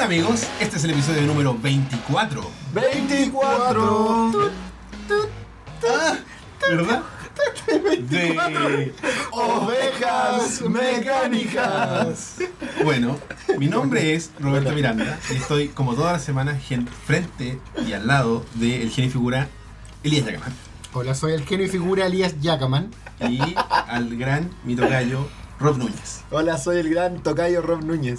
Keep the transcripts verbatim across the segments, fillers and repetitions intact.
Hola amigos, este es el episodio número veinticuatro. veinticuatro. Ah, ¿verdad? De Ovejas Mecánicas. Bueno, mi nombre es Roberto Miranda y estoy como todas las semanas gen- frente y al lado del genio y figura Elías Yacaman. Hola, soy el genio y figura Elías Yacaman. Y al gran mi tocayo Rob Núñez. Hola, soy el gran tocayo Rob Núñez.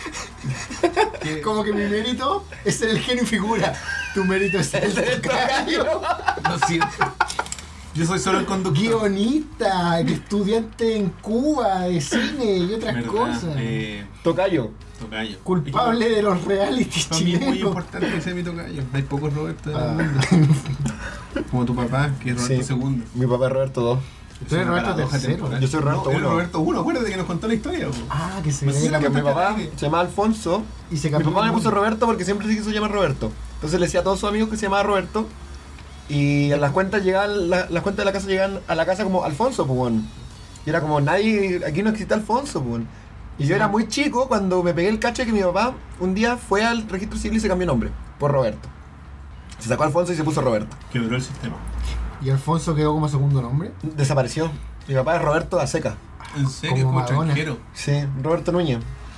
Que- Como que mi mérito es ser el genio y figura. Tu mérito es ser el tocayo. Lo siento. Yo soy solo el conductor. Guionista, estudiante en Cuba de cine y otras ¿Verdad? cosas. Eh, Tocayo. tocayo. Culpable de los realities También es muy chilenos. importante que sea mi tocayo. Hay pocos Roberto en el Ah. mundo. Como tu papá, que es Roberto Sí. segundo. Mi papá es Roberto dos. Tú eres Es una Roberto paradoja tercero. temporal. Yo soy Roberto No, eres uno. Roberto uno, acuérdate que nos contó la historia. Po. Ah, que se No sé si ve la Que mi contaste papá al aire. se llama Alfonso. y se Mi cambió. papá me el puso nombre. Roberto porque siempre se quiso llamar Roberto. Entonces le decía a todos sus amigos que se llamaba Roberto. Y a las cuentas llegaban, la- las cuentas de la casa llegaban a la casa como Alfonso, pues bueno. Y era como nadie, aquí no existe Alfonso, pues bueno. Y yo era muy chico cuando me pegué el cacho de que mi papá un día fue al registro civil y se cambió nombre por Roberto. Se sacó Alfonso y se puso Roberto. Quebró el sistema. Y Alfonso quedó como segundo nombre. Desapareció. Mi papá es Roberto a seca. ¿En serio? Como Como Madonna. extranjero. Sí, Roberto Núñez.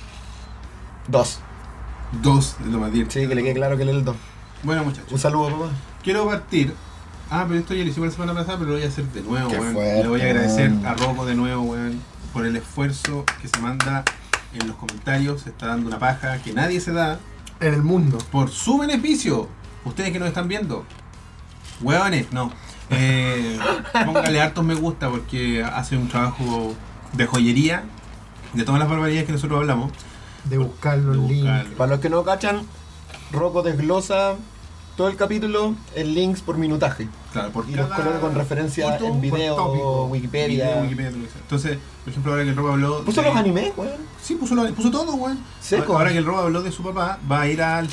Dos. Dos de lo más divertido. Sí, que le quede claro que él es el dos. Bueno, Un muchachos. saludo, papá. Quiero partir. Ah, pero esto ya lo hicimos la semana pasada, pero lo voy a hacer de nuevo, Qué weón. fuerte, Le voy a agradecer weón. a Rocco de nuevo, weón, por el esfuerzo que se manda en los comentarios. Se está dando una paja que nadie se da En el mundo. por su beneficio. Ustedes que nos están viendo. Hueones, no. Eh, póngale hartos me gusta porque hace un trabajo de joyería de todas las barbaridades que nosotros hablamos. De buscar los De links. buscar- Para los que no cachan, Rocco desglosa todo el capítulo en links por minutaje. Claro, por Y los cada coloca con referencia foto, en por video, tópico. Wikipedia. video, Wikipedia, todo lo que sea. Entonces, por ejemplo, ahora que el Rob habló. ¿Puso de- los animes, weón? Sí, puso, lo- puso todo, weón. Seco. Ahora que el Rob habló de su papá, va a ir al.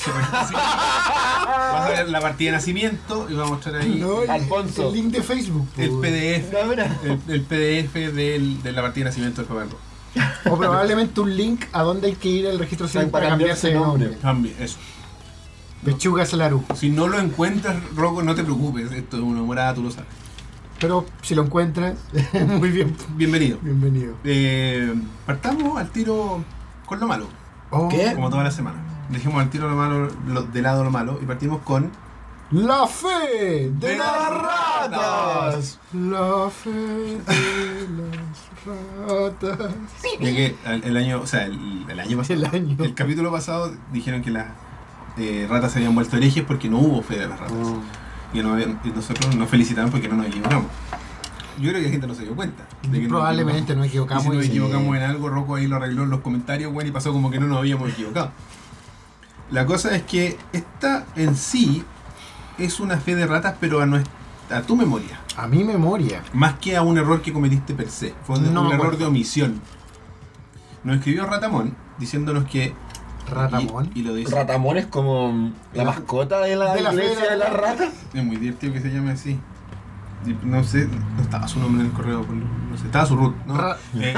Va a ver la partida de nacimiento y va a mostrar ahí No, el, Alfonso. el link de Facebook. el pues. P D F. No, mira. El, el P D F del, de la partida de nacimiento del papá del Rob. O probablemente un link a donde hay que ir al registro civil Para para cambiarse de nombre. También, eso. Pechuga Selaru. Si no lo encuentras, Rocco, no te preocupes. Esto es una morada, tú lo sabes. Pero si lo encuentras, muy bien. Bienvenido. Bienvenido. Eh, partamos al tiro con lo malo, Oh, ¿Qué? como toda la semana. Dejemos al tiro lo malo, lo- de lado lo malo y partimos con. La fe de, De las las ratas. La fe de las ratas. Ya que el, el año, o sea, el, el año pasado, El año. el capítulo pasado dijeron que las eh, ratas se habían vuelto herejes porque no hubo fe de las ratas. Y, no habían- y nosotros nos felicitamos porque no nos equivocamos. Yo creo que la gente no se dio cuenta. De que Probablemente nos Y equivocamos. si nos y- equivocamos en algo, Rocco ahí lo arregló en los comentarios, bueno, y pasó como que no nos habíamos equivocado. La cosa es que esta en sí es una fe de ratas, pero a, nuestra, a tu memoria. A mi memoria. Más que a un error que cometiste per se. Fue un, No un me error acuerdo. de omisión. Nos escribió Ratamón diciéndonos que. Ratamón. Y, y lo dice. Ratamón es como la mascota de la De la iglesia fe de de la- las ratas. Es muy divertido que se llame así. Y no sé, no estaba su nombre en el correo, no sé, estaba su root, ¿no? Ra- Eh,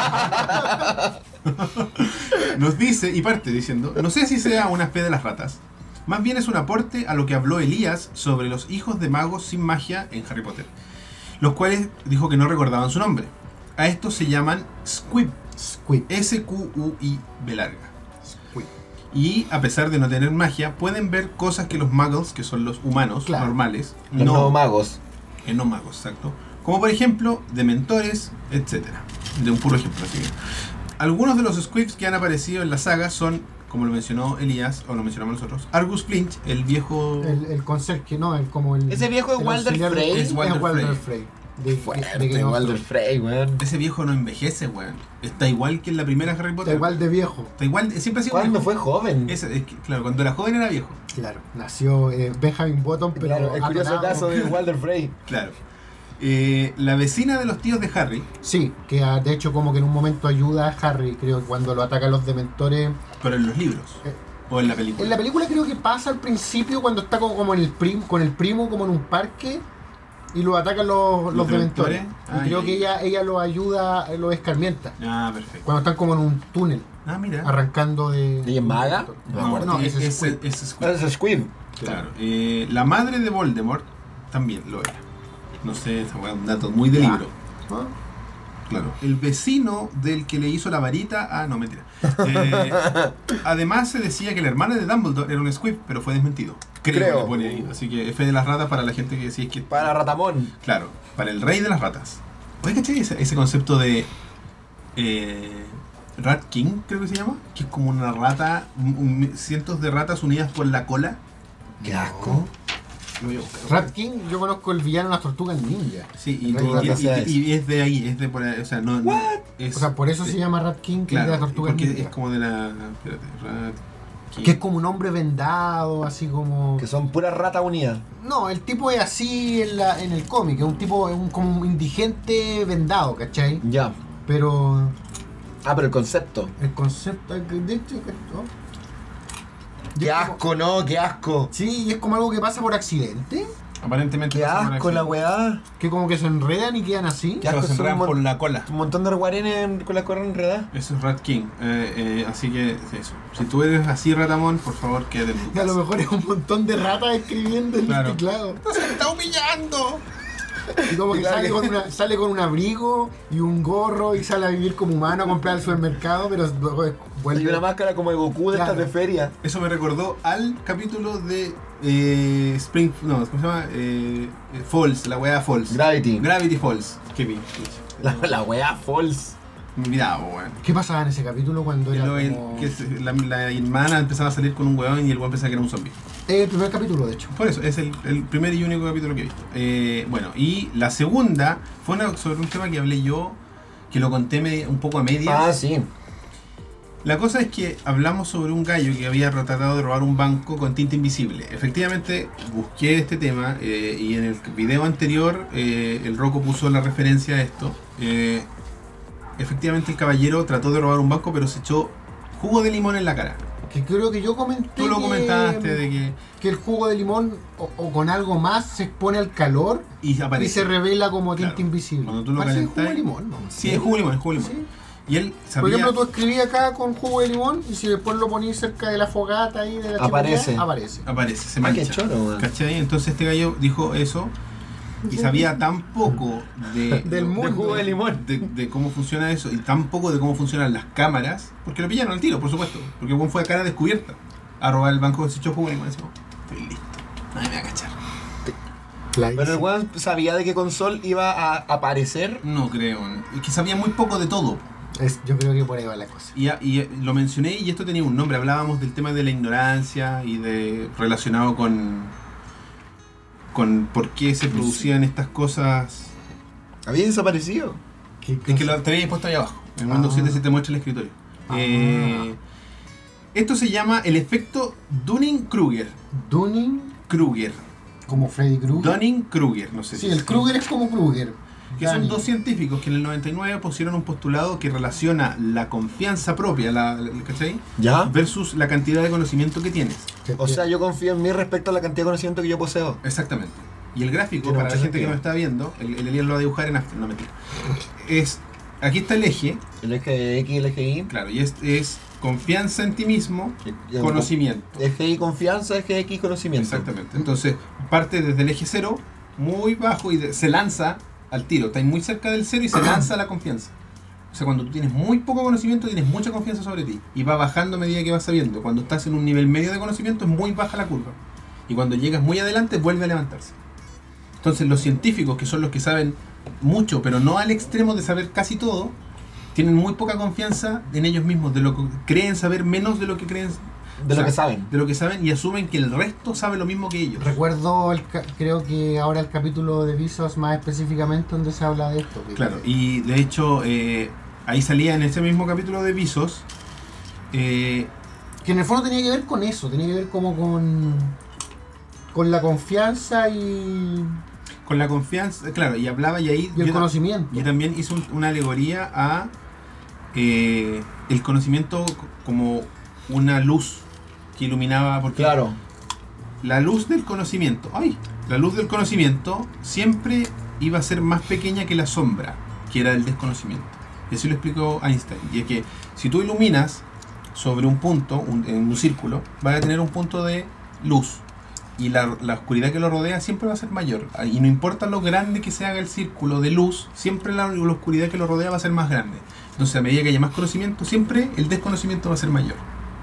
nos dice, y parte diciendo, no sé si sea una fe de las ratas, más bien es un aporte a lo que habló Elías sobre los hijos de magos sin magia en Harry Potter, los cuales dijo que no recordaban su nombre. A estos se llaman Squib, Squid. S Q U I B larga. Squid. Y a pesar de no tener magia, pueden ver cosas que los muggles, que son los humanos Claro. normales, Los no, nuevos magos. que no magos, exacto. Como por ejemplo, dementores, etcétera. De un puro ejemplo, así que. Algunos de los squibs que han aparecido en la saga son, como lo mencionó Elías, o lo mencionamos nosotros, Argus Flinch, el viejo... El, el conserje, no, el, como el. Ese viejo es el Walder auxiliar- Frey. Es Walder Frey. Frey. De, Fuerte, de Game of Walder Thrones. Frey, weón. Ese viejo no envejece, weón. Está igual que en la primera Harry Potter. Está igual de viejo. Está igual, siempre ha sido ¿Cuándo viejo. fue joven? Ese- es que, claro, cuando era joven era viejo. Claro. Nació eh, Benjamin Button, pero. Claro, el curioso atonado. caso de Walder Frey. Claro. Eh, la vecina de los tíos de Harry, Sí, que ah, de hecho, como que en un momento ayuda a Harry, creo que cuando lo atacan los dementores. pero en los libros. Eh, O en la película. En la película creo que pasa al principio cuando está como, como en el prim, con el primo como en un parque y lo atacan los, los, ¿Los dementores. dementores? Y Ah, creo ya, que ya. ella ella lo ayuda, lo escarmienta. Ah, perfecto. Cuando están como en un túnel. Ah, mira. arrancando de... ¿Y en maga? No, No, no, no, ese es es, Squid. es, es Squid. Ah, es Squid. Claro. Eh, la madre de Voldemort también lo era. No sé, esa weá es un dato muy de Ya. libro. ¿Ah? Claro. El vecino del que le hizo la varita. Ah, no, mentira. Eh, además, se decía que la hermana de Dumbledore era un Squib, pero fue desmentido. Creo, Creo. que pone ahí. Así que F de las ratas para la gente que sí es que. Para Ratamón. Claro, para el rey de las ratas. Oye, ¿cachai? Ese, ese concepto de. Eh, Rat King, creo que se llama. Que es como una rata. un- un- cientos de ratas unidas por la cola. Qué asco. Lo voy a buscar. Rat King, yo conozco el villano de las tortugas ninja. Sí, y, Rey y- rata y- sea y- y es de ahí, es de por ahí. O sea, no. no es, O sea, por eso se llama Rat King, que es de Claro, las tortugas porque ninja. es como de la. Espérate, Rat King. Que es como un hombre vendado, así como... Que son puras ratas unidas. No, el tipo es así en, la, en el cómic, es un tipo, es un, como un indigente vendado, ¿cachai? Ya. Pero Ah, pero el concepto. el concepto... De hecho, ¿no? Y Qué es como- asco, no, qué asco. Sí, y es como algo que pasa por accidente, Aparentemente. Qué pasa por asco la accidente. weá. que como que se enredan y quedan así. Qué Se asco, los son enredan un por mon- la cola. Un montón de reguarenes en- con la corona enredada. Eso es Rat King. Eh, eh, así que eso. Si tú eres así, Ratamón, por favor, quédate en tu Y a casa. lo mejor es un montón de ratas escribiendo en Claro. el teclado. ¡Se me está humillando! Y como que Claro sale que- con, una, sale con un abrigo y un gorro y sale a vivir como humano a comprar al supermercado, pero luego Y vuelve... una máscara como de Goku de Claro. estas de feria. Eso me recordó al capítulo de eh, Spring. No, ¿cómo se llama? Eh, eh, Falls, la weá Falls. Gravity. Gravity Falls. Qué bien. La, la weá false. Me olvidaba, weón. ¿Qué pasaba en ese capítulo cuando Que era lo- el- como... que se- la, la hermana empezaba a salir con un weón y el weón pensaba que era un zombie. El primer capítulo, de hecho. Por eso, es el, el primer y único capítulo que he visto. Eh, bueno, y la segunda fue una- sobre un tema que hablé yo, que lo conté me- un poco a medias. Ah, sí. La cosa es que hablamos sobre un gallo que había tratado de robar un banco con tinta invisible. Efectivamente, busqué este tema eh, y en el video anterior eh, el Rocco puso la referencia a esto. Eh, efectivamente, el caballero trató de robar un banco, pero se echó jugo de limón en la cara. Que creo que yo comenté Tú lo que- comentaste de que. que el jugo de limón o, o con algo más se expone al calor Y y aparece. se revela como tinta Claro. invisible. Cuando tú lo Parece calentas- jugo de limón, ¿no? Sí, es jugo de limón, es jugo de limón. Sí. Y él Por sabía. ejemplo, tú escribías acá con jugo de limón y si después lo ponías cerca de la fogata ahí de la Aparece. chimenea, aparece. Aparece, se Ah, mancha. qué choro, weón. ¿Cachai? Entonces este gallo dijo eso y sabía tan poco de, Del mundo. De jugo de limón. de, de cómo funciona eso y tan poco de cómo funcionan las cámaras, porque lo pillaron al tiro, por supuesto, porque Juan fue a cara descubierta a robar el banco de ese jugo y me dijo, estoy listo, nadie me va a cachar. Pero el weón sabía de qué console iba a aparecer. No creo, es que sabía muy poco de todo. Es- yo creo que por ahí va la cosa. Y, y lo mencioné y esto tenía un nombre, hablábamos del tema de la ignorancia y de relacionado con con por qué se producían estas cosas. Había desaparecido. ¿Qué Es que cosa? lo te había puesto ahí abajo. En Windows Ah. siete se te muestra el escritorio. Ah. Eh, esto se llama el efecto Dunning-Kruger. Dunning, Kruger. como Freddy Krueger. Dunning-Kruger, no sé Sí, si el se- Kruger es como Kruger. Que son Dunning. dos científicos que en el noventa y nueve pusieron un postulado que relaciona la confianza propia, la, la- ¿cachai? ¿Ya? Versus la cantidad de conocimiento que tienes. O sea, yo confío en mí respecto a la cantidad de conocimiento que yo poseo. Exactamente. Y el gráfico, Tiene para la mucho gente que sentido. no está viendo, el, el Elías lo va a dibujar en After, no mentira. Es, aquí está el eje, El eje X y el eje Y. claro, y es, es confianza en ti mismo, Y- y- conocimiento. Eje Y confianza, eje X conocimiento. Exactamente. Entonces, parte desde el eje cero, muy bajo, y de- se lanza al tiro. Está muy cerca del cero y se lanza a la confianza. O sea, cuando tú tienes muy poco conocimiento, tienes mucha confianza sobre ti. Y va bajando a medida que vas sabiendo. Cuando estás en un nivel medio de conocimiento, es muy baja la curva. Y cuando llegas muy adelante, vuelve a levantarse. Entonces, los científicos, que son los que saben mucho, pero no al extremo de saber casi todo, tienen muy poca confianza en ellos mismos. De lo que creen saber menos de lo que creen. De o sea, lo que saben. de lo que saben y asumen que el resto sabe lo mismo que ellos. Recuerdo, el ca- creo que ahora el capítulo de Visos más específicamente donde se habla de esto. que- Claro, y de hecho eh, ahí salía en ese mismo capítulo de Visos eh, Que en el fondo tenía que ver con eso, tenía que ver como con, con la confianza y, con la confianza, claro, y hablaba y ahí y el yo, conocimiento. yo también hice un- una alegoría a eh, el conocimiento c- como una luz que iluminaba, porque Claro. la luz del conocimiento, ay, la luz del conocimiento siempre iba a ser más pequeña que la sombra, que era el desconocimiento. Y así lo explicó Einstein. Y es que si tú iluminas sobre un punto, un, en un círculo, va a tener un punto de luz. Y la, la oscuridad que lo rodea siempre va a ser mayor. Y no importa lo grande que se haga el círculo de luz, siempre la, la oscuridad que lo rodea va a ser más grande. Entonces, a medida que haya más conocimiento, siempre el desconocimiento va a ser mayor.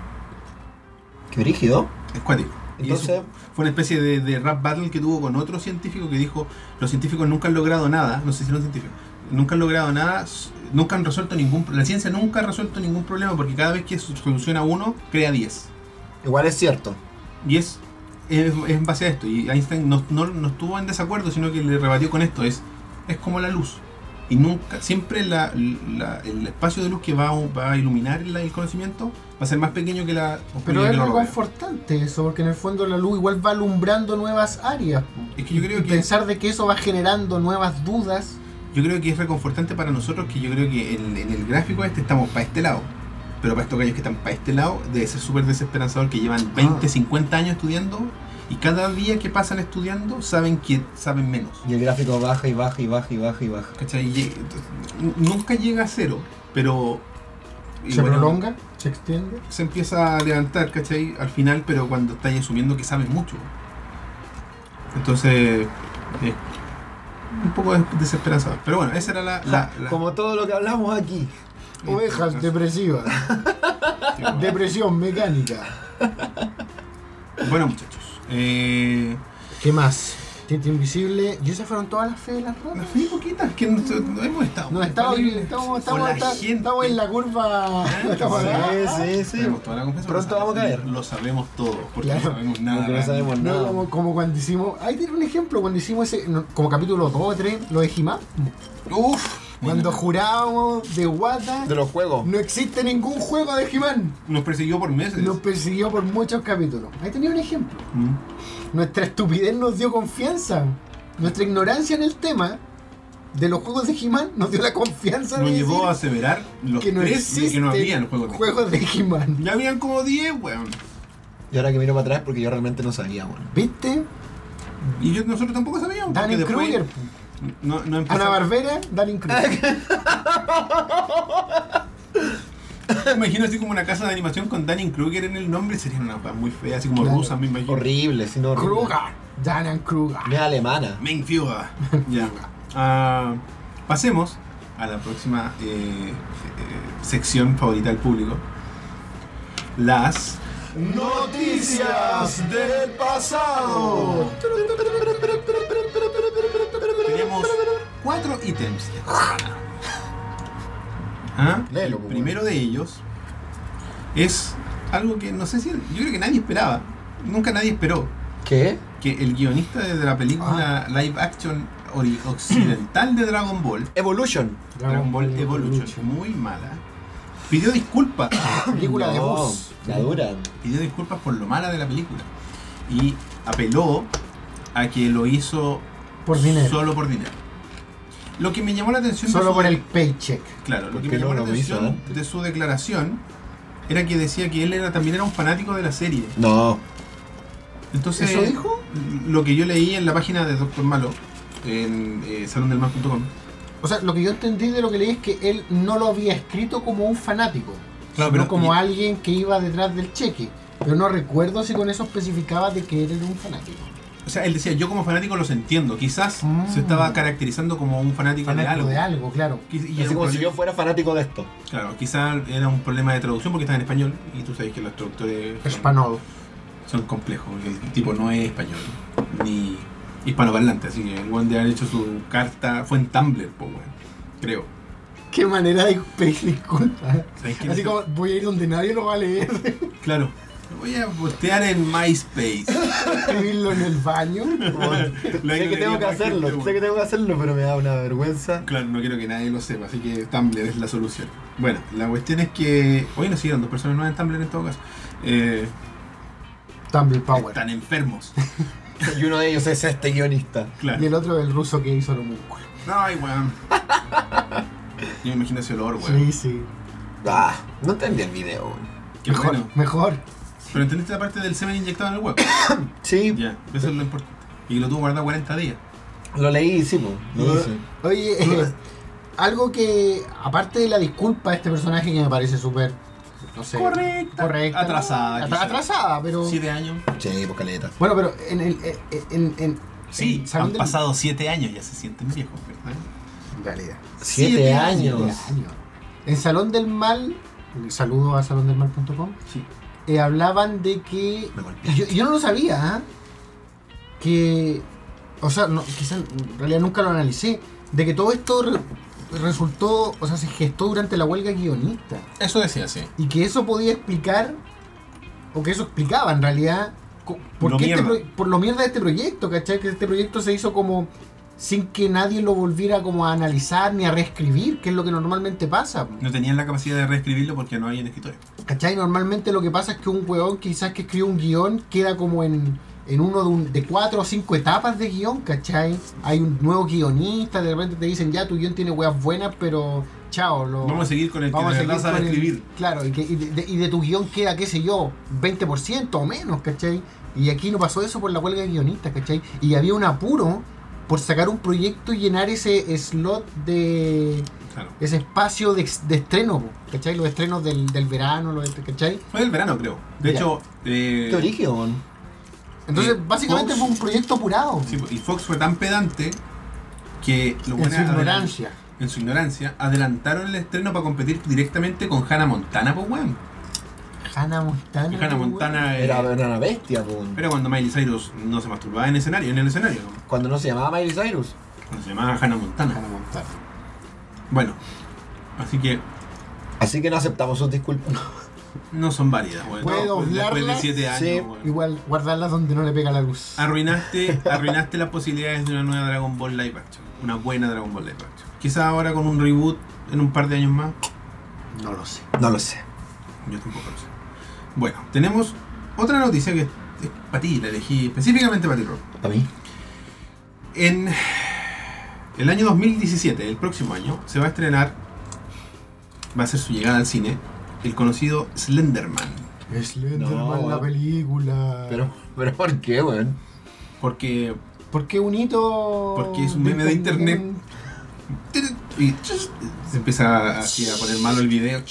Qué brígido. Es cuático. Entonces- Y eso fue una especie de, de rap battle que tuvo con otro científico que dijo: los científicos nunca han logrado nada, no sé si eran científicos, nunca han logrado nada, s- nunca han resuelto ningún pro- la ciencia nunca ha resuelto ningún problema, porque cada vez que se soluciona uno, crea diez. Igual es cierto. Y es, es, es en base a esto. Y Einstein no, no, no estuvo en desacuerdo, sino que le rebatió con esto. Es, es como la luz. Y nunca, siempre la, la- el espacio de luz que va, a- va a iluminar la- el conocimiento va a ser más pequeño que la oscuridad Pero es que lo rodea. reconfortante eso, porque en el fondo la luz igual va alumbrando nuevas áreas. Es que yo creo Y que pensar de que eso va generando nuevas dudas. Yo creo que es reconfortante para nosotros, que yo creo que en, en el gráfico este estamos para este lado. Pero para estos gallos que están para este lado, debe ser súper desesperanzador, que llevan veinte, Ah. cincuenta años estudiando, y cada día que pasan estudiando saben que saben menos. Y el gráfico baja y baja y baja y baja y baja. ¿Cachai? Y llega- n- nunca llega a cero, pero... y Se bueno, prolonga, se extiende. se empieza a levantar, ¿cachai? Al final, pero cuando estáis asumiendo que saben mucho. Entonces, es un poco des- desesperanzador. Pero bueno, esa era la... la, la- Como todo lo que hablamos aquí. Ovejas depresivas. Sí, bueno. Depresión mecánica. Bueno, muchachos. Eh, ¿Qué más? Tinta invisible. ¿Y esas fueron todas las fe de las las ratas? fe poquitas que no, no hemos estado. No, estamos, infalibles estamos, con estamos, la está- gente. estamos en la curva. Ah, Estamos sí, acá. sí, sí. Tenemos toda la confianza, Pronto lo vamos a sabemos- caer. Lo sabemos todo, porque Claro. no sabemos nada. Porque no sabemos No, nada. como, como cuando hicimos. Ahí tiene un ejemplo, cuando hicimos ese. no, como capítulo dos o tres, lo de He-Man. Uf. Cuando jurábamos de Wata, De los juegos. no existe ningún juego de He-Man. Nos persiguió por meses. Nos persiguió por muchos capítulos. Ahí tenía un ejemplo. Mm. Nuestra estupidez nos dio confianza. Nuestra ignorancia en el tema de los juegos de He-Man nos dio la confianza Nos de llevó decir a aseverar los que no tres de existen que no habían juegos de juegos de He-Man. Ya habían como diez, weón. Y ahora que miro para atrás porque yo realmente no sabía, bueno. ¿Viste? Y yo, nosotros tampoco sabíamos. porque Danny después Kruger. No, no empezó- Ana Barbera, Danny Kruger. Me imagino así como una casa de animación con Danny Kruger en el nombre. Sería una cosa muy fea, así como Claro. rusa, me imagino. Horrible, si no horrible. Kruger. Danny Kruger. Me es alemana. Mein Führer. Ya. Ah, pasemos a la próxima eh, eh, sección favorita del público. Las Noticias del pasado. tenemos cuatro ítems esta semana. ¿Ah? Léelo, El pues, primero de ellos es algo que no sé si. Yo creo que nadie esperaba. Nunca nadie esperó. ¿Qué? Que el guionista de la película live action ori- occidental de Dragon Ball, Evolution. Dragon Ball Evolution, muy mala, pidió disculpas. Película de No, voz. La duran. Pidió disculpas por lo mala de la película. Y apeló a que lo hizo Por dinero. solo por dinero. Lo que me llamó la atención de Solo su- por el paycheck. Claro, lo ¿Por que qué me llamó no la lo hizo atención antes? de su declaración era que decía que él era, también era un fanático de la serie. No. Entonces, ¿Eso dijo? lo que yo leí en la página de Doctor Malo, en eh, salon del mal punto com, O sea, lo que yo entendí de lo que leí es que él no lo había escrito como un fanático, Claro, sino pero- como y- alguien que iba detrás del cheque. Pero no recuerdo si con eso especificaba de que él era un fanático. o sea, él decía, yo como fanático los entiendo. Quizás Mm. se estaba caracterizando como un fanático, Fanático de algo. de algo, claro. Quiz- y era Así un como si problema- yo fuera fanático de esto. Claro, quizás era un problema de traducción porque estaba en español y tú sabes que los traductores son, Español. son complejos, porque el tipo no es español ni hispanoparlante, así que el buen de haber hecho su carta fue en Tumblr, po, weón, creo. Qué manera de pedir disculpas. ¿Sabes quién Así es? como voy a ir donde nadie lo va a leer. Claro, lo voy a postear en MySpace. Escribirlo en el baño. Sé que tengo que hacerlo, sé que tengo que hacerlo, pero me da una vergüenza. Claro, no quiero que nadie lo sepa, así que Tumblr es la solución. Bueno, la cuestión es que hoy nos siguieron dos personas nuevas en Tumblr en todo caso. Eh, Tumblr Power. están enfermos. Y uno de ellos es este guionista. Claro. Y el otro el ruso que hizo lo músculo. Ay, weón. Yo me imagino ese olor, weón. Sí, sí. Ah, no entendí el video. weón. Qué mejor, bueno. mejor. Pero entendiste la parte del semen inyectado en el huevo. Sí, Ya, eso es lo importante. Y que lo tuvo guardado cuarenta días. lo leí, sí, pues. Lo hice. Oye, eh, algo que, aparte de la disculpa de este personaje que me parece súper no sé. Correcta. Correcta. Atrasada, ¿no? quizás. Atrasada, pero. Siete años. Sí, pues caleta. Bueno, pero en el. En, en, en- Sí, en Salón han del- pasado siete años, ya se sienten viejos, ¿verdad? En realidad. Siete, Siete años. Siete años. En Salón del Mal, saludo a salón del mal punto com, Sí. eh, hablaban de que. Me golpeaste. Yo, yo no lo sabía, ¿ah? Que. O sea, no, quizás en realidad nunca lo analicé. De que todo esto re- resultó, o sea, se gestó durante la huelga guionista. Eso decía, sí. Y que eso podía explicar, o que eso explicaba en realidad, co- por, Lo qué este mierda. pro- por lo mierda de este proyecto, ¿cachai? Que este proyecto se hizo como sin que nadie lo volviera como a analizar ni a reescribir, que es lo que normalmente pasa. No tenían la capacidad de reescribirlo porque no había en escritorio. ¿Cachai? Normalmente lo que pasa es que un huevón quizás que escribe un guión queda como en, en uno de, un- de cuatro o cinco etapas de guión, ¿cachai? Hay un nuevo guionista, de repente te dicen ya tu guión tiene huevas buenas, pero chao, lo, Vamos a seguir con el que vamos de a verdad seguir sabe con el- escribir. Claro, y, que, y, de, y de tu guión queda, qué sé yo, veinte por ciento o menos, ¿cachai? Y aquí no pasó eso por la huelga de guionistas, ¿cachai? Y había un apuro por sacar un proyecto y llenar ese slot de... Claro. ese espacio de, de estreno, po, ¿cachai? Los estrenos del, del verano, los, ¿cachai? Fue del verano, creo. De Ya. hecho, eh, Qué origen, weón. Entonces, Eh, básicamente Fox- fue un proyecto apurado. sí, y Fox fue tan pedante que lo en bueno su es ignorancia. adelan- en su ignorancia, adelantaron el estreno para competir directamente con Hannah Montana, pues weón. Hannah Montana. Y Hannah weón. Montana eh, Era, era una bestia, weón. era cuando Miley Cyrus no se masturbaba en escenario, en el escenario, ¿no? Cuando no se llamaba Miley Cyrus. Cuando se llamaba Hannah Montana. Hannah Montana. Bueno, así que Así que no aceptamos sus disculpas. no son válidas, weón. Puede No, después de doblarlas, siete años, sí. weón. Igual, guardarlas donde no le pega la luz. Arruinaste, arruinaste las posibilidades de una nueva Dragon Ball Live Action. Una buena Dragon Ball Live Action. Quizás ahora con un reboot en un par de años más. No lo sé. No lo sé. Yo tampoco lo sé. Bueno, tenemos otra noticia que es para ti, la elegí específicamente para ti, Rob. Para mí. En el año dos mil diecisiete, el próximo año, se va a estrenar, va a ser su llegada al cine, el conocido Slenderman. Es Slenderman No. la película. Pero, pero ¿por qué, weón? Porque ¿Por qué un hito? Porque es un meme de internet. y se empieza así a poner malo el video.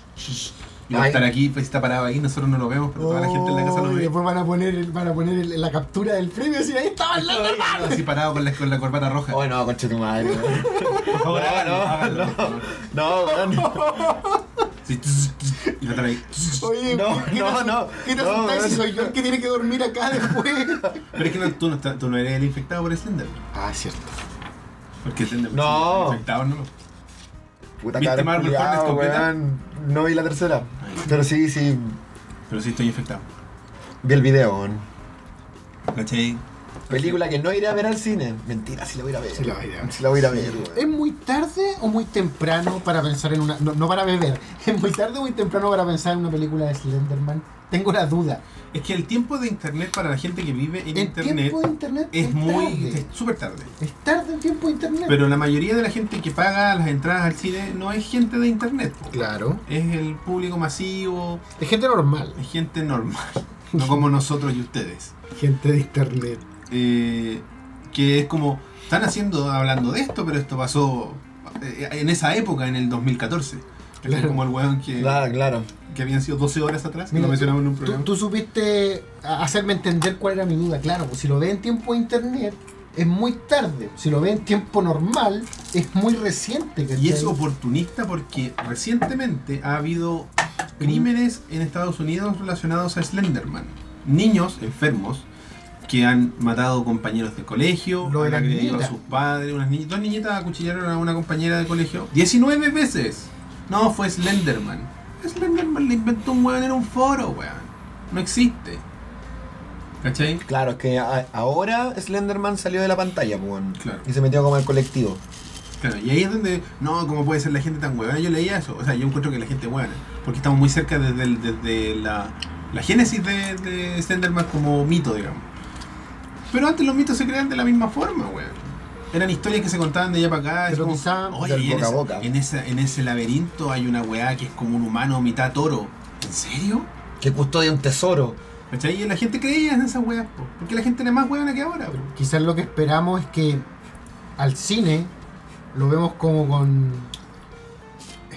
Y va a Ay. estar aquí, pues está parado ahí, nosotros no lo vemos, pero toda la gente en la casa lo Oh, y ve. después van a poner, el- van a poner el- la captura del premio y ahí estaba el Slenderman. Así parado con la, con la corbata roja. Oh, no, concha tu madre, weón. Por favor, no, háganlo, no, háganlo, no. por favor. No, weón. Sí, y va a estar ahí. Oye, No, ¿qué no, te- no, ¿qué te no, asustáis si weón. soy yo el que tiene que dormir acá después? Pero es que no, tú, no estás- tú no eres el infectado por Slenderman. Ah, cierto. Porque Slenderman No. es el infectado, no. Puta ¿Viste cara, Marvel culiao, Hornets completa? weón. No vi la tercera. Ay. Pero sí, sí. Pero sí estoy infectado. Vi el video, weón. ¿Cachai? Película que no iré a ver al cine. Mentira, sí la voy a ir a ver. Sí la voy a ir a ver. Sí la voy a ir a ver, ¿Es weón. muy tarde o muy temprano para pensar en una... No, no para beber. ¿Es muy tarde o muy temprano para pensar en una película de Slenderman? Tengo la duda. Es que el tiempo de internet para la gente que vive en El internet tiempo de internet es muy. tarde. es súper tarde. Es tarde el tiempo de internet. Pero la mayoría de la gente que paga las entradas al cine no es gente de internet, po. Claro. Es el público masivo, Es gente normal. es gente normal, no como nosotros y ustedes. Gente de internet. Eh, que es como, están haciendo, hablando de esto, pero esto pasó eh, en esa época, en el dos mil catorce. Que Claro. fue como el weón que, Claro, claro. que habían sido doce horas atrás, que Mira, lo mencionamos en un tú, programa. tú supiste a- hacerme entender cuál era mi duda. Claro, pues si lo ve en tiempo de internet es muy tarde. Si lo ve en tiempo normal es muy reciente. ¿cachai? Y es oportunista porque recientemente ha habido crímenes en Estados Unidos relacionados a Slenderman. Niños enfermos que han matado compañeros de colegio, Lo de han las agredido a niñitas. sus padres, unas niñitas, dos niñitas acuchillaron a una compañera de colegio diecinueve veces. No, fue Slenderman. Slenderman le inventó un weón en un foro, weón. No existe. ¿Cachai? Claro, es que a- ahora Slenderman salió de la pantalla, pues, weón. Claro. Y se metió como al colectivo. Claro, y ahí es donde, no, ¿cómo puede ser la gente tan huevona? Yo leía eso, o sea, yo encuentro que la gente es huevona, porque estamos muy cerca desde, el- desde la, la génesis de, de Slenderman como mito, digamos. Pero antes los mitos se crean de la misma forma, weón. Eran historias que se contaban de allá para acá. es Pero como, quizá oye, del y en, boca a esa- boca. en, esa- en ese laberinto hay una weá que es como un humano mitad toro. ¿En serio? Que custodia un tesoro. ¿Cachai? Y la gente creía en esas weas, po, porque la gente era más huevona que ahora, po. Quizás lo que esperamos es que al cine lo vemos como con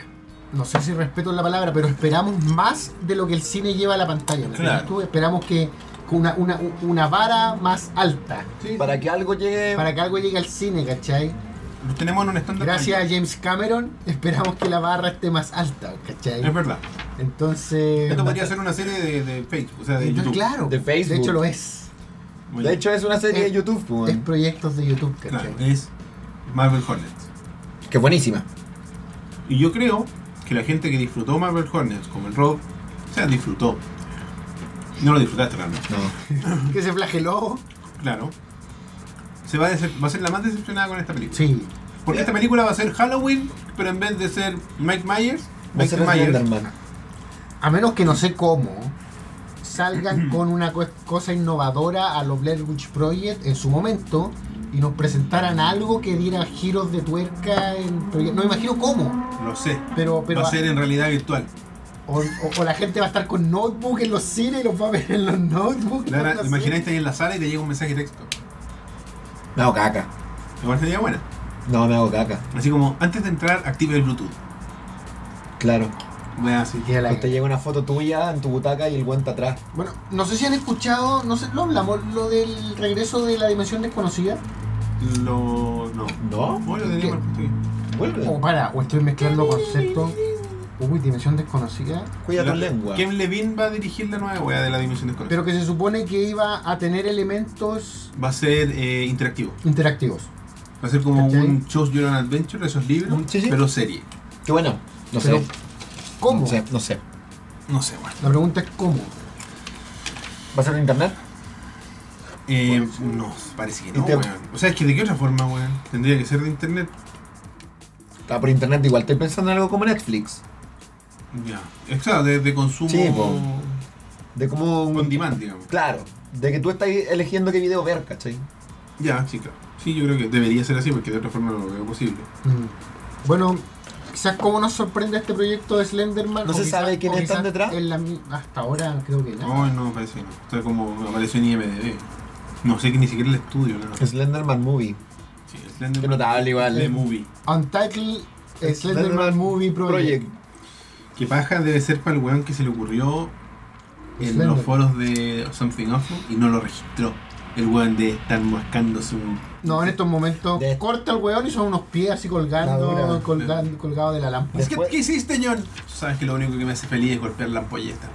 no sé si respeto la palabra, pero esperamos más de lo que el cine lleva a la pantalla. ¿no? Claro. Tú esperamos que una, una, una vara más alta Sí, Para sí. que algo llegue. para que algo llegue al cine, ¿cachai? Los tenemos en un estándar. Gracias a mayor. James Cameron esperamos que la barra esté más alta, ¿cachai? Es verdad. Entonces... Esto podría ser una serie de, de Facebook, o sea, de Entonces, YouTube. claro, De Facebook. de hecho lo es. Muy De bien. hecho, es una serie Es- de YouTube, pues, Es proyectos de YouTube, ¿cachai? Claro, es Marvel Hornets. que es buenísima. Y yo creo que la gente que disfrutó Marvel Hornets, como el Rob, o sea, disfrutó. No lo disfrutaste realmente. No. Que se flageló. Claro. Se va a, decep- va a ser la más decepcionada con esta película. Sí. Porque esta película va a ser Halloween, pero en vez de ser Mike Myers, Va a Michael ser Myers. Slenderman. A menos que no sé cómo salgan con una co- cosa innovadora a los Blair Witch Project en su momento y nos presentaran algo que diera giros de tuerca en proye- no me imagino cómo, Lo sé. pero pero va a ser en realidad virtual. o, o- o la gente va a estar con notebook en los cines y los va a ver en los notebooks. Lara, no sé. imaginaste ahí en la sala y te llega un mensaje de texto. Me hago caca. Igual sería buena. No, me hago caca. Así como, antes de entrar, active el Bluetooth. Claro. Voy a así. Y a la- Pues te llega una foto tuya en tu butaca y el guante atrás. Bueno, no sé si han escuchado, no sé, lo hablamos, lo del regreso de la dimensión desconocida. Lo. No. ¿No? Oh, lo tenía ¿Qué? mal puesto aquí. Vuelve. O para, o estoy mezclando conceptos. Uy, dimensión desconocida. Cuida tu La- lengua. Ken Levine va a dirigir la nueva wea de la Dimensión Desconocida. Pero que se supone que iba a tener elementos Va a ser eh, interactivo. interactivos. Va a ser como ¿Cachai? un Choose Your Own Adventure, esos libros, Sí, sí. pero serie. Qué bueno. No Pero, sé. ¿cómo? No sé, no sé. No sé, bueno. La pregunta es ¿cómo? ¿Va a ser en internet? Eh, no, parece que no, Y te- weón. O sea, es que de qué otra forma, weón. Tendría que ser de internet. Ah, por internet igual. Estoy pensando en algo como Netflix. Ya. Es claro, de, de consumo Sí, po. De cómo... on demand, digamos. Claro. De que tú estás eligiendo qué video ver, ¿cachai? Ya, sí, claro. Sí, yo creo que debería ser así porque de otra forma no lo veo posible. Mm. Bueno, quizás cómo nos sorprende este proyecto de Slenderman. ¿No o se quizás- sabe quién o están quizás detrás? en la mi- hasta ahora creo que no. No, no, parece que no. Está como apareció en I M D B. No sé que ni siquiera el estudio, nada. Slenderman Movie. Sí, Slenderman. Qué notable igual. The Movie. Untitled eh, Slenderman Movie Project. Que paja debe ser para el weón que se le ocurrió en Slender. los foros de Something Awful y no lo registró. El weón de estar mascándose un. No, en estos momentos De- corta el weón y son unos pies así La colgando, dura. colgando colgados de la lámpara. Es que, Después- ¿qué hiciste, ñón? Tú sabes que lo único que me hace feliz es golpear la ampolleta.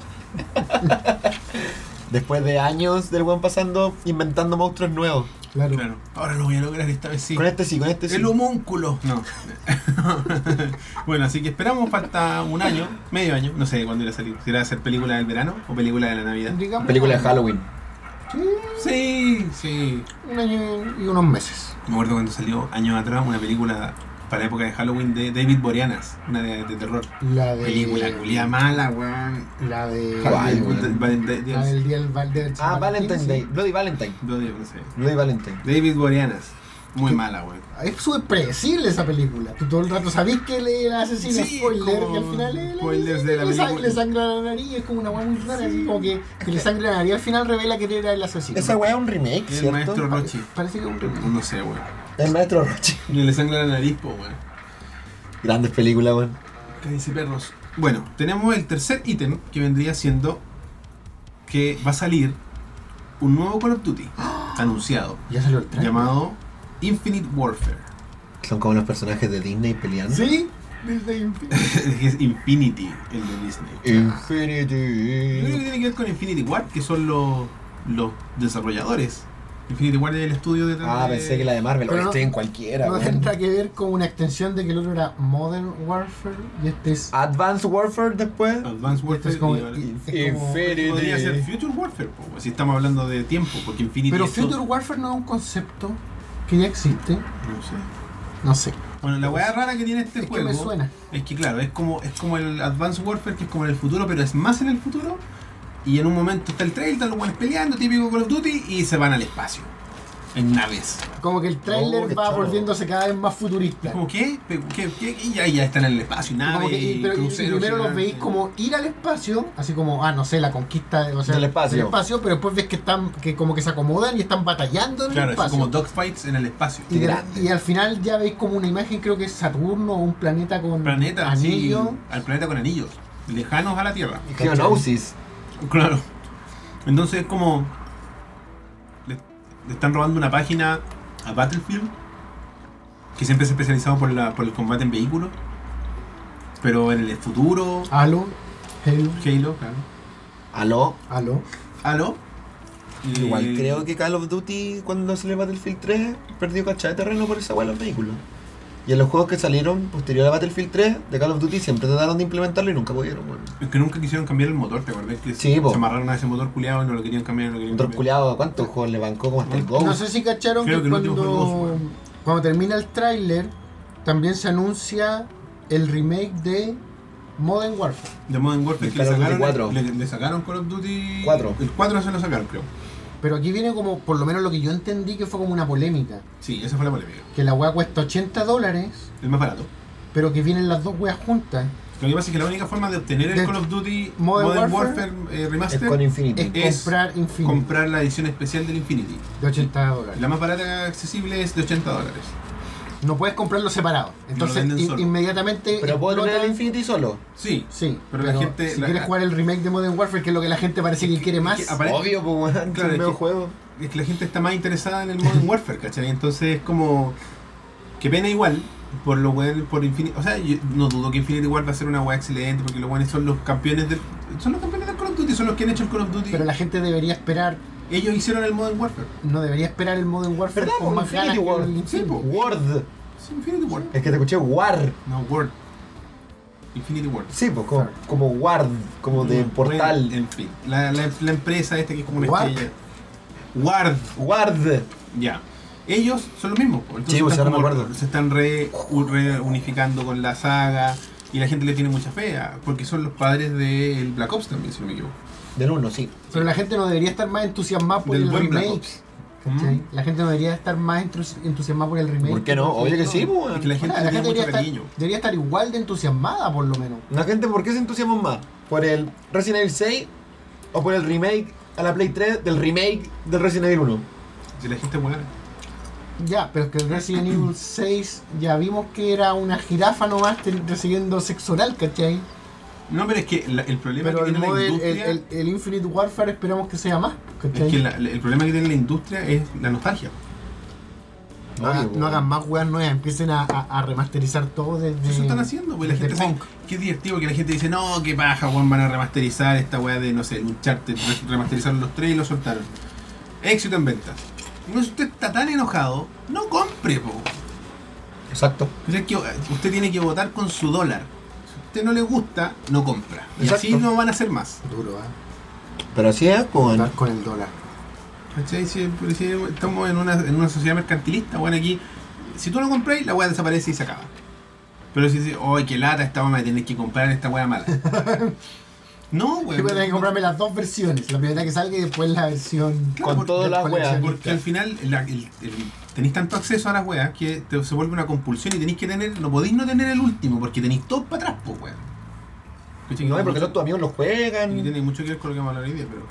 Después de años del weón pasando, inventando monstruos nuevos. Claro. Claro. Ahora lo voy a lograr esta vez sí. Con este sí, con este sí. El homúnculo. No. Bueno, así que esperamos falta un año, medio año, no sé cuándo irá a salir. Si irá a ser película del verano o película de la Navidad. Digamos, Película de Halloween. Sí, Sí, sí. un año y unos meses. Me acuerdo cuando salió años atrás una película para la época de Halloween de David Boreanaz, una de, de terror. La de. Película culia mala, weón. La de. Guay, la weón. Valentine- del día del Val- del Ah, Valentine sí. Day. Bloody Valentine. Bloody, no sé. Bloody Valentine. David Boreanaz. Muy mala, weón. Es súper predecible esa película. Tú todo el rato sabés que le el asesino Sí, spoiler como y al final le, spoilers de la le, sang- película. le sangra la nariz. Es como una weá muy rara. Así como que, que le sangra la nariz. Al final revela que era el asesino. Esa weá es un remake, El ¿cierto? maestro Rochi. Parece que es un remake. No sé, weón. El maestro Rochi. Y le sangra la nariz, po, weón. Grandes películas, weón. Cállese, perros. Bueno, tenemos el tercer ítem que vendría siendo que va a salir un nuevo Call of Duty anunciado Ya salió el trailer. llamado Infinite Warfare. Son como los personajes de Disney peleando. Sí, desde Infinity. Es Infinity, el de Disney. Yo creo que Infinity. tiene que ver con Infinity Ward, que son los, los desarrolladores. Infinity Ward es el estudio de... Ah, pensé que la de Marvel. Pero Oye, no- estoy en cualquiera, No weón. tendrá que ver con una extensión de que el otro era Modern Warfare y este es. Advanced Warfare después. Advanced y este Warfare. es como, y- y- es como- Infinity. podría ser Future Warfare, po, si estamos hablando de tiempo, porque Infinity Pero es todo- Future Warfare no es un concepto que ya existe. No sé. No sé. Bueno, la weá rara que tiene este Es que juego me suena. es que claro, es como, es como el Advanced Warfare, que es como en el futuro, pero es más en el futuro. Y en un momento está el trailer, están los buenos peleando, típico Call of Duty, y se van al espacio. en naves. Como que el tráiler Oh, qué va choro. volviéndose cada vez más futurista. Como, ¿qué? ¿Qué? ¿Qué? ¿Qué? Y ya, ya están en el espacio, Y como naves, que- y- pero- y cruceros primero los veis gigantes. como ir al espacio, así como, ah, no sé, la conquista o sea, Del espacio. pero después ves que están, que como que se acomodan y están batallando en Claro, el así espacio. como dogfights en el espacio. y, de- grande. y al final ya veis como una imagen, creo que es Saturno o un planeta con Planeta, anillo. sí, al planeta con anillos, lejanos a la Tierra. Geonosis. Claro. Entonces es como. Le, le están robando una página a Battlefield, que siempre es especializado por, la, por el combate en vehículos. Pero en el futuro. Halo, Halo, Halo, claro. Aló. Halo. Halo. y- Igual creo que Call of Duty, cuando salió Battlefield tres, perdió cacha de terreno por esa hueá en los vehículos. Y en los juegos que salieron posterior a Battlefield tres de Call of Duty siempre trataron de implementarlo y nunca pudieron, weón. Es que nunca quisieron cambiar el motor, ¿te acuerdas? Que Sí, se, po. se amarraron a ese motor culiado y no lo querían cambiar. No lo querían Motor cambiar. culiado, ¿cuántos juegos le bancó? Como hasta el No Go. No sé si cacharon Creo que, que el último fue el cuando, dos, weón. cuando termina el tráiler también se anuncia el remake de Modern Warfare. De Modern Warfare El que le Call of Duty sacaron, cuatro. le, le sacaron Call of Duty cuatro. El cuatro se lo sacaron, creo. Pero aquí viene como, por lo menos lo que yo entendí, que fue como una polémica. Sí, esa fue la polémica. Que la weá cuesta ochenta dólares, El más barato. pero que vienen las dos weas juntas. Lo que pasa es que la única forma de obtener el De- Call of Duty Modern Modern, Warfare Warfare, eh, Es Remaster con Infinity. Es Es comprar Infinity comprar la edición especial del Infinity. de ochenta dólares. La más barata accesible es de ochenta dólares. No puedes comprarlo separado. Entonces, venden in- solo. inmediatamente. Pero puedo explota- tener el Infinity solo. Sí, Sí, pero pero, la gente- si la- quieres jugar el remake de Modern Warfare, que es lo que la gente parece que quiere más. que apare- Obvio, pues, weón. Claro, Es es un que- juego. es que la gente está más interesada en el Modern Warfare, ¿cachai? Entonces es como. Que pena igual. Por lo bueno, por Infinity. O sea, yo no dudo que Infinity War va a ser una weá excelente. Porque los buenos son los campeones del. Son los campeones del Call of Duty. Son los que han hecho el Call of Duty. Pero la gente debería esperar. Ellos hicieron el Modern Warfare. No debería esperar el Modern Warfare ¿Verdad, con po? más Infinity ganas que War. el Sí, Infinity. po. Word. Sí, Infinity War. Es que te escuché War. No, Word. Infinity War. Sí, pues como, como Ward, como de Mm, portal. En fin. La, la, la empresa esta que es como una Warp. estrella. Ward. Ward. Ya. Ellos son los mismos. po. Entonces Sí, pues, están ahora me como- acuerdo. se están re, reunificando con la saga. Y la gente le tiene mucha fe. ah, Porque son los padres del Black Ops también, si no me equivoco. Del uno, sí. Pero la gente no debería estar más entusiasmada por Del el buen Black remake. Ops. ¿cachai? Mm. La gente no debería estar más entus- entusiasmada por el remake. ¿Por qué no? Obvio que sí, pues, Es weón. que la gente Ahora, le la tiene gente mucho debería cariño. estar, debería estar igual de entusiasmada, por lo menos. La gente, ¿por qué se entusiasma más? ¿Por el Resident Evil seis o por el remake a la Play tres del remake del Resident Evil uno? Si la gente es buena. Ya, pero es que el Resident Evil seis ya vimos que era una jirafa nomás ten- recibiendo sexo oral, ¿cachai? No, pero es que la- el problema Pero que el, tiene la model- el, industria. el, el Infinite Warfare esperamos que sea más, ¿cachai? Es que la- el problema que tiene la industria es la nostalgia. no, hagan, Obvio, no weón. hagan más weas nuevas, empiecen a, a, a remasterizar todo desde... Eso están haciendo, pues la desde gente sabe, Punk. qué divertido que la gente dice, no, qué paja, weón, van a remasterizar esta weá de, no sé, el Uncharted, re- remasterizaron los tres y lo soltaron. Éxito en ventas. No, si usted está tan enojado, no compre, po. Exacto. O sea, que usted tiene que votar con su dólar. Si a usted no le gusta, no compra. Y Exacto. así no van a hacer más. Duro, ¿eh? Pero así es, pues. Votar con el dólar. ¿Cachai? Si, si estamos en una, en una sociedad mercantilista, bueno, aquí, si tú no compras, la weá desaparece y se acaba. Pero si dices, ¡ay, qué lata! Esta weá me tenés que comprar esta weá mala. No, Yo weón. voy a tener que comprarme las dos versiones, la primera que salga y después la versión... Claro, Con por- todas del las weas. coleccionista. Porque al final la- el- el- tenéis tanto acceso a las weas que te- se vuelve una compulsión y tenéis que tener, no podéis no tener el último porque tenéis todo para atrás, pues weón. ¿Cachai? No, Que porque mucho- los tus amigos lo y juegan. tiene mucho que ver con lo que vamos a hablar hoy día, pero.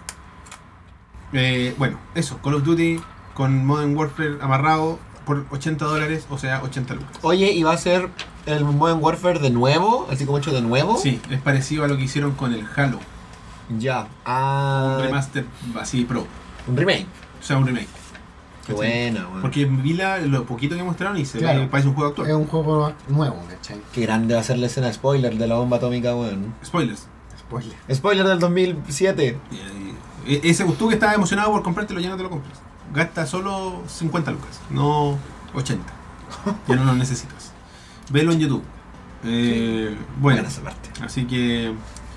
Eh, bueno, eso, Call of Duty con Modern Warfare amarrado por ochenta dólares, o sea, ochenta lucas. Oye, ¿y va a ser el Modern Warfare de nuevo? Así como hecho de nuevo. Sí, es parecido a lo que hicieron con el Halo, Ya. Ah. un remaster así pro, Un remake. o sea, un remake. Qué ¿Cachai? buena, weón. Porque vi la, lo poquito que mostraron y se Claro. ve, parece un juego Es actual. un juego nuevo, ¿cachai? Qué grande va a ser la escena spoiler de la bomba atómica, weón. Spoilers. Spoiler. Spoiler del dos mil siete. Eh, eh, ese tú que estabas emocionado por comprártelo, ya no te lo compras. Gasta solo cincuenta lucas, no ochenta. Ya no lo necesitas. Velo en YouTube. Eh, bueno, Buena esa parte. así que.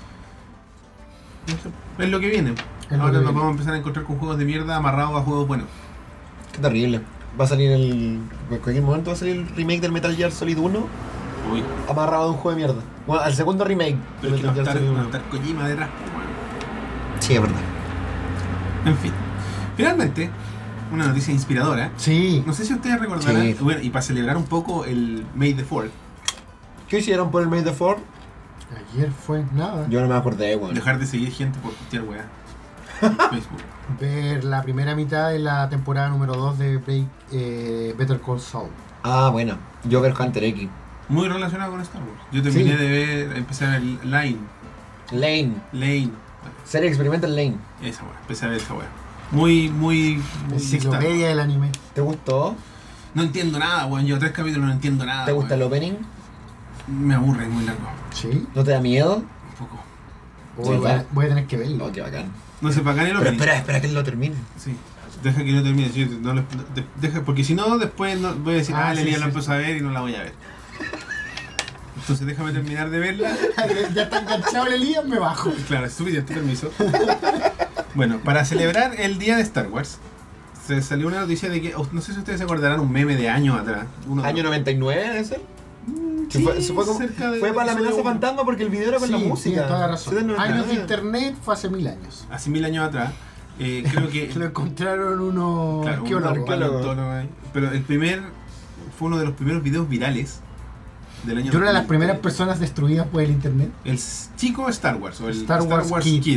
no sé, es lo que viene. lo Ahora que nos viene. vamos a empezar a encontrar con juegos de mierda amarrados a juegos buenos. Qué terrible. Va a salir el. En cualquier momento va a salir el remake del Metal Gear Solid uno Uy, amarrado a un juego de mierda. Bueno, al segundo remake pero del es que va a Metal estar, Gear Solid va a uno. estar Kojima detrás. Bueno, Sí, es verdad. en fin. Finalmente, una noticia inspiradora. Sí. No sé si ustedes recordarán, Sí. bueno, y para celebrar un poco el May the fourth, ¿Qué hicieron por el May the fourth? Ayer fue nada. Yo no me acordé, weón. dejar de seguir gente por postear weá en Facebook. Ver la primera mitad de la temporada número dos de Break, eh, Better Call Saul. Ah, bueno. Yo ver Hunter X. Muy relacionado con Star Wars. Yo terminé Sí. de ver, empecé a ver Line, Lane. Lane, Serie Experimental Lane. esa weá, empecé a ver esa weá. Muy, muy... muy Star Enciclopedia Wars. del anime. ¿Te gustó? No entiendo nada, weón. Yo tres capítulos no entiendo nada. ¿Te gusta el weón. opening? Me aburre, es muy largo. Sí. ¿No te da miedo? Un poco. Voy, Sí, a, va. voy a tener que verlo. No, qué bacán. No sé, para acá en el Pero opening. espera, espera que él lo termine. Sí. Deja que yo termine. Sí, no lo- de- deja, porque si no, después no, voy a decir, ah, Ah, la sí, Elías sí, la sí. empezó a ver y no la voy a ver. Entonces déjame terminar de verla. Ya está enganchado el Elías, me bajo. Claro, es suficiente, permiso. Bueno, para celebrar el día de Star Wars, se salió una noticia de que, oh, no sé si ustedes se acordarán, un meme de años atrás. Uno de ¿Año los- noventa y nueve debe ser? Sí, fue, se fue, como- cerca de- fue para la episodio amenaza uno. fantasma porque el video era con Sí, la tienes música. toda la Sí, razón. del noventa y Años de nueve. internet fue hace mil años. Hace mil años atrás. Eh, creo que... Lo encontraron unos Claro, un arqueólogos. arqueólogo. paleontólogo ahí. Pero el primer... Fue uno de los primeros videos virales del año Yo era de las dos mil. primeras personas destruidas por el internet. El chico Star Wars, o el Star Wars Kid.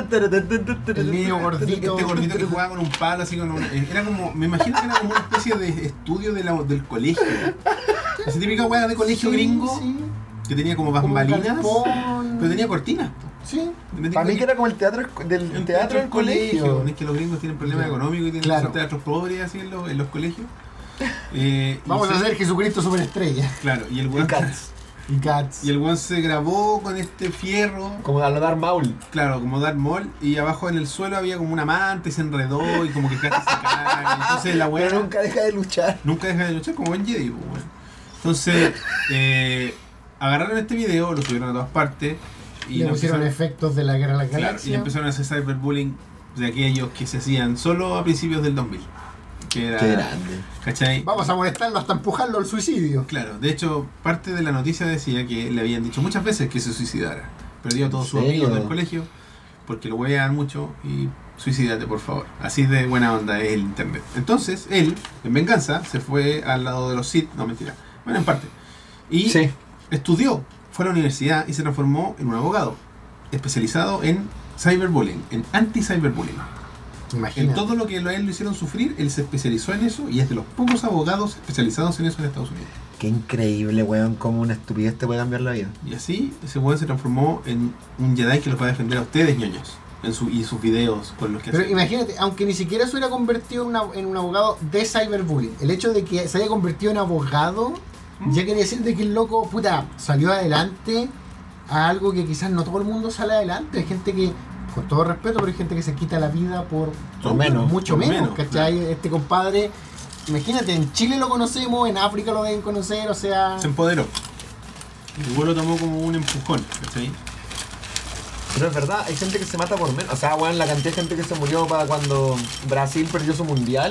El niño gordito. Este gordito que jugaba con un palo, así con un- Era como, me imagino que era como una especie de estudio de la- del colegio. Esa típica hueá de colegio Sí, gringo, sí. que tenía como Como un bambalinas, galpón. pero tenía cortinas. Sí. Para mí que era como el teatro del Un teatro del colegio. Es que los gringos tienen problemas Claro. económicos y tienen Claro. que hacer teatros pobres así en los, en los colegios. Eh, y Vamos a se- hacer Jesucristo Superestrella. Claro, y el Y weón Cats. Y Cats. y el weón se grabó con este fierro. Como a lo Darth Maul. Claro, como Darth Maul, y abajo en el suelo había como una manta y se enredó y como que casi se cae. Entonces la weá Pero nunca deja de luchar. nunca deja de luchar como buen Jedi, pues, weón. Entonces, eh, agarraron este video, lo subieron a todas partes y, Le lo pusieron empezaron- efectos de la guerra de las claro, y galaxias. empezaron a hacer cyberbullying de aquellos que se hacían solo a principios del dos mil. Que era, Qué grande. ¿cachai? Vamos a molestarlo hasta empujarlo al suicidio. Claro, de hecho, parte de la noticia decía que le habían dicho muchas veces que se suicidara. Perdió a todos sus serio? amigos del colegio porque lo hueveaban mucho y suicídate, por favor. Así de buena onda es el internet. Entonces, él, en venganza, se fue al lado de los Sith, no mentira, bueno, en parte. Y Sí. estudió, fue a la universidad y se transformó en un abogado especializado en cyberbullying, en anti-cyberbullying. En Imagínate. todo lo que a él lo hicieron sufrir, él se especializó en eso y es de los pocos abogados especializados en eso en Estados Unidos. Qué increíble, weón, cómo una estupidez te puede cambiar la vida. Y así ese weón se transformó en un Jedi que los va a defender a ustedes, ñoños, en su, y sus videos con los que Pero hacen. imagínate, aunque ni siquiera se hubiera convertido en, una- en un abogado de cyberbullying, el hecho de que se haya convertido en abogado ¿Mm? ya quiere decir de que el loco, puta, salió adelante a algo que quizás no todo el mundo sale adelante. Hay gente que, con todo respeto, pero hay gente que se quita la vida por Por menos, mucho por menos, menos, ¿cachai? Este compadre, imagínate, en Chile lo conocemos, en África lo deben conocer, o sea... Se empoderó. Y el weón lo tomó como un empujón, ¿cachai? Pero es verdad, hay gente que se mata por menos. O sea, weón, la cantidad de gente que se murió para cuando Brasil perdió su mundial.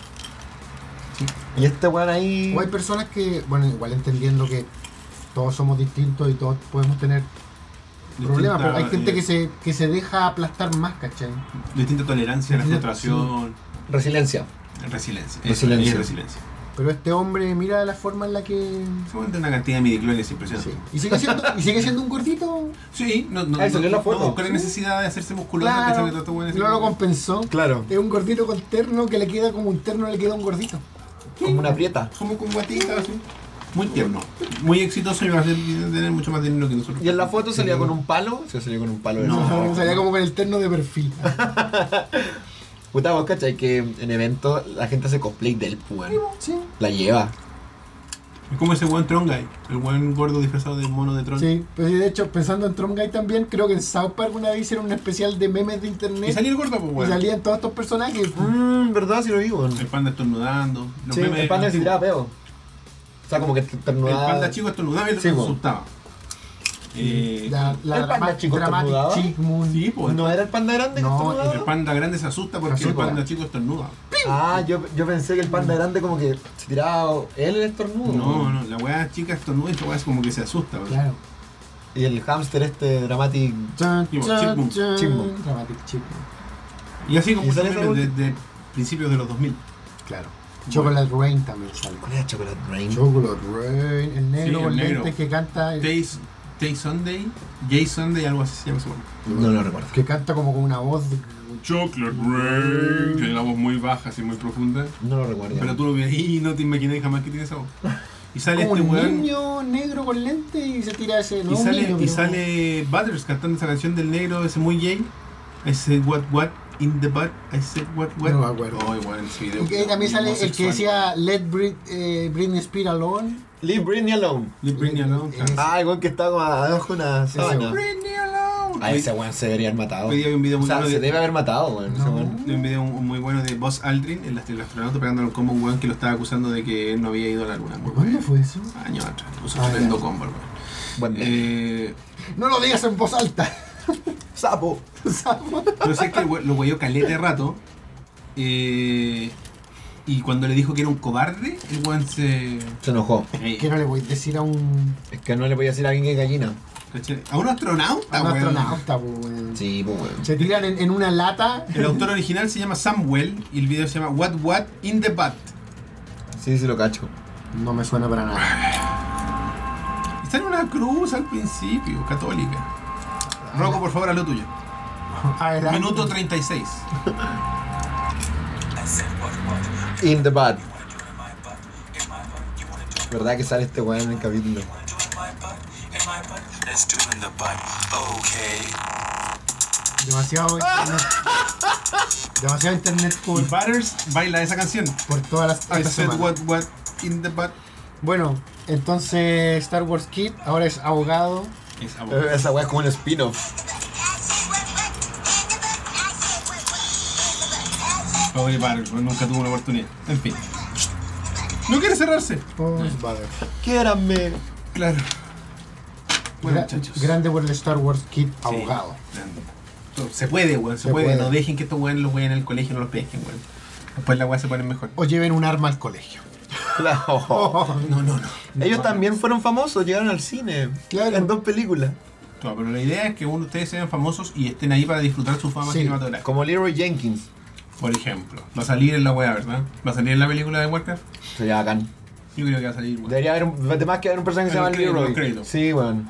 Sí. Y este weón ahí. O hay personas que, bueno, igual entendiendo que todos somos distintos y todos podemos tener problemas, pero hay gente eh, que se, que se deja aplastar más, ¿cachai? Distinta tolerancia, la Distinta- frustración, Resiliencia. resiliencia. Eso, Resiliencia. es resiliencia. Pero este hombre, mira la forma en la que... Se cuenta una cantidad de midiclones impresionante. Sí. ¿Y sigue siendo, y sigue siendo un gordito? Sí, no, no, Ahí salió no, la foto. no buscó la Sí. necesidad de hacerse musculoso. Claro, pensaba que todo esto bueno es- no lo compensó. Claro. Es un gordito con terno que le queda como un terno, le queda un gordito. Como una prieta. Como con guatita, así. Muy tierno. Muy exitoso y va a ser- tener mucho más dinero que nosotros. Y en la foto salía con un palo. Sí, salía con un palo de No. ese. No, salía como con el terno de perfil. Puta, vos cachai que en eventos la gente hace cosplay del weón. Sí. La lleva. Es como ese buen Tron Guy, el buen gordo disfrazado de mono de Tron. Sí, pero sí, de hecho, pensando en Tron Guy también, creo que en South Park una vez hicieron un especial de memes de internet. Y salía el gordo, pues, Y weón. salían todos estos personajes. Mmm, verdad, sí lo vi, weón. El panda estornudando. Los Sí, memes- el panda se tiraba peo. O sea, como que El ternudaba. panda chico estornudaba y Sí, lo po. asustaba. Eh, La, la ¿El panda drama- chico Dramatic estornudaba? Chick Moon. sí, pues. ¿No era el panda grande que No, estornudaba? El panda grande se asusta porque Se el asusta. panda chico estornuda. Ah, yo, yo pensé que el panda grande como que se tiraba él el estornudo. No, no, la weá chica estornuda y esta weá es como que se asusta, weón. Claro. Y el hámster este dramatic. Chan, Sí, chan, Chick Moon. chan. Chick Moon. Dramatic Chick Moon. Y así como ¿Y muchos sale esa memes última? desde principios de los dos mil. Claro. Chocolate Rain también sale. ¿Cuál era Chocolate Rain? Chocolate Rain, el negro Sí, con el negro. lentes que canta. Tay, Tay Sunday, Jay Sunday, algo así se llama ese weón. No lo recuerdo. Que canta como con una voz. Chocolate Rain. Tiene la voz muy baja, así muy profunda. No lo recuerdo. Pero tú lo ves y no te imaginas jamás que tiene esa voz. Y sale Como este un weón. niño negro con lentes y se tira ese. No, Y un sale, niño, y pero- sale Butters cantando esa canción del negro, ese muy gay. Ese what what in the butt, I said what what. No me acuerdo. Oh, igual en ese video. Y que también sale el que homosexual. decía Let Brit, eh, Britney Spears alone. Leave Britney alone. Leave Britney alone. Eh, claro. Ah, igual que está como abajo de una sábana. Britney alone. A ese weón se debería haber matado. Hoy día hay un video O muy sea, bueno se de, debe haber matado, weón. ese No. weón. de un video muy bueno de Buzz Aldrin, el, ast- el astronauta pegándole un combo a un weón que lo estaba acusando de que él no había ido a la luna. Muy ¿Cuándo bueno. fue eso? Años atrás. Puso Ah, tremendo ya. combo, weón. Buen meme. Eh, No lo digas en voz alta. Sapo. pero sé que el we- lo weyó calete rato. Eh, y cuando le dijo que era un cobarde, el weón se. Se enojó. Eh, Que no le voy a decir a un, Es que no le voy a decir a alguien que es gallina. ¿cachai? A un astronauta, a un weón. astronauta, po, weón. Sí, pues weón. Se tiran en, en una lata. El autor original se llama Samuel y el video se llama What What in the Butt. Sí, sí lo cacho. No me suena para nada. Y está en una cruz al principio, católica. Rocco, por favor, haz lo tuyo. Adelante. Minuto treinta y seis. In the butt. ¿Verdad que sale este weón en el capítulo? Demasiado internet. Demasiado internet Y por, Butters baila esa canción. por todas las I esta said semana. what what in the butt. Bueno, entonces Star Wars Kid ahora es abogado. Es abogado. Esa weá es como un spin-off. Pobre Butters, weón, nunca tuvo una oportunidad. En fin. No quiere cerrarse. Oh, vale. Quiéranme. Claro. Bueno, Gra- muchachos. grande por el Star Wars Kid Sí, abogado. grande. Se puede, weón, se, Se puede. puede. No dejen que estos weones los weón en el colegio no los pesquen, weón. Después la weá se pone mejor. O lleven un arma al colegio. Claro. No, no, no. Ellos también fueron famosos, llegaron al cine. Claro. En dos películas. No, pero la idea es que uno de ustedes sean famosos y estén ahí para disfrutar su fama Sí. cinematográfica. Como Leroy Jenkins. Por ejemplo, va a salir en la weá, ¿verdad? ¿Va a salir en la película de Warcraft? Sería bacán. Yo creo que va a salir, weón. Debería haber un. Además que haber un personaje que se En llama los créditos, Leroy. los créditos. Sí, weón.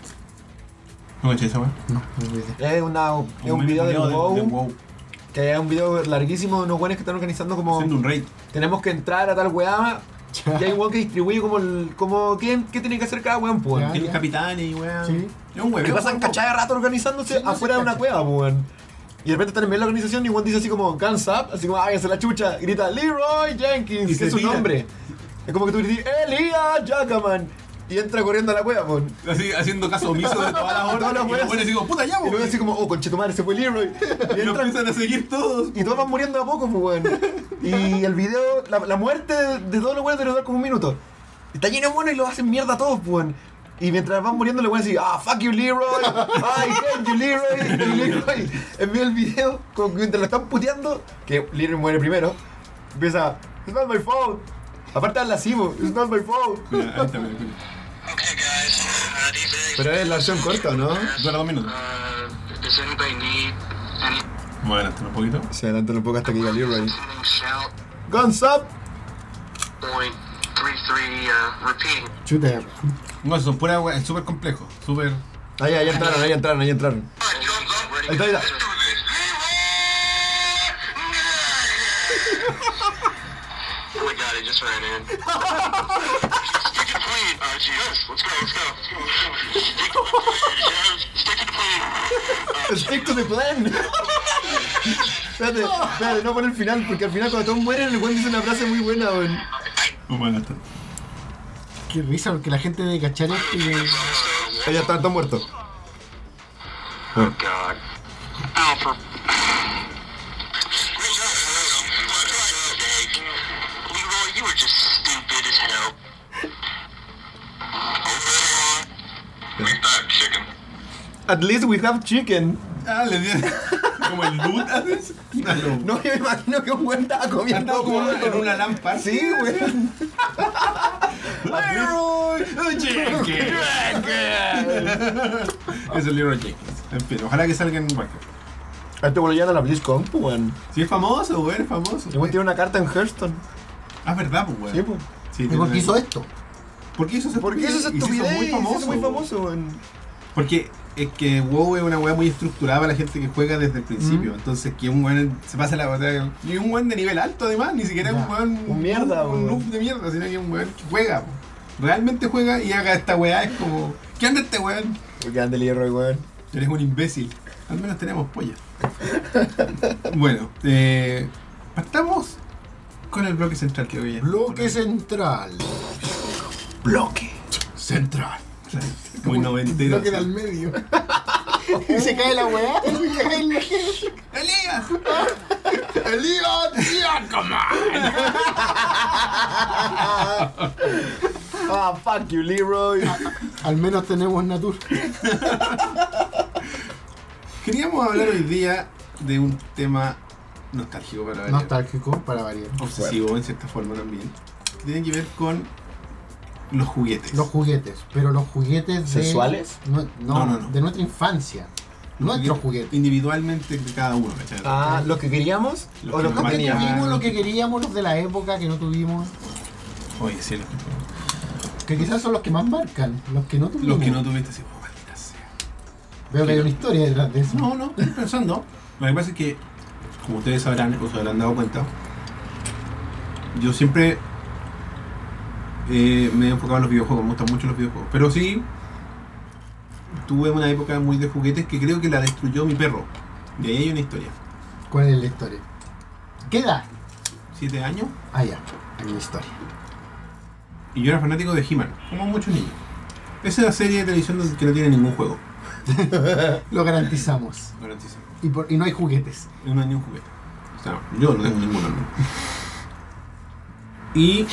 ¿No caché esa weá? No, no olvidé. Es, una, es un video del WoW. Que es un video larguísimo de unos weones que están organizando como. Haciendo un raid. Tenemos que entrar a tal weá. Y hay un weón que distribuye como el. como ¿quién, qué tiene que hacer cada weón, pues. Ya. Tienen capitanes y weá. Sí. Es un Que weón. pasan cachada de rato organizándose Sí, no afuera se de una cacha. cueva, pues, weón. Y de repente están en medio de la organización y Juan dice así como, Guns up, así como, hágase la chucha, grita, Leroy Jenkins, Y que se es su tira. nombre. Es como que tú dices, Elia Jackman. Y entra corriendo a la cueva, pues. Así, haciendo caso omiso de todas las Todas órdenes. las Y weas. los weones digo, puta ya, Y luego weón. así como, oh, conchetumare, se fue Leroy. Y, Y lo entran, empiezan a seguir todos. y todos van muriendo a poco, pues, weón. Y el video, la, la muerte de, de todos los weones debe durar como un minuto. Está lleno de buenos y los hacen mierda a todos, pues, weón. Y mientras van muriendo le voy a decir, ah, fuck you Leroy, I hate you Leroy, y Leroy en medio del video, como que mientras lo están puteando, que Leroy muere primero, empieza, it's not my fault, aparte habla así, po, it's not my fault. Mira, ahí está, mira, mira. Okay, guys. Uh, these days, Pero es la versión corta, ¿no? Dura dos minutos. uh, does anybody need any Vamos a adelantar un poquito. Se adelantan un poco hasta que diga Leroy. sending shout? Guns up. Point three three. Uh, repeating. Chuta. No, son pura weá, es súper complejo. Súper. Ahí, ahí entraron, ahí entraron, ahí entraron. Alright, thumbs up. Ready? Ahí está, ahí está. Let's do this. Oh my god, it just ran in. Stick to the plane. Uh, yes, let's go, let's go. Stick to the plane, yes. Stick to the plane. Uh, Stick to the plan. Espérate, espérate, no por el final, porque al final cuando todos mueren el weón dice una frase muy buena, weón. Vamos a adelantar. Qué risa, porque la gente debe cachar esto y. Ahí ya están todos muertos. Oh god. Alfred. Leroy, you were just stupid as hell. We got chicken. At least we have chicken. Ah, le dieron. Como el loot, ¿haces? No, no. No, yo me imagino que un weón estaba comiendo Andaba como pollo. en una lámpara. Sí, weón. Leroy Jenkins. Es el Leroy Jenkins. En fin, ojalá que salga en Warcraft. A este weón lo llevan a la BlizzCon, pues, weón. Sí, es famoso, weón, es famoso. El weón tiene una carta en Hearthstone. Ah, es verdad, pues, weón. Sí, pues. Sí, ¿Y tiene por qué una- hizo esto? ¿Por qué hizo esa ¿Por qué eso es Y se hizo estupidez? muy Se famoso. hizo muy famoso, weón. Porque es que WoW es una weá muy estructurada para la gente que juega desde el principio. Mm. Entonces, que un weón se pasa la batalla. Y un weón de nivel alto, además, ni siquiera es Ya. un weón. Un mierda, un weón. noob de mierda, sino que es un weón que juega. po. Realmente juega y haga esta weá. Es como, ¿qué onda este weón? Porque anda el hierro, weón. Eres un imbécil. Al menos tenemos polla. Bueno, eh, partamos con el bloque central que hoy es. Bloque central. Bloque. central. Muy noventero. Bloque del medio. Y se cae la weá. Y se cae la- ¡Elías! ¡Elías! ¡Elías! ¡Come Ah, fuck you, Leroy. Al menos tenemos Natur. Queríamos hablar hoy día de un tema nostálgico para variar. Nostálgico, para variar. Obsesivo en cierta forma también. Que tiene que ver con los juguetes. Los juguetes, pero los juguetes de... ¿Sexuales? No, no, No, no, no. de nuestra infancia. Nuestros juguetes. Individualmente de cada uno, ¿cachai? Ah, ¿los que queríamos? Los ¿O que los no que Los que teníamos? tuvimos, lo que queríamos, los de la época que no tuvimos. Oye, sí, los que, Que quizás son los que más marcan, los que no tuvimos. los que no tuviste, sí, oh, maldita sea. Veo que hay una historia detrás de eso. No, no, estoy pensando. Lo que pasa es que, como ustedes sabrán, o se habrán dado cuenta, yo siempre eh, me he enfocado en los videojuegos, me gustan mucho los videojuegos. Pero sí, tuve una época muy de juguetes que creo que la destruyó mi perro. De ahí hay una historia. ¿Cuál es la historia? ¿Qué edad? Siete años, Ah, ya, hay una historia. y yo era fanático de He-Man, como muchos niños. Esa es la serie de televisión donde- que no tiene ningún juego, Lo garantizamos. garantizo. Y, por, y no hay juguetes. No hay ni un juguete. O sea, yo no tengo ninguno. ¿no? Y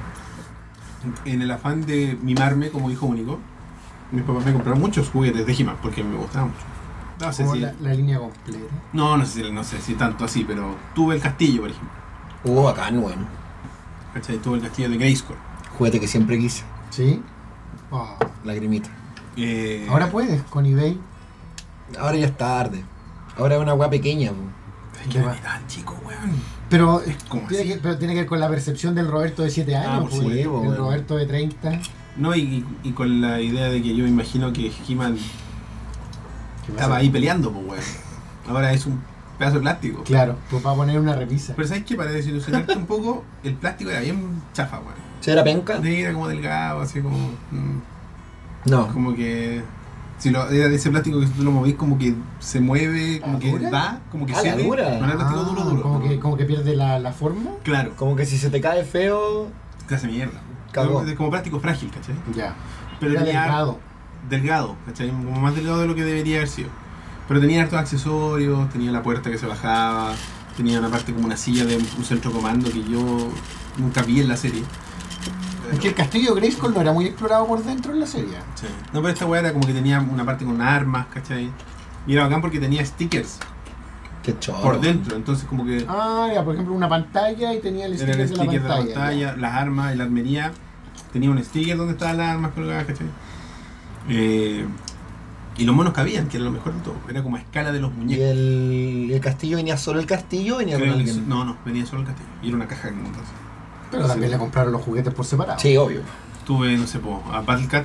en el afán de mimarme como hijo único, mis papás me compraron muchos juguetes de He-Man porque me gustaban mucho. No sé Como si, la, la línea completa. no, no sé si, no sé si tanto así, pero tuve el castillo, por ejemplo. Uh, bacán, weón. ¿Cachai? Tuve el castillo de Grayskull. Juguete que siempre quise. ¿Sí? Ah. Lagrimita. Eh, Ahora puedes con eBay. Ahora ya es tarde. Ahora es una weá pequeña, weón. es que no era tan chico, weón. Pero, eh, ¿Cómo tiene así? que, pero tiene que ver con la percepción del Roberto de siete años. Ah, por pues, sí, el bueno. Roberto de treinta. No, y, y con la idea de que yo me imagino que He-Man ¿Qué pasa? estaba ahí peleando, pues, weón. Ahora es un pedazo de plástico. Claro, pues para poner una repisa. Pero ¿sabes qué? Para desilusionarte un poco, el plástico era bien chafa, weón. ¿Se era penca? Sí, era como delgado, así como. mm, No. Como que. Si lo, era de ese plástico que si tú lo movís, como que se mueve, como ¿Ah, que dura? da, como que Ah, la cede. dura. No era plástico duro, duro. Como que, como que pierde la, la forma. Claro, Como que si se te cae feo. te hace mierda. Cagó. Como, como plástico frágil, ¿cachai? Ya. Pero Era tenía delgado. delgado, ¿cachai? Como más delgado de lo que debería haber sido. Pero tenía hartos accesorios, tenía la puerta que se bajaba, tenía una parte como una silla de un centro comando que yo nunca vi en la serie. Es que el castillo de Grayskull no era muy explorado por dentro en la serie. Sí. No, pero esta weá era como que tenía una parte con armas, ¿cachai? Y era bacán porque tenía stickers Qué choro. por dentro, entonces como que Ah, ya, por ejemplo, una pantalla y tenía el era sticker, el de la sticker de la pantalla. pantalla, las armas, y la armería. Tenía un sticker donde estaban las armas colgadas, ¿cachai? Eh, y los monos cabían, que era lo mejor de todo. Era como a escala de los ¿Y muñecos. el, el castillo venía solo el castillo o venía con Creo que- alguien? no, no, venía solo el castillo. Y era una caja como entonces. Ya. Pero también Sí. le compraron los juguetes por separado. Sí, obvio. Tuve, no sé, po, a Battlecat,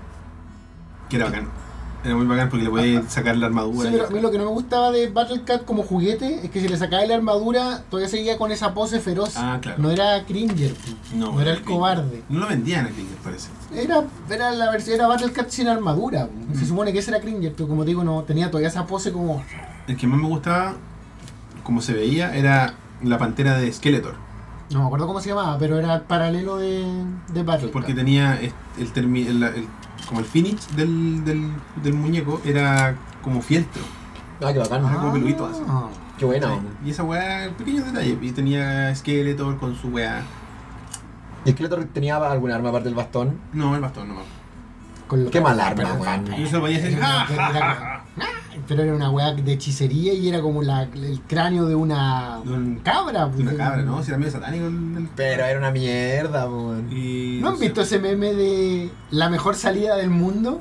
que era bacán. Era muy bacán porque le podías sacar la armadura. Sí, pero a mí lo que no me gustaba de Battlecat como juguete es que si le sacaba la armadura todavía seguía con esa pose feroz. Ah, claro. No era Cringer, no, No, era era el Cringer. cobarde. No lo vendían a Klinger, parece. Era, era la versión, era Battlecat sin armadura. Se supone que ese era Cringer, pero como te digo, no tenía todavía esa pose como. El que más me gustaba, como se veía, era la pantera de Skeletor. No me acuerdo cómo se llamaba, pero era el paralelo de, de Battlecat. Porque tenía est- el, termi- el, el- como el finish del, del, del muñeco era como fieltro. Ah, qué bacán. Ah. como peludito así. Qué buena. ¿cachai? Y esa weá, pequeños detalles. Y tenía Skeletor con su weá. ¿Y el Skeletor tenía alguna arma aparte del bastón? No, el bastón no. Con lo- Qué mal arma, pero, weón. Yo se lo podía decir. Era- ¡Ja, ja, era- ja! Pero era una weá de hechicería y era como la, el cráneo de una De un- cabra. De una cabra, ¿no? Si era medio satánico el. el- Pero era una mierda, weón. Y, ¿No han sé, visto ese meme de la mejor salida del mundo?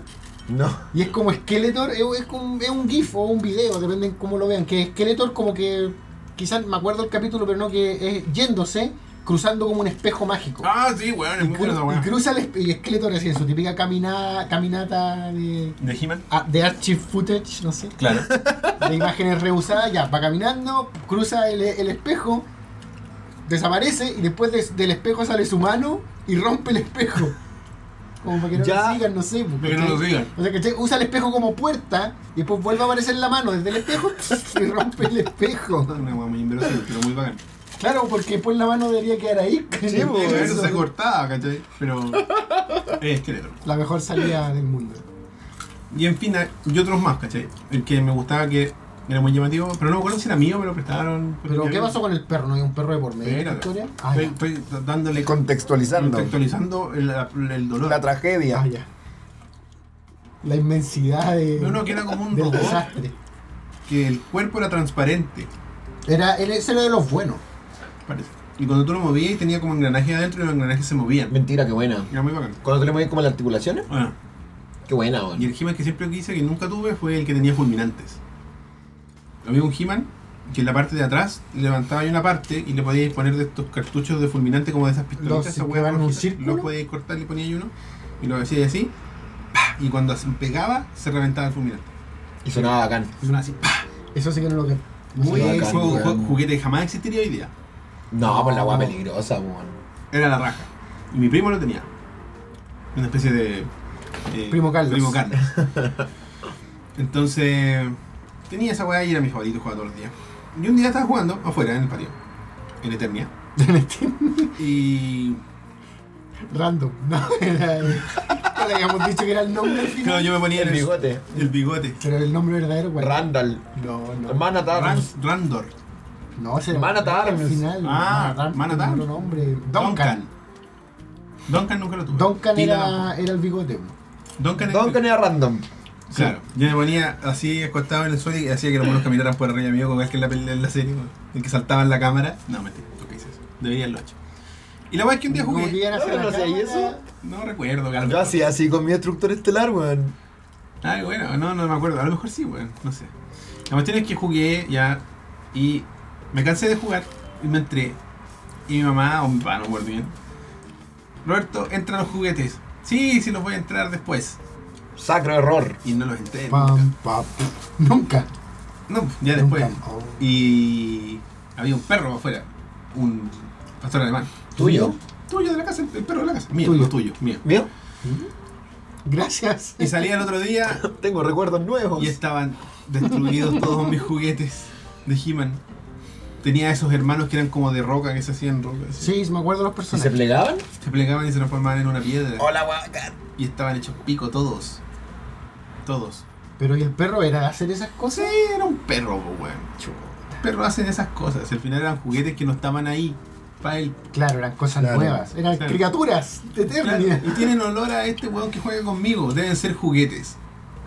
No. Y es como Skeletor, es, es, como- es un GIF o un video, depende de cómo lo vean. Que Skeletor como que, quizás me acuerdo el capítulo, pero no, que es yéndose, cruzando como un espejo mágico. Ah, sí, weón, es y, muy cru- buena esa y weá. cruza el espejo, y Skeletor así en su típica camina, caminata de, ¿De He-Man? ah, de archive footage, no sé, Claro. de imágenes reusadas, ya, va caminando, cruza el, el espejo, desaparece y después de- del espejo sale su mano y rompe el espejo. Como para que no Ya. lo sigan, no sé. Para que no lo sigan. O sea, que usa el espejo como puerta y después vuelve a aparecer la mano desde el espejo y rompe el espejo. Una weá muy inverosímil, pero muy bacán. Claro, porque después la mano debería quedar ahí. Sí, pues, Eso se cortaba, ¿cachai? Pero. Es Skeletor. La mejor salida del mundo. Y en fin, y otros más, ¿cachai? El que me gustaba que era muy llamativo, pero no me acuerdo si era mío, me lo prestaron. Pero ¿qué pasó con el perro? ¿No hay un perro de por medio de la Espérate. historia? Ah, Estoy, ya. estoy dándole. Contextualizando. Contextualizando el, el dolor. La tragedia. Ah, ya. La inmensidad de, No, no, que era como un del robot. desastre. Que el cuerpo era transparente, Era, él- ese era de los buenos. parece. Y cuando tú lo movías tenía como engranajes adentro y los engranajes se movían. Mentira, qué buena. Era muy bacán. Cuando tú le mueves como las articulaciones, Bueno, qué buena, y weón. el He-Man que siempre quise, que nunca tuve, fue el que tenía fulminantes. Había un He-Man que en la parte de atrás levantaba ahí una parte y le podíais poner de estos cartuchos de fulminante como de esas pistolitas. Los esas que huevas van en un rojitas. círculo. Los podíais cortar, le poníais uno y lo hacíais así. ¡Pah! Y cuando se pegaba, se reventaba el fulminante. Y sonaba bacán. Y sonaba así. ¡Pah! Eso sí que no lo que. Muy Sí, fue bacán, un weón. ju- juguete que jamás existiría hoy día. No, pues la weá peligrosa, weón. Era la raja. Y mi primo lo tenía. Una especie de. eh, Primo Carlos. Primo Carlos. Entonces. Tenía esa weá y era mi favorito, jugaba todos los días. Y un día estaba jugando afuera en el patio. En Eternia. Y. Random. No, era. No le habíamos dicho que era el nombre al final. Claro, yo me ponía El en bigote. El bigote. Pero el nombre verdadero, ¿cuál? Randall. No, no. Manatar. Ran- Randor. No, ese era Manatar. al final. Ah, Manatar, Manatar. tiene otro nombre. Duncan. Duncan. Duncan nunca lo tuve. Duncan Tila era, tampoco. era el bigote. Duncan era- Duncan era random. Claro, yo me ponía así acostado en el suelo y hacía que los monos caminaran por arriba mío, como es que en la, peli- en la serie, ¿no? El que saltaba en la cámara. No, mentira, ¿tú qué dices eso? Deberían lo hecho. Y la weá es que un día Como que jugué. iban a hacer No, la no hacía cámara. eso. No recuerdo, que a lo Yo mejor- hacía así con mi destructor estelar, weón. Ay, bueno, no, no me acuerdo. A lo mejor sí, weón, no sé. La cuestión es que jugué ya y me cansé de jugar y me entré. Y mi mamá o mi papá, no me acuerdo bien. Roberto, entra a los juguetes. Sí, sí los voy a entrar después. Sacro error. Y no los entré nunca. Pam, pam, pum. Nunca. No, ya después. Nunca. Oh. Y había un perro afuera. Un pastor alemán. ¿Tuyo? Tuyo de la casa, el perro de la casa. Mío, Tuyo. no tuyo, mío. ¿Mío? Gracias. Y salía el otro día Tengo recuerdos nuevos. y estaban destruidos todos mis juguetes de He-Man. Tenía esos hermanos que eran como de roca, que se hacían roca. así. Sí, me acuerdo de los ¿Y se personajes. plegaban? Se plegaban y se transformaban en una piedra. Hola, weón. Y estaban hechos pico todos. Todos. Pero ¿y el perro era de hacer esas Sí, cosas? era un perro, po, weón. Los perros hacen esas cosas. Al final eran juguetes que no estaban ahí para él. Claro, eran cosas Claro. nuevas. Eran Claro. criaturas de Claro, Eternia. y tienen olor a este weón que juega conmigo. Deben ser juguetes.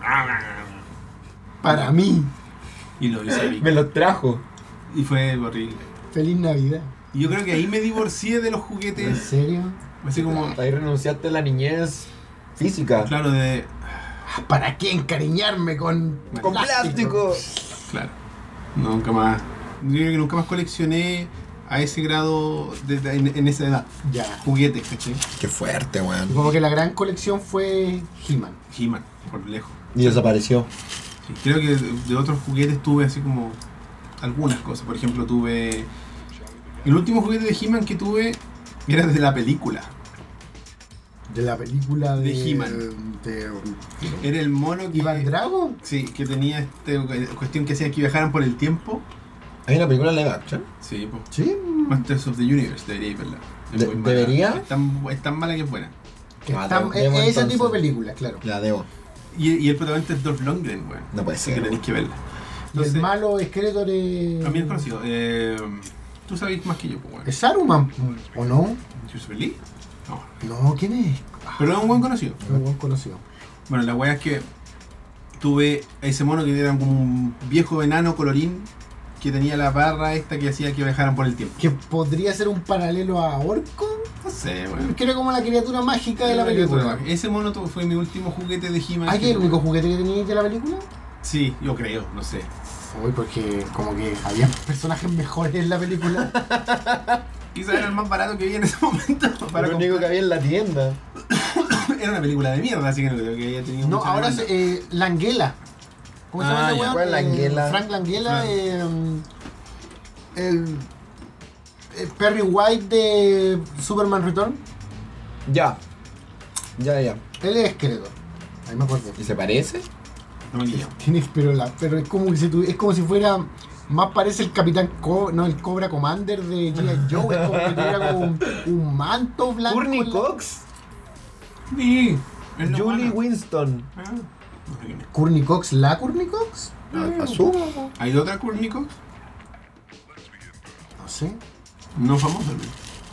Para mí. Y lo hice pico. Me los trajo. Y fue horrible. Feliz Navidad. Y yo creo que ahí me divorcié de los ¿En juguetes. serio? Así como, Ahí renunciaste a la niñez física. claro, de. ¿Para qué encariñarme con, Con plástico. Claro. Nunca más. Yo creo que nunca más coleccioné a ese grado de, de- en, en esa edad. Ya. Juguetes, ¿cachai? Qué fuerte, weón. Como que la gran colección fue He-Man. He-Man, por lejos. Y desapareció. Sí, creo que de, de otros juguetes tuve así como algunas cosas. Por ejemplo, tuve. El último juguete de He-Man que tuve era de la película. De la película de. De He-Man. De, Era el mono que. ¿Ivan Drago? Sí, que tenía esta cuestión que hacía que viajaran por el tiempo. ¿Hay una película live action? Sí, pues. Sí. Masters of the Universe, debería verla. Es De- muy mala. ¿debería? Es tan, es tan mala que es buena. Que Ah, está- debo- es- debo es ese entonces. tipo de películas, claro. La debo. Y, y el protagonista es Dolph Lundgren, weón. No puede Así ser, que tenéis que verla. Y el malo Skeletor es. También es conocido. Eh, Tú sabes más que yo, pues, weón. ¿Es Saruman? ¿O no? ¿Christopher Lee? No. No, ¿quién es? Pero es un buen conocido. Es un buen conocido. Bueno, la weá es que tuve a ese mono que era como un viejo enano colorín que tenía la barra esta que hacía que viajaran por el tiempo. Que podría ser un paralelo a Orco. No sé, weón. Que era como la criatura mágica de la película. Ese mono tu- fue mi último juguete de He-Man. ¿Hay que el único tuve. juguete que teníais de la película? Sí, yo creo, no sé. Uy, porque como que había personajes mejores en la película. Quizás era el más barato que vi en ese momento. Para Lo único que comprar. había en la tienda. Era una película de mierda, así que no creo que haya tenido No, mucha ahora demanda. se, eh, Langella. ¿Cómo se Ah, llama ya. ese weón? ¿Cuál Eh, Langella? Frank Langella, Claro. eh, el, el Perry White de Superman Return. Ya. Ya, ya. Él es Skeletor. Ahí me acuerdo. ¿Y se parece? No maquillado. Tiene, pero, la, pero es como si tu- es como si fuera. Más parece el Capitán Co, no, el Cobra Commander de G I. Joe. Es como que tuviera como un, un manto blanco. Courtney en la- Cox. Sí. es lo Julie bueno. Winston. Ah, no sé quién es. Courtney Cox, ¿la Courtney Cox? Ah, Asumo. ¿Hay otra Courtney Cox? No sé. No famosa, ¿no?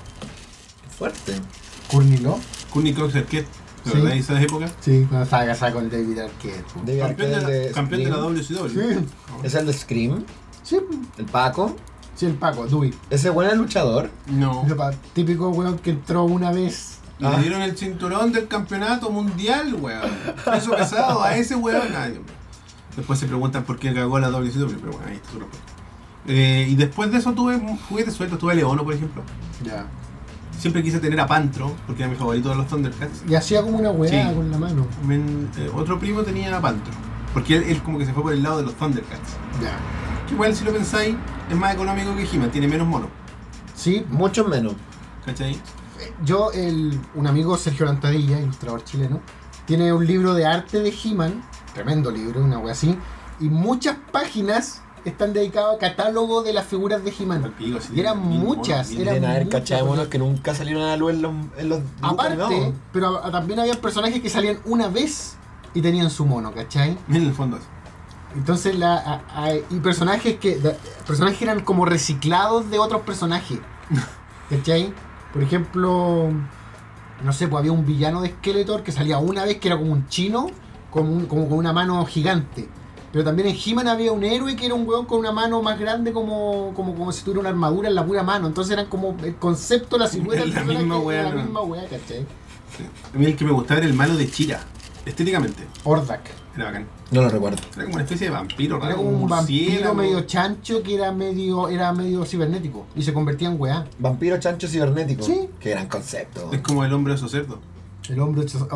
Fuerte. ¿Courtney Love? Courtney Cox Arquette. ¿De Sí. verdad de esa época? Sí, cuando estaba casada con David Arquette. David Campeón de Arquette, la, el de campeón de la Scream. W C W. Sí, Es el de Scream. sí, El Paco. sí, el Paco, Dewey. Ese buen es luchador. No. Ese pa- típico weón que entró una vez. Y Ah. le dieron el cinturón del campeonato mundial, weón. Peso pesado a ese weón. Ay, Dios mío. Después se preguntan por qué cagó la W C W, pero bueno, ahí está su respuesta. Eh, y después de eso tuve juguetes sueltos. Tuve a Leono, por ejemplo. Ya. Siempre quise tener a Pantro, porque era mi favorito de los Thundercats. Y hacía como una weá Sí. con la mano. Men- eh, otro primo tenía a Pantro. Porque él, él como que se fue por el lado de los Thundercats. Ya. Que igual, si lo pensáis, es más económico que He-Man, tiene menos mono. Sí, Mucho menos. ¿Cachai? yo, el, un amigo Sergio Lantadilla, ilustrador chileno, tiene un libro de arte de He-Man, tremendo libro, una wea así, y muchas páginas están dedicadas a catálogo de las figuras de Al He-Man. pico, sí, Y eran mil monos, muchas, mil- eran Deben haber muchas, cachado de monos porque- que nunca salieron a la luz en los, en los dibujos Aparte, animados. pero a- también había personajes que salían una vez y tenían su mono, ¿cachai? En el fondo eso. Entonces, la, a- a- y personajes que da- personajes que eran como reciclados de otros personajes. ¿Cachai? Por ejemplo, no sé, pues había un villano de Skeletor que salía una vez que era como un chino, como, un- como con una mano gigante. Pero también en He-Man había un héroe que era un weón con una mano más grande, como, como, como si tuviera una armadura en la pura mano. Entonces eran como el concepto, la silueta del La personaje misma era weá, la ¿no? misma weá, ¿cachai? Sí. A mí el que me gustaba era el malo de Chira. Estéticamente. Ordak. Era bacán. No lo recuerdo. Era como una especie de vampiro raro. Era como un murciélago. vampiro medio chancho que era medio, era medio cibernético y se convertía en weá. Vampiro chancho cibernético. Sí. Qué gran concepto. Es como el hombre de esos cerdos. El hombre hecho-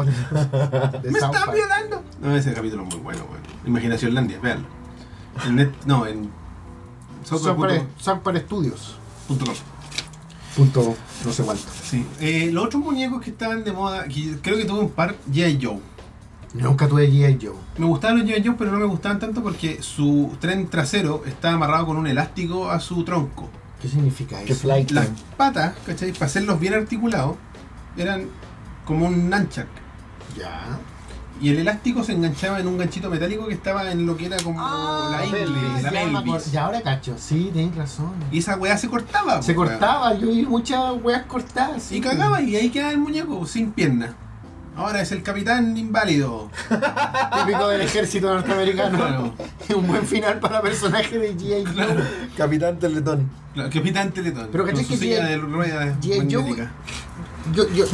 de ¡Me South están Park. violando! No, ese capítulo es muy bueno, weón. Imaginación Landia, véanlo. En net, no, en South southpark Park, punto South Park Studios. com. Punto no sé cuánto. Sí. Eh, los otros muñecos que estaban de moda, que creo que tuve un par, G I. Joe. Nunca tuve G I. Joe. Me gustaban los G I. Joe, pero no me gustaban tanto porque su tren trasero estaba amarrado con un elástico a su tronco. ¿Qué significa Qué eso? flight. Las patas, ¿cachai? Para hacerlos bien articulados, eran como un nunchuck. Ya. Y el elástico se enganchaba en un ganchito metálico que estaba en lo que era como Ah, la ingle, pelvis, la ya, me acuerdo. pelvis. Ya ahora cacho. Sí, tenés razón. Y esa weá se cortaba. Se po, weá. cortaba, yo vi muchas weas cortadas. sí. Y cagaba y ahí quedaba el muñeco sin pierna. Ahora es el capitán inválido. Típico del ejército norteamericano. Claro. Un buen final para personaje de G I. Joe. Claro. Capitán Teletón. Claro, capitán Teletón. Pero con ¿cachai su que silla G I de ruedas G I. Joe- magnética. Yo, yo.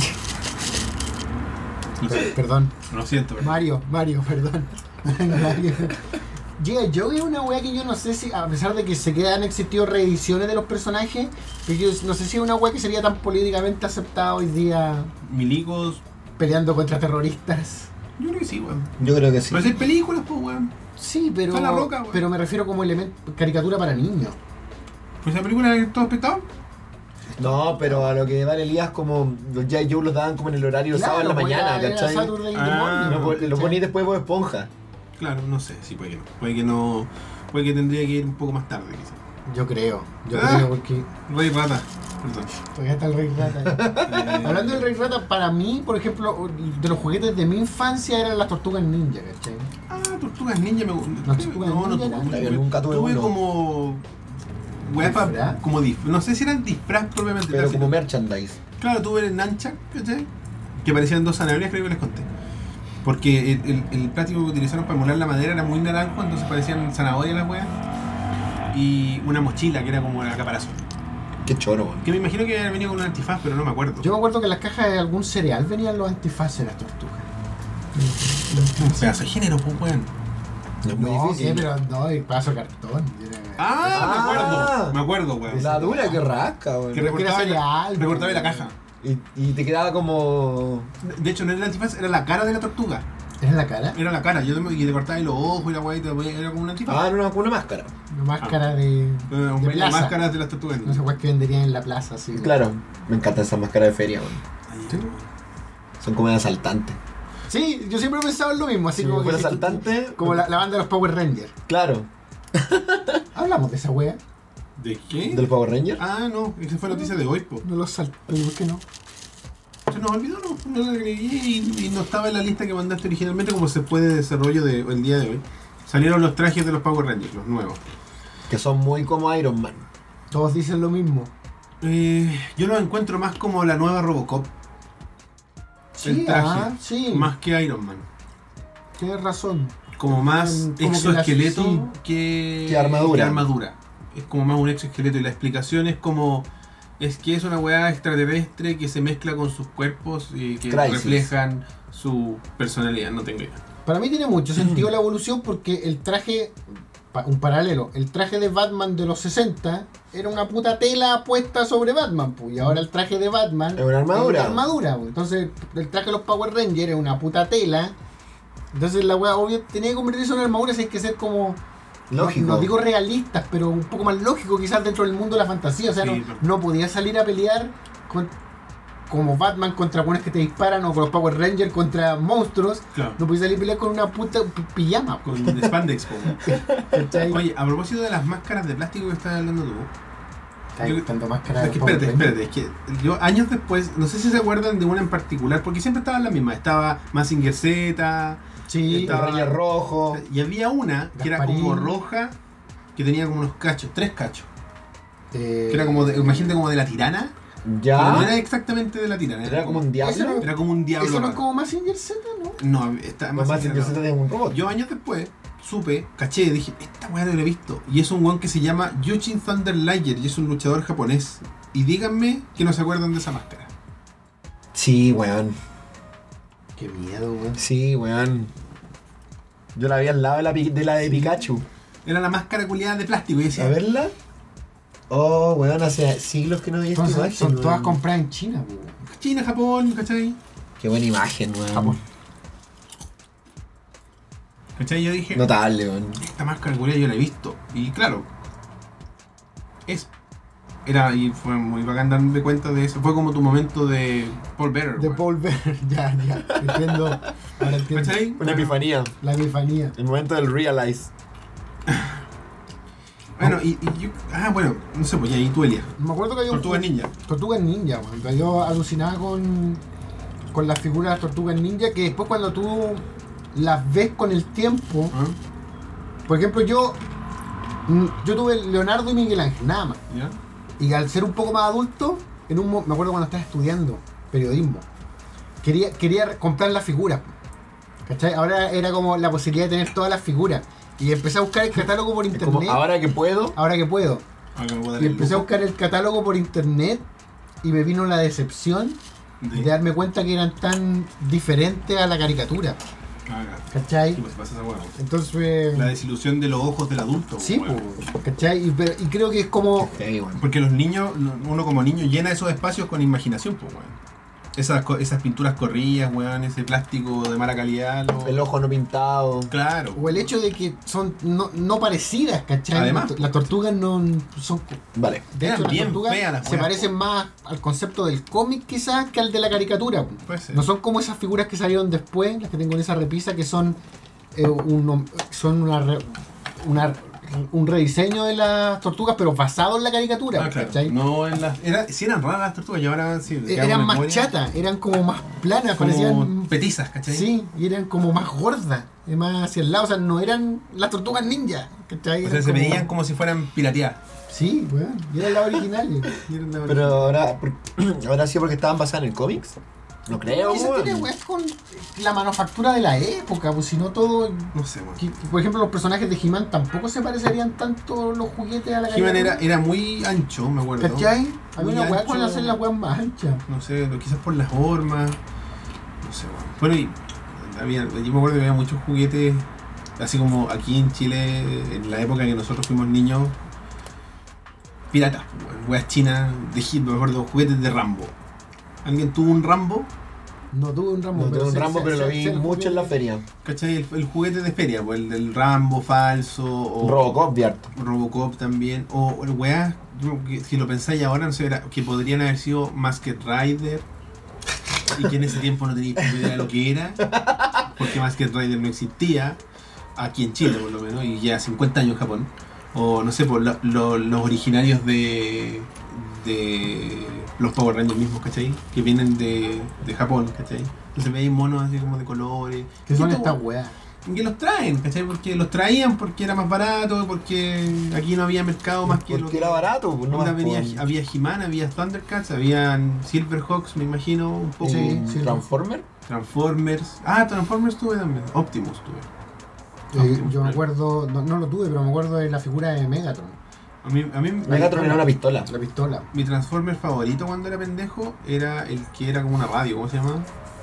Lo siento, Perdón. lo siento. ¿verdad? Mario, Mario, perdón. Mario. G I. Joe es una wea que yo no sé si, a pesar de que se quedan existido reediciones de los personajes, pero yo no sé si es una wea que sería tan políticamente aceptada hoy día Milicos. peleando contra terroristas. Yo creo que sí, weón. Yo creo que sí. Pero si hay películas, pues, weón. Sí, pero Está la Roca, wea. pero me refiero como elemento caricatura para niños. Pues esa película de todo espectador. No, pero a lo que vale Elías, como los G I. Joe los daban como en el horario sábado en la pues mañana, era- era ¿cachai? Saturday Ah, morning, Lo, pon- lo ¿cachai? poní después de Esponja. Claro, no sé, sí, puede que no. Puede que no. Puede que tendría que ir un poco más tarde, quizás. Yo creo, yo Ah. creo porque Rey Rata, perdón. todavía está el Rey Rata. Eh, Hablando del Rey Rata, para mí, por ejemplo, de los juguetes de mi infancia eran las tortugas ninja, ¿cachai? Ah, Tortugas Ninja me gustan. Las Tortugas No, no Ninja tuve eran- mucho. Yo nunca tuve uno. como. Weá pa- ¿Disfraz? como disfraz. No sé si eran disfraz propiamente Pero tal, como sino- merchandise. Claro, tuve el Nunchuck, ¿cachai? Que parecían dos zanahorias, creo que les conté. Porque el, el, el plástico que utilizaron para emular la madera era muy naranjo, entonces parecían zanahorias las weas. Y una mochila que era como la caparazón. Qué choro, weón. Que me imagino que había venido con un antifaz, pero no me acuerdo. Yo me acuerdo que en las cajas de algún cereal venían los antifaces de las tortugas. Un pedazo de género, pues, weón. No es muy No, difícil. sí, pero no, el pedazo de cartón. Era- Ah, Ah. me acuerdo. Me acuerdo, weón. La dura que rasca, weón. Que Pero que era recortaba, cereal, recortaba weón. la caja. Y, y te quedaba como... De hecho, no era el antifaz, era la cara de la tortuga. ¿Era en la cara? Era la cara. Yo te- y le cortaba los ojos y la weá y te la ponía- era como un antifaz. Ah, era una, una máscara. Una máscara de, Eh, de Las plaza. máscaras de las tortugas. No sé cuál que venderían en la plaza, sí. Claro. Me encanta esa máscara de feria, weón. Sí. Son como de asaltante. Sí, yo siempre he pensado en lo mismo, así Si como fuera que- asaltante... Como la, la banda de los Power Rangers. Claro. Hablamos de esa wea. ¿De qué? ¿Del Power Ranger? Ah, no, esa fue noticia de hoy, po. No lo salto, pero ¿por qué no? Se nos olvidó, no, no la agregué y, y no estaba en la lista que mandaste originalmente como se fue de desarrollo de, el día de hoy. Salieron los trajes de los Power Rangers, los nuevos. Que son muy como Iron Man. Todos dicen lo mismo. Eh, yo los encuentro más como la nueva Robocop, Sí, el traje, ah, sí. más que Iron Man. Tienes razón. Como más Como que exoesqueleto la- sí. que, Que armadura. que armadura. Es como más un exoesqueleto y la explicación es como... Es que es una weá extraterrestre que se mezcla con sus cuerpos y que Crisis. reflejan su personalidad, no tengo idea. Para mí tiene mucho sentido la evolución porque el traje, pa- un paralelo, el traje de Batman de los sesenta era una puta tela puesta sobre Batman, pues, y ahora el traje de Batman Es una armadura. es una armadura, pues. Entonces el traje de los Power Rangers es una puta tela, entonces la wea obvio tenía que convertirse en una armadura, si hay que ser como... Lógico. No, no digo realistas, pero un poco más lógico quizás dentro del mundo de la fantasía. O sea, Sí, no, pero- no podía salir a pelear con, como Batman contra buenos que te disparan o con los Power Rangers contra monstruos. Claro. No podía salir a pelear con una puta pi- pijama. Con spandex, po. ¿Cachai? Oye, a propósito de las máscaras de plástico que estás hablando tú. Está tanto máscara Es que de Power espérate, Rangers. espérate, es que yo años después, no sé si se acuerdan de una en particular, porque siempre estaban las mismas. Estaba Mazinger Z, Sí, estaba- Ranger rojo. y había una que era Gasparín. como roja, que tenía como unos cachos, tres cachos. eh, Que era como, de, imagínate como de la tirana, pero no Ya. era exactamente de la tirana. Era como un Ese diablo. no- Era como un diablo. ¿Eso no es raro. como Mazinger Z, no? No, está Más más que Z de un robot. Yo años después supe, caché, dije, esta weá no la he visto. Y es un weón que se llama Yujin Thunder Liger y es un luchador japonés. Y díganme que no se acuerdan de esa máscara. Sí, weón. Qué miedo, weón. Sí, weón. Yo la vi al lado de la, pi- de, la de Pikachu. Era la máscara culiada de plástico y decía, A verla. Oh, weón, hace siglos que no vi esta Entonces, imagen. son weón. todas compradas en China, weón. China, Japón, ¿cachai? Qué buena imagen, weón. Japón. ¿Cachai? Yo dije, Notable, weón. esta máscara culiada yo la he visto. Y claro, es... Era, y fue muy bacán darme cuenta de eso. Fue como tu momento de Paul Bearer. De weón. Paul Bearer, ya, ya. Entiendo. Ahora entiendo. ¿Cachai? Una epifanía. La epifanía. El momento del realize. Bueno, y, y yo... Ah, bueno, no sé, pues ya, y tú, Elia. Me acuerdo que había un Tortuga Ninja. Tortugas Ninja, weón. Pero yo alucinaba con, con las figuras de las Tortugas Ninja que después cuando tú las ves con el tiempo, ¿Ah? por ejemplo yo mm, yo tuve Leonardo y Miguel Ángel, nada más. ¿Ya? Y al ser un poco más adulto, en un, mo- me acuerdo cuando estaba estudiando periodismo, quería, quería comprar las figuras. ¿Cachai? Ahora era como la posibilidad de tener todas las figuras. Y empecé a buscar el catálogo por Es internet. como, ahora que puedo. ahora que puedo. Ahora me voy a dar Y el empecé a lujo buscar el catálogo por internet y me vino la decepción de- de darme cuenta que eran tan diferentes a la caricatura. Ah, ¿Cachai? sí, pues pasa esa hueá. Entonces, La desilusión de los ojos del adulto. sí, weón. po, ¿cachai? Y, pero- y creo que es como... Heavy, weón. Porque los niños, uno como niño llena esos espacios con imaginación, pues, weón. Esas, co- esas pinturas corridas, weón, ese plástico de mala calidad. lo- El ojo no pintado. Claro. O el hecho de que son no, no parecidas, ¿cachai? Además, las, las tortugas no son... Vale. De Eran hecho, las bien tortugas feas las se weas, parecen po. más al concepto del cómic quizás que al de la caricatura. po. Puede ser. No son como esas figuras que salieron después, las que tengo en esa repisa, que son eh, un, son una, re- una un rediseño de las tortugas, pero basado en la caricatura, Ah, claro. ¿cachai? No en las. Era, sí eran raras las tortugas y ahora sí. Eh, quedamos eran en más memoria, chatas, eran como más planas, Como parecían... petizas, ¿cachai? Sí, y eran como más gordas, y más hacia el lado, o sea, no eran las tortugas ninja, ¿cachai? O sea, Eran se como- veían como si fueran pirateadas. Sí, weón, y eran las originales. Y eran de- Pero ahora, por- ahora sí porque estaban basadas en cómics. No creo, Quizás weón. tiene weas con la manufactura de la época, pues si no todo. No sé, weón. que- Por ejemplo, los personajes de He-Man tampoco se parecerían tanto los juguetes a la He-Man era, caricatura. era muy ancho, me acuerdo. ¿Cachai? Había Muy una wea con ancho. hacer las weas más anchas. No sé, lo- quizás por las formas. No sé, weón. Bueno, y había, yo me acuerdo que había muchos juguetes, así como aquí en Chile, en la época en que nosotros fuimos niños, piratas, weón, weas chinas de Hit, me acuerdo, juguetes de Rambo. ¿Alguien tuvo un Rambo? No tuve un Rambo, No tengo un sé- Rambo, sé- pero lo sé- vi sé el mucho en la juguete. feria. ¿Cachai? El, el juguete de feria, pues, el del Rambo falso, o Robocop de harto. Robocop también, o, o weas, yo que- si lo pensáis ahora, no sé, era- que podrían haber sido Masked Rider, y que en ese tiempo no teníais idea de lo que era, porque Masked Rider no existía, aquí en Chile por lo menos, y ya cincuenta años en Japón. O no sé, por lo- lo- los originarios de, de los Power Rangers mismos, ¿cachai? Que vienen de, de Japón, ¿cachai? Entonces veis monos así como de colores. ¿Qué son Y esto, estas weas? que los traen, ¿cachai? Porque los traían porque era más barato, porque aquí no había mercado más que lo Porque que era barato, pues no Puta, más. venía- pues, había He-Man, había Thundercats, habían Silverhawks, me imagino, un poco. Sí, sí. Transformer. Transformers. Ah, Transformers tuve también. Optimus tuve. Eh, Optimus yo me Prime. acuerdo, no, no lo tuve, pero me acuerdo de la figura de Megatron, A mí, a mí Megatron era una pistola. la pistola. mi Transformer favorito cuando era pendejo era el que era como una radio, ¿cómo se llama?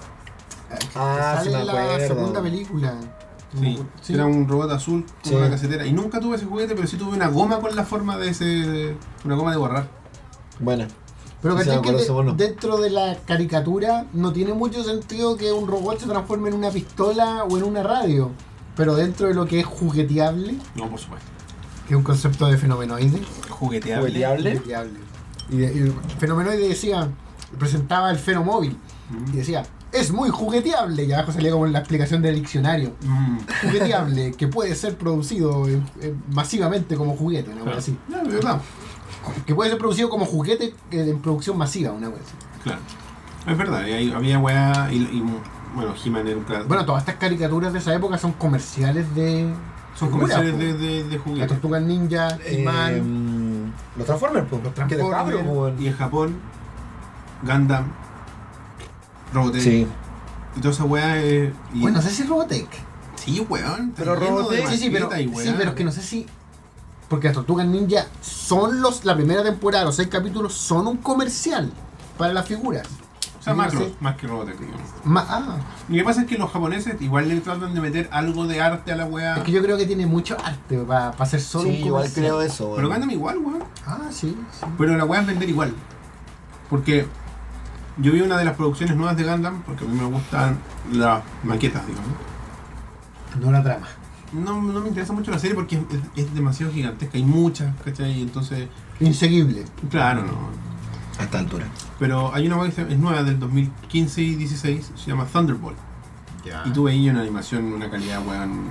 Ah, Sale sí me en la acuerdo. segunda película. Sí, Sí. era un robot azul con Sí. una casetera. Y nunca tuve ese juguete, pero sí tuve una goma con la forma de ese. Una goma de borrar. Bueno, Pero Sí, ¿cachai me que acuerdo de- ese mono. dentro de la caricatura no tiene mucho sentido que un robot se transforme en una pistola o en una radio? Pero dentro de lo que es jugueteable, No, por supuesto. que es un concepto de fenomenoide, Jugueteable. jugueteable. jugueteable. Y, y el fenomenoide decía, presentaba el fenomóvil y Mm. decía, es muy jugueteable. Y abajo salía como la explicación del diccionario. Mm. Jugueteable, que puede ser producido eh, eh, masivamente como juguete, una cosa Claro. así. No, de verdad. Que puede ser producido como juguete eh, en producción masiva, una cosa así. Claro. Es verdad, y ahí había weá y, y, bueno, He-Man era un clásico. Bueno, todas estas caricaturas de esa época son comerciales de. son figuras, comerciales po. de, de, de La juguetes. Tortuga Ninja, He-Man. Eh, los Transformers, pues. Los Que de Transformers. cabro, pues. Y en Japón, Gundam, Robotech. Sí. Y toda esa weá es. y- Bueno, no sé si es Robotech. Sí, weón. Pero está lleno de Robotech- Sí, sí, pero, maquetas y sí, weá. pero es que no sé si. Porque las Tortugas Ninja son los. La primera temporada, los seis capítulos, son un comercial para las figuras. O sea, Yo no macro, sé. más que Robotech, digamos. Ma- ah, Lo que pasa es que los japoneses igual le tratan de meter algo de arte a la weá. es que yo creo que tiene mucho arte para ser solo Sí, un igual comercial. creo eso, Pero weón. Gundam igual, weón. Ah, sí, sí. Pero la weá es vender igual. Porque yo vi una de las producciones nuevas de Gundam, porque a mí me gustan las maquetas, digamos. No la trama. No, no me interesa mucho la serie porque es, es- es demasiado gigantesca, hay muchas, ¿cachai? Entonces, Inseguible. claro, no. A esta altura. Pero hay una weá que se- es nueva del dos mil quince y dieciséis, se llama Thunderbolt. Ya. Y tú veías una animación, una calidad, weón,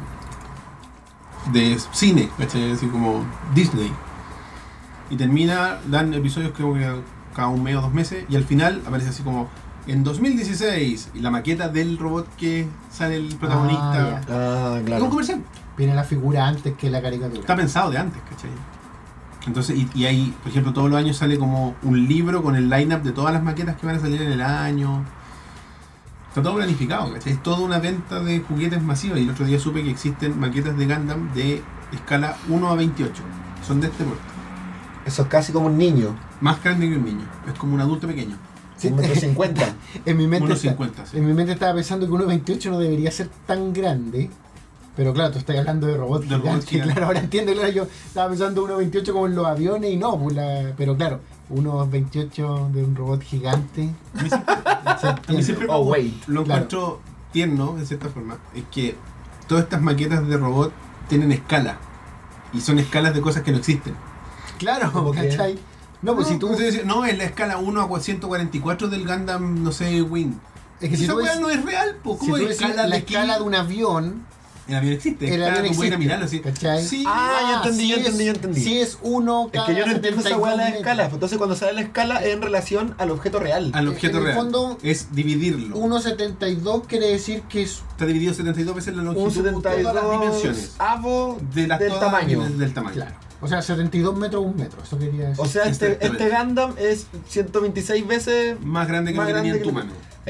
de cine, ¿cachai? Así como Disney. Y termina, dan episodios creo que cada un mes o dos meses, y al final aparece así como en dos mil dieciséis, y la maqueta del robot que sale el protagonista. Ah, Ah, Es un claro. comercial. Viene la figura antes que la caricatura. Está pensado de antes, ¿cachai? Entonces, y, y hay, por ejemplo, todos los años sale como un libro con el line-up de todas las maquetas que van a salir en el año. Está todo planificado, ¿cachai? Es toda una venta de juguetes masiva. Y el otro día supe que existen maquetas de Gundam de escala uno a veintiocho. Son de este porte. Eso es casi como un niño. Más grande que un niño. Es como un adulto pequeño. Sí. Un metro cincuenta. En mi mente uno está- cincuenta, sí. En mi mente estaba pensando que uno veintiocho no debería ser tan grande. Pero claro, tú estás hablando de robots De robots gigantes. gigantes. Claro, ahora entiendo, claro, yo estaba pensando uno veintiocho como en los aviones y no, pues la- pero claro, uno veintiocho de un robot gigante. A mí siempre, se a mí entiende. siempre Oh, me- wait. lo Claro. encuentro tierno, en cierta forma. Es que todas estas maquetas de robot tienen escala. Y son escalas de cosas que no existen. Claro, ¿Cómo que? ¿cachai? No, pues si tú. ¿cómo se dice? No, es la escala uno a ciento cuarenta y cuatro del Gundam, no sé, Wing. Es que si Esa tú weá ves- no es real, po. si ¿Cómo tú es decís escala la de escala de un avión, El avión existe. el escala, avión tú puedes ir a existe, mirarlo así. ¿cachai? Sí. Ah, ya entendí, si ya es- entendí, ya entendí. Si es uno Es cada que yo no entiendo esa weá de la setenta y dos escala. metros. Entonces cuando sale la escala es en relación al objeto real. Al objeto en el real. fondo, es dividirlo. uno coma setenta y dos quiere decir que es Está dividido setenta y dos veces la Un longitud. setenta y todas las dos dimensiones. avo De las del todas las tamaño. dimensiones del tamaño. claro. O sea, setenta y dos metros un metro, eso quería decir. O sea, este, Exactamente. este Gundam es ciento veintiséis veces Más grande que Más lo que tenía en grande tu que- mano.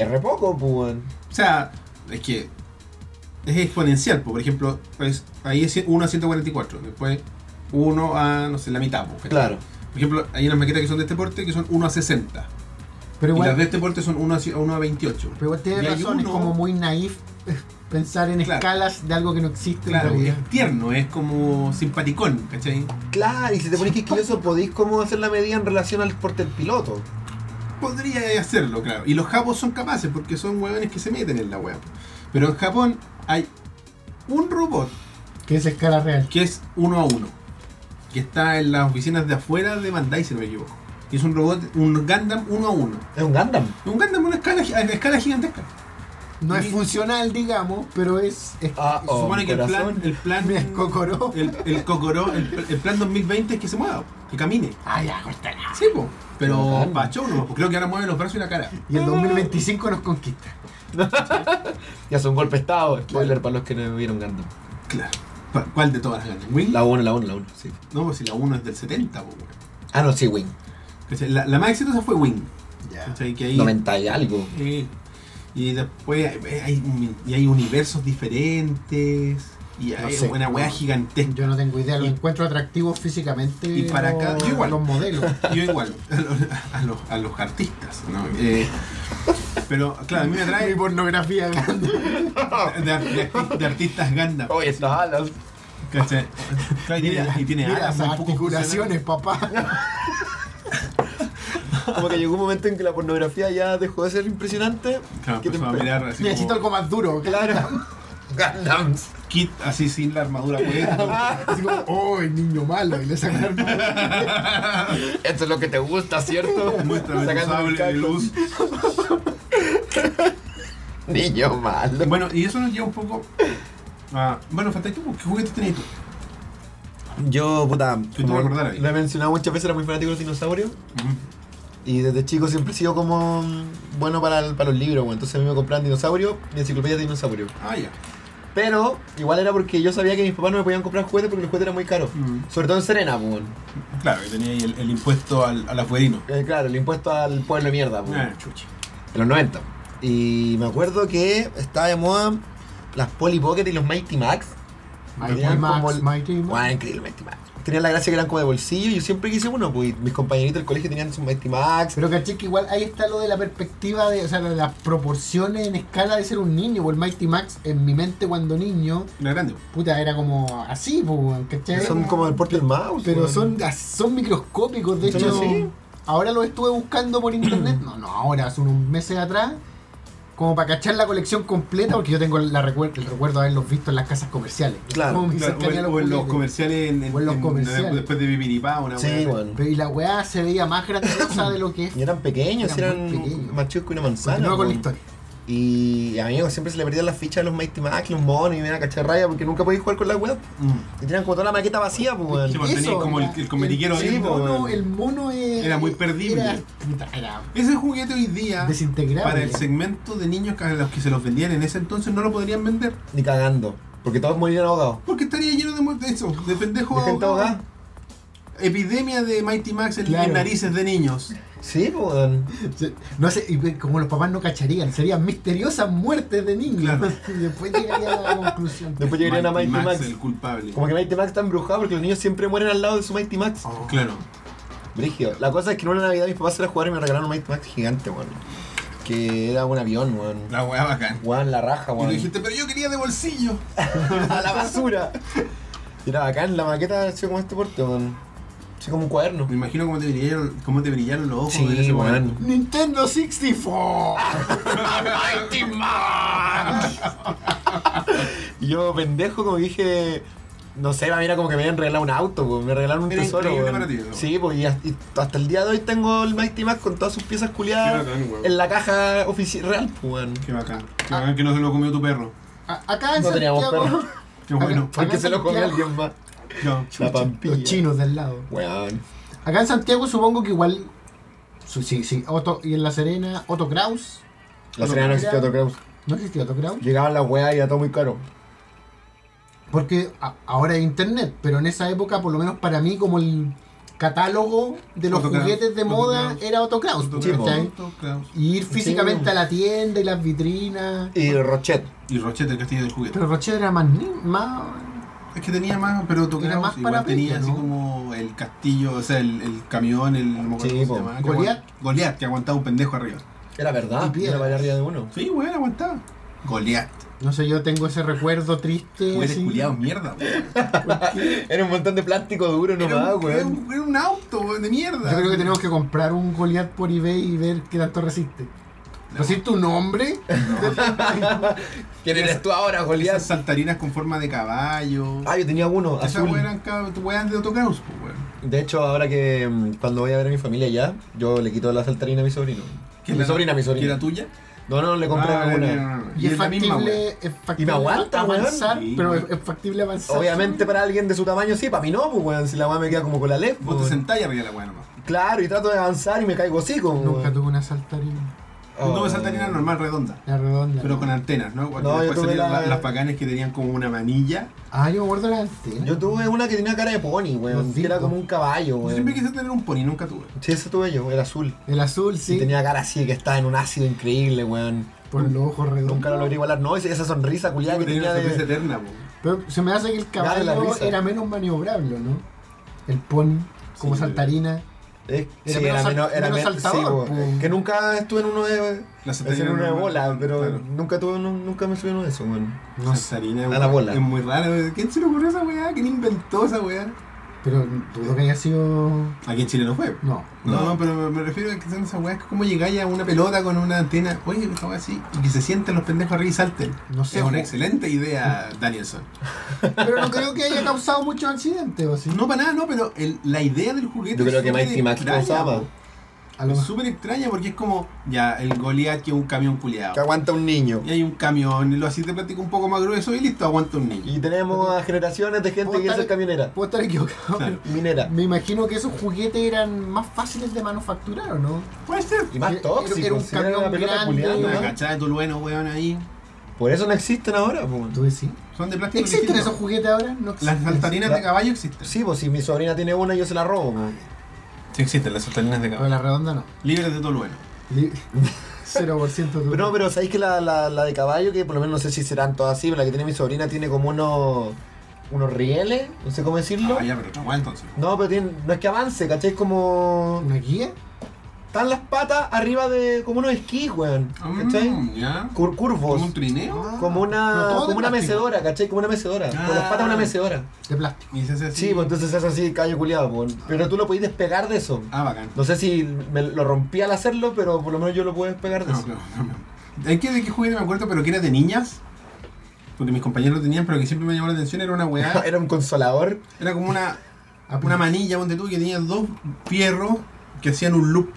Es re poco, pues, weón. O sea, es que es exponencial, po. Por ejemplo, pues, ahí es uno a ciento cuarenta y cuatro, después uno a, no sé, la mitad, po, ¿cachai? Claro. Por ejemplo, hay unas maquetas que son de este porte que son uno a sesenta. Pero y las igual, de este porte son uno a, uno a veintiocho. pero igual tienes Y hay razón, es uno- como muy naif pensar en Claro. escalas de algo que no existe Claro, en realidad. es tierno, es como simpaticón, ¿cachai? Claro, y si te pones quisquilloso, podéis cómo hacer la medida en relación al porte del piloto. Podría hacerlo, claro. Y los japos son capaces porque son huevones que se meten en la web. Pero en Japón hay un robot Que es escala real. que es uno a uno. Que está en las oficinas de afuera de Bandai, si no me equivoco. Y es un robot, un Gundam uno a uno. Es un Gundam. Un Gundam a una escala, gi- a escala gigantesca. No es Y- funcional, digamos, pero es. es Ah, oh, Supone que el plan, corazón. el plan, Mira, el Kokoro. el, el Kokoro, el, el plan dos mil veinte es que se mueva, que camine. Ah, ya, cortala. Sí, po. Pero Bacán. pa' show no, creo que ahora mueve los brazos y la cara. Y el dos mil veinticinco nos conquista. Ya son golpe de estado. Spoiler para los que no vieron Gundam. Claro. ¿Cuál- ¿Cuál de todas las Gundam? ¿Wing? La uno, la uno, la uno, sí. No, pues si la uno es del setenta, po, weón. Ah, no, sí, Wing. ¿Cachai? La, la más exitosa fue Wing. Ya. ¿Cachai? Que ahí, noventa y algo. eh, y después eh, hay, un- y hay universos diferentes. Y No hay sé. una weá gigantesca. Yo no tengo idea, lo Y- encuentro atractivos físicamente. y para los- cada- yo igual. Los modelos. Yo igual, a los, a los, a los artistas, ¿no? Eh, pero claro, a mí me Mi atrae pornografía grande. de, de arti- de artistas Gundam. Oye, estas alas. ¿Cachai? Claro, y tiene, y tiene Mira alas esas muy poco articulaciones, papá. Como que llegó un momento en que la pornografía ya dejó de ser impresionante. funcionales. Claro, que te empezó a empe- mirar así Necesito como algo más duro. Claro. Gundams. kit así sin la armadura puesta. Así como, oh, el niño malo. Y le sacan armadura. Esto es lo que te gusta, ¿cierto? Muéstrame tu Sacando el sable de cactus. luz. Niño malo. Bueno, y eso nos lleva un poco a... Bueno, Fantástico, ¿qué juguetes tenías tú? Yo, puta, te voy a acordar ahí. lo he mencionado muchas veces, era muy fanático de los dinosaurios. Y desde chico siempre he sido como mm, bueno para, el- para los libros, bueno. Entonces a mí me compraban dinosaurios y enciclopedias de dinosaurios. Ah, ya. Pero igual era porque yo sabía que mis papás no me podían comprar juguetes porque los juguetes eran muy caros. Mm. Sobre todo en Serena, pues. bueno. Claro, que tenía ahí el, el impuesto al, al afuerino. Eh, claro, el impuesto al pueblo de mierda, pues. Ah, chucha. En los noventa. Y me acuerdo que estaba de moda las Polly Pocket y los Mighty Max. Mighty Tenían Max, como el- Mighty Max. Bueno, increíble Mighty Max. Tenían la gracia que eran como de bolsillo y yo siempre quise uno, pues y mis compañeritos del colegio tenían sus Mighty Max. Pero caché que igual ahí está lo de la perspectiva de, o sea, de las proporciones en escala de ser un niño. Porque el Mighty Max en mi mente cuando niño, Era grande. puta, era como así, pues, ¿cachai? Son como del porte del mouse. Pero weón. son, son microscópicos, de ¿Son hecho. así? Ahora lo estuve buscando por internet. No, no, ahora, hace unos meses atrás. Como para cachar la colección completa, porque yo tengo la recuer- el recuerdo de haberlos visto en las casas comerciales. Claro, Como mi Claro, o, cercanía en, a o en los juguetes. comerciales, en, en- O en los en- comerciales. después de Bibiripá, una Sí, wea. bueno. Pero y la weá se veía más grandiosa de lo que es. Y eran pequeños, Eran eran, muy pequeños. más chicos que una manzana. Continúa con la weón. historia. Y a mí siempre se le perdían las fichas de los Mighty Max, los monos, y me iban a cachar raya porque nunca podías jugar con la web. Mm. Y tenían como toda la maqueta vacía, pues, weón. Sí, pues, Eso, tenía como el, la- el comeriquero el, ahí. el po, mono, weón. el mono es- Era muy perdible. Era, puta, era Ese juguete hoy día, desintegrable. para el segmento de niños que a los que se los vendían en ese entonces, no lo podrían vender. Ni cagando. Porque todos morían ahogados. Porque estaría lleno de, mu- de eso, de pendejos ¿De gente ahogados. ahogada? Epidemia de Mighty Max en, Claro. en narices de niños. Sí, pues, weón. Se- No sé, y como los papás no cacharían, serían misteriosas muertes de niños. Claro. Y después llegaría a la conclusión. Después llegarían a Mighty Max. el culpable. Como que Mighty Max está embrujado porque los niños siempre mueren al lado de su Mighty Max. Oh. Claro. Brígido. La cosa es que en una Navidad mis papás se la jugaron y me regalaron un Mighty Max gigante, weón. Que era un avión, weón. La weá bacán. Weón, la raja, Y weón. le dijiste, pero yo quería de bolsillo. A la basura. Y era bacán, la maqueta ha sido como este porte, weón. Así como un cuaderno. Me imagino cómo te brillaron, cómo te brillaron los ojos Sí, en ese weón. momento. Nintendo sesenta y cuatro. Mighty Max. Y yo, pendejo, como dije. No sé, mira, como que me habían regalado un auto, pues, me regalaron un Era tesoro, increíble weón. para ti, ¿no? Sí, pues y hasta, y hasta el día de hoy tengo el Mighty Max con todas sus piezas Qué culiadas bacán, weón. en la caja oficial real, pues, weón. Qué bacán. Qué bacán que no se lo comió tu perro. A- Acá en No teníamos Santiago. perro. Qué bueno. Porque se lo comió Santiago. alguien más. No. La pampilla. Los chinos del lado. Weón. Acá en Santiago supongo que igual. su- Sí, sí. Otto, y en La Serena, Otto Kraus. La Serena no existía otro Kraus. ¿No existía Otto Kraus? Llegaban las weas y era todo muy caro. Porque a- ahora hay internet, pero en esa época, por lo menos para mí, como el catálogo de los Otto Kraus, juguetes de Otto moda Kraus. era Otto Kraus, Otto Sí, Kraus, ¿cachai? Otto Kraus. Y ir físicamente Sí. a la tienda y las vitrinas. Y Rochet. Y Rochette, el castillo del juguete. Pero Rocher era más, ni- más Es que tenía más, pero Otto Era Kraus más igual para tenía peque, así ¿no? como el castillo, o sea, el, el camión, el no me acuerdo Sí, cómo se po. llamaba, que Goliat. aguant- Goliat, que aguantaba un pendejo arriba. Era verdad. Y piedras. Era para arriba de uno. Sí, weón, aguantaba. Goliat. No sé, yo tengo ese recuerdo triste. Juguetes así. culiados, mierda, weón. Era un montón de plástico duro Era, nomás, un, era, weón. un, era un auto, weón, de mierda. Yo creo que tenemos que comprar un Goliath por eBay y ver qué tanto resiste. ¿Resiste un hombre? ¿Quién eres tú ahora, Esas Goliath? saltarinas con forma de caballo. Ah, yo tenía uno, Esas azul. weas eran ca- weas de Otto Kraus, pues, weón. De hecho, ahora que mm, cuando voy a ver a mi familia ya, yo le quito la saltarina a mi sobrino. ¿Que Mi la- sobrina, mi ¿Que sobrina. era tuya? No, no, le compré Ah, una. no, no, no. Y es la misma wea. factible, es factible Y me aguanta, weón. avanzar, Sí, pero es, weón. es factible avanzar. Obviamente para alguien de su tamaño sí, para mí no, pues weón, si la weá me queda como con la lef. Vos te pues. sentás arriba de la wea nomás. Claro, y trato de avanzar y me caigo así como. Nunca tuve una saltarina. Yo tuve saltarina normal, redonda. La redonda. Pero ¿no? con antenas, ¿no? Porque No, yo después tuve salieron la- la- las bacanes que tenían como una manilla. Ah, yo me acuerdo de la antena. Yo tuve una que tenía cara de pony, weón. Los Que era discos. como un caballo, Yo weón. siempre quise tener un pony, nunca tuve. Sí, ese tuve yo, era azul. El azul, Y sí. tenía cara así que estaba en un ácido increíble, weón. Por los ojos redondos. Nunca lo logré igualar. No, esa esa sonrisa culiada que Tenía tenía una sonrisa de. eterna, po. Pero se me hace que el Gana la caballo risa. era menos maniobrable, ¿no? El pony, como Sí, saltarina. Eh, Era sí, menos era sal- menos, era menos men- saltador, sí, po. po. Que nunca estuve en uno de. La Es en una de normal, bola, pero claro. nunca tuve uno- nunca me subí en uno de esos, weón. No sé. Saltarina, A weón, la bola. Es muy raro. ¿Quién se le ocurrió esa weá? ¿Quién inventó esa weá? Pero dudo que haya sido. Aquí en Chile no fue. No. No, No. pero me, me refiero a que son esas weas que como llegáis a una pelota con una antena, oye, esta wea así, y que se sienten los pendejos arriba y salten. No sé. Es una ju- excelente idea, Danielson. Pero no creo que haya causado muchos accidentes, ¿o sí? No para nada, no, pero el- la idea del juguete Yo creo es que súper Mighty Max lo extraña, usaba. po. A lo Es mejor. súper extraña porque es como, ya, el Goliath que es un camión culiado. Que aguanta un niño. Y hay un camión, y lo así te platico un poco más grueso y listo, aguanta un niño. Y tenemos a generaciones de gente Puedo que quiere estar- ser camionera. Puedo estar equivocado. Claro. Minera. Me imagino que esos juguetes eran más fáciles de manufacturar, ¿o no? Puede ser. Y más Era- tóxicos. era un si era camión una pelota grande, culiada, ¿no? Una ¿no? cachada de tolueno, weón, ahí. Por eso no existen ahora, po. ¿Tú decís? Son de plástico. ¿Existen distinto. esos juguetes ahora? No Las existen. saltarinas La- de caballo existen. Sí, pues si mi sobrina tiene una, yo se la robo, po. Sí existen las saltarinas de Pero caballo. la redonda no. Libres de tolueno. Li- cero por ciento de Pero no, pero sabéis que la, la, la de caballo, que por lo menos no sé si serán todas así, pero la que tiene mi sobrina tiene como unos unos rieles, no sé cómo decirlo. Ah, ya, pero está igual entonces. No, pero tiene, no es que avance, ¿cachai? Es como. ¿Una guía? Están las patas arriba de. como unos esquís, weón. ¿Cachai? Mm, ya. Cur- curvos. ¿Como un trineo? Ah. Como Pero una, todo de como una plástico. mecedora, ¿cachai? Como una mecedora. Con las Ah. patas de una mecedora. De plástico. Y se hace así. Sí, pues entonces es así, callo culiado, pues. Pero tú lo podías despegar de eso. Ah, bacán. No sé si me lo rompí al hacerlo, pero por lo menos yo lo puedo despegar de No, eso. no, no, no. ¿De qué, de qué juguete me acuerdo? Pero que era de niñas. Porque mis compañeros lo tenían, pero que siempre me llamó la atención. Era una weá. Era un consolador. Era como una, una manilla, donde tú, que tenía dos fierros que hacían un loop.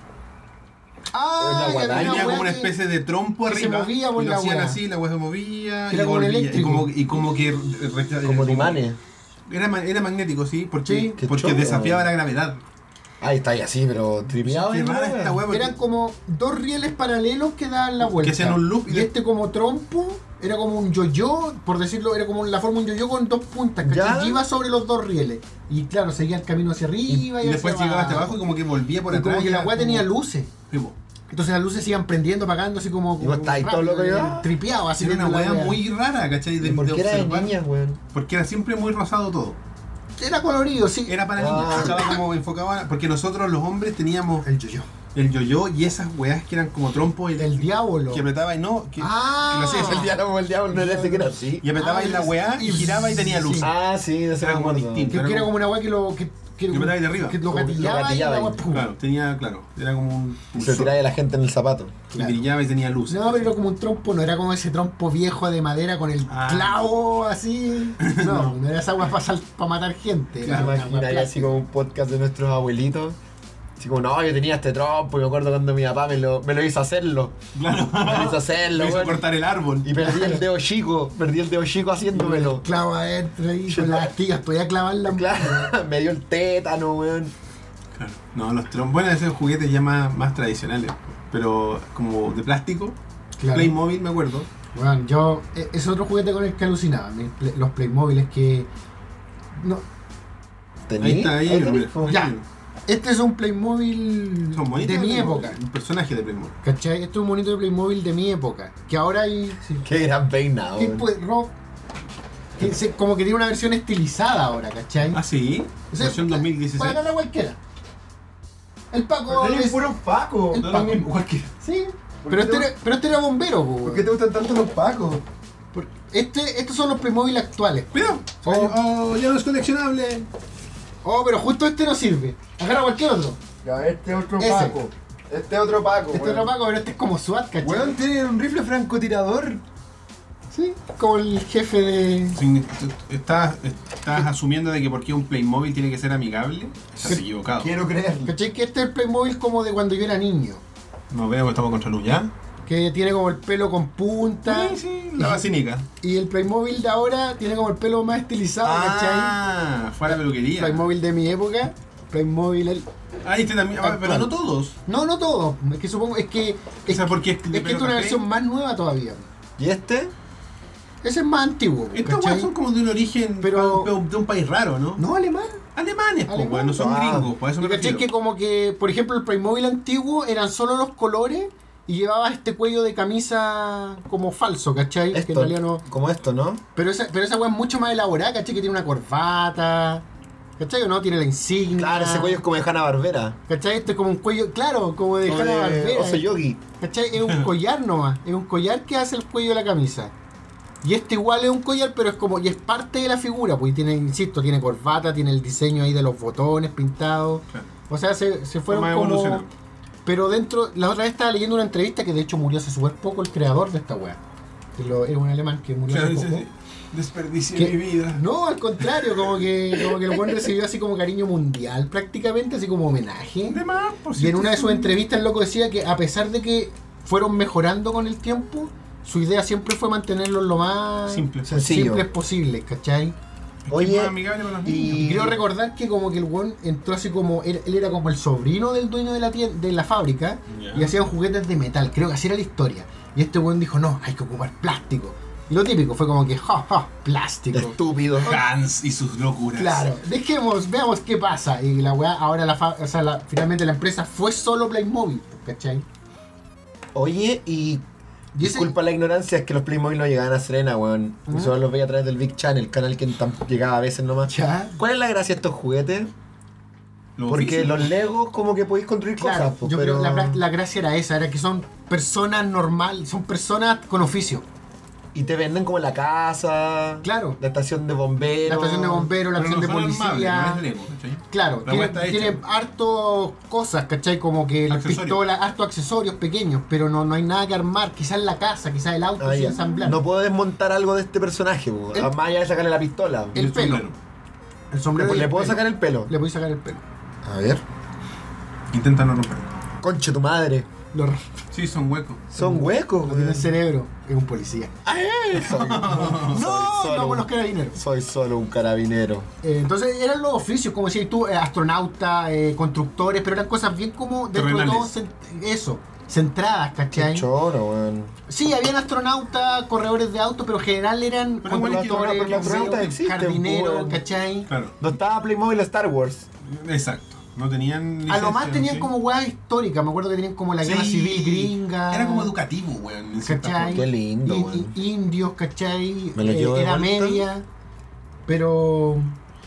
Ah, Una que guadaña. había Tenía una como una weá que- especie de trompo que se arriba. movía por y lo la hacían weá. así, la weá se movía. Era y como un volvía. Y eléctrico. como, y como que. re- re- Como de imanes. Era, ma- era magnético, sí, porque, Sí, qué porque choro. desafiaba la gravedad. Ahí está, ahí así, pero tripeado. Qué ¿eh? rara esta weá, porque- Eran como dos rieles paralelos que daban la vuelta. hacían un loop y y de- este como trompo era como un yo-yo, por decirlo, era como la forma de un yo-yo con dos puntas, ¿cachai? Ya. Y iba sobre los dos rieles. Y claro, seguía el camino hacia arriba y, Y después hacia llegaba hasta abajo y como que volvía por Y atrás. como que y la era weá como- tenía luces. Sí, po. Entonces las luces se iban prendiendo, apagando, así como. Y vos estáis todo loco, rápido, ya. tripeado, así Era una viendo la weá muy rara, ¿cachai? De, ¿Y por de qué era de observar. niñas, weón? Porque era siempre muy rosado todo. Era colorido, sí. Era para Ah. niños, estaba como enfocado a- porque nosotros los hombres teníamos El yo-yo. el yo-yo y esas weas que eran como trompos y El diablo. que apretaba y no, que, Ah. que lo hacía así, El diablo, el diablo, no era ese que era así. y apretaba Ah, en la weá y y- giraba y tenía luz. sí. Ah, sí, de ese Era me como acuerdo. distinto. Que, Era que era como- como una weá que lo. Que, que, Que apretaba ahí de arriba. que lo Como- lo gatillaba, gatillaba y la ahí. weá, pum. Claro, tenía, claro, era como un Y se pulsor. tiraba de la gente en el zapato. Y Claro. brillaba y tenía luz. No, pero era como un trompo, no era como ese trompo viejo de madera con el Ah. clavo así. No, no era esa weá para matar gente. ¿Te Era una weá imaginas ahí así plástica. como un podcast de nuestros abuelitos? Así como, no, yo tenía este trompo y me acuerdo cuando mi papá me lo, me lo hizo hacerlo. Claro. Me lo hizo hacerlo, Lo hizo weón. cortar el árbol. Y perdí el dedo chico, perdí el dedo chico haciéndomelo. Clavo adentro ahí con las astigas, podía clavarla. Claro, me dio el tétano, weón. Claro. No, los trompos. Bueno, esos juguetes ya más, más tradicionales. Pero como de plástico. Claro. Playmobil, me acuerdo. Bueno, yo. e- Es otro juguete con el que alucinaba. mi play- Los Playmobiles que. No, ¿Tení? Ahí está, ahí, Ahí mira, tenés, mira. po. Ya. Este es un Playmobil Son bonitos de mi Playmobil, época. Un personaje de Playmobil. ¿Cachai? Este es un monito de Playmobil de mi época. Que ahora hay. Sí. Qué gran peinado. Que weón. pues, Rob, que se- como que tiene una versión estilizada ahora, ¿cachai? Ah, sí. O sea, Versión dos mil dieciséis. Para ganar cualquiera. El Paco. Pero es- hay puros pacos. el No es Paco. lo mismo, cualquiera. Sí. ¿Por Pero qué este, te- era, pero este era bombero, po, ¿Por weón. qué te gustan tanto los pacos? Por- Este, estos son los Playmobil actuales. Cuidado. Oh. Oh, ya no es coleccionable. Oh, pero justo este no sirve. Agarra cualquier otro. Ya, este otro Ese. paco. Este otro paco. Este weón. otro Paco, pero este es como SWAT, ¿cachai? Weón tiene un rifle francotirador. Sí, como el jefe de. Sí, Estás, estás asumiendo de que porque un Playmobil tiene que ser amigable. Estás equivocado. Quiero creerlo. ¿Cachai? Que este es el Playmobil como de cuando yo era niño. No veo que estamos contra luz ya. Que tiene como el pelo con punta. Sí, sí, la vacinica. Y el Playmobil de ahora tiene como el pelo más estilizado, ¿cachai? Ah, fue a la peluquería. Playmobil de mi época. Playmobil. El... Ah, este también. Ah, pero no todos. No, no todo. Es que supongo. Es que. O Es, sea, porque es es de que pelo esta es una café. versión más nueva todavía. ¿Y este? Ese es más antiguo. Estos ¿cachai? weas son como de un origen Pero- pa- de un país raro, ¿no? No, alemán. Alemanes, pues, Alemán. weón, no son Ah. gringos, por eso me Y ¿cachai? refiero. Que como que, por ejemplo, el Playmobil antiguo eran solo los colores y llevaba este cuello de camisa como falso, ¿cachai? Que en Esto. realidad no. Como esto, ¿no? Pero esa, pero esa weá es mucho más elaborada, ¿cachai? Que tiene una corbata, ¿cachai? O no, tiene la insignia. Claro, ese cuello es como de Hanna-Barbera. ¿Cachai? Este es como un cuello, claro, como de Como Hanna de Barbera. Oso Yogi. ¿Cachai? Es un collar nomás. Es un collar que hace el cuello de la camisa. Y este igual es un collar, pero es como, y es parte de la figura, pues y tiene, insisto, tiene corbata, tiene el diseño ahí de los botones pintados. Claro. O sea, se, se fueron Más como. evolucionado. Pero dentro, la otra vez estaba leyendo una entrevista que de hecho murió hace súper poco el creador de esta weá. Que lo- Era un alemán que murió Claro, hace dice, poco. sí, desperdicié ¿Qué? mi vida. No, al contrario, como que, como que el buen recibió así como cariño mundial prácticamente, así como homenaje. De más, por Y en una de sus cierto. entrevistas el loco decía que a pesar de que fueron mejorando con el tiempo, su idea siempre fue mantenerlo lo más Simple. Sencillo. simples posible, ¿cachai? Es Oye, más amigable para los y- niños. Y creo recordar que como que el buen entró así como, él, él era como el sobrino del dueño de la tienda, de la fábrica, Ya. y hacían juguetes de metal, creo que así era la historia. Y este buen dijo, no, hay que ocupar plástico. Y lo típico fue como que, ja, ja, plástico. Estúpido. Hans y sus locuras. Claro, dejemos, veamos qué pasa. Y la weá, ahora la fa- o sea, la- finalmente la empresa fue solo Playmobil, ¿cachai? Oye, y. Y ese- Disculpa la ignorancia, es que los Playmobil no llegaban a Serena, weón. ¿Mm? Solo los veía a través del Big Channel, canal que tampoco llegaba a veces nomás. Ya. ¿Cuál es la gracia de estos juguetes? Lo Porque físico. los Legos como que podéis construir Claro, cosas, po, yo pero... creo que la, la gracia era esa, era que son personas normal, son personas con oficio. Y te venden como la casa, Claro. la estación de bomberos. La estación de bomberos, la Pero estación no de son armables, policía. no es Lego, ¿cachai? Claro, La tiene, weá está hecha. tiene harto cosas, ¿cachai? Como que las Accesorios. pistolas, harto accesorios pequeños, pero no, no hay nada que armar. Quizás la casa, quizás el auto Ah, sin ya. ensamblar. No puedo desmontar algo de este personaje, po. El- Más allá de sacarle la pistola. El Y pelo. sombrero. El sombrero y ¿Le el puedo pelo. sacar el pelo? Le voy a sacar el pelo. A ver. Intenta no romper. Conche tu madre. Lo, Sí, son huecos. Son huecos, lo tiene weón. el cerebro. Es un policía. Soy, No, solo no con un- los carabineros. soy solo un carabinero. Eh, entonces eran los oficios, como decías tú, eh, astronautas, eh, constructores, pero eran cosas bien como dentro de todo Terrenales. cent- eso, centradas, Qué ¿cachai? choro, weón. Sí, habían astronautas, corredores de autos, pero en general eran Pero igual es que- conductores, pero los astronautas bomberos, existen, jardineros, pues. ¿cachai? Claro, No estaba Playmobil Star Wars. exacto. No tenían. A lo más licencia, tenían ¿sí? como weas históricas, me acuerdo que tenían como la guerra Sí. civil gringa. Era como educativo, weón. en cierta ¿Cachai? forma. Qué lindo, I- weón. i- indios, ¿cachai? Me lo Eh, llevo de era vuelta. media, pero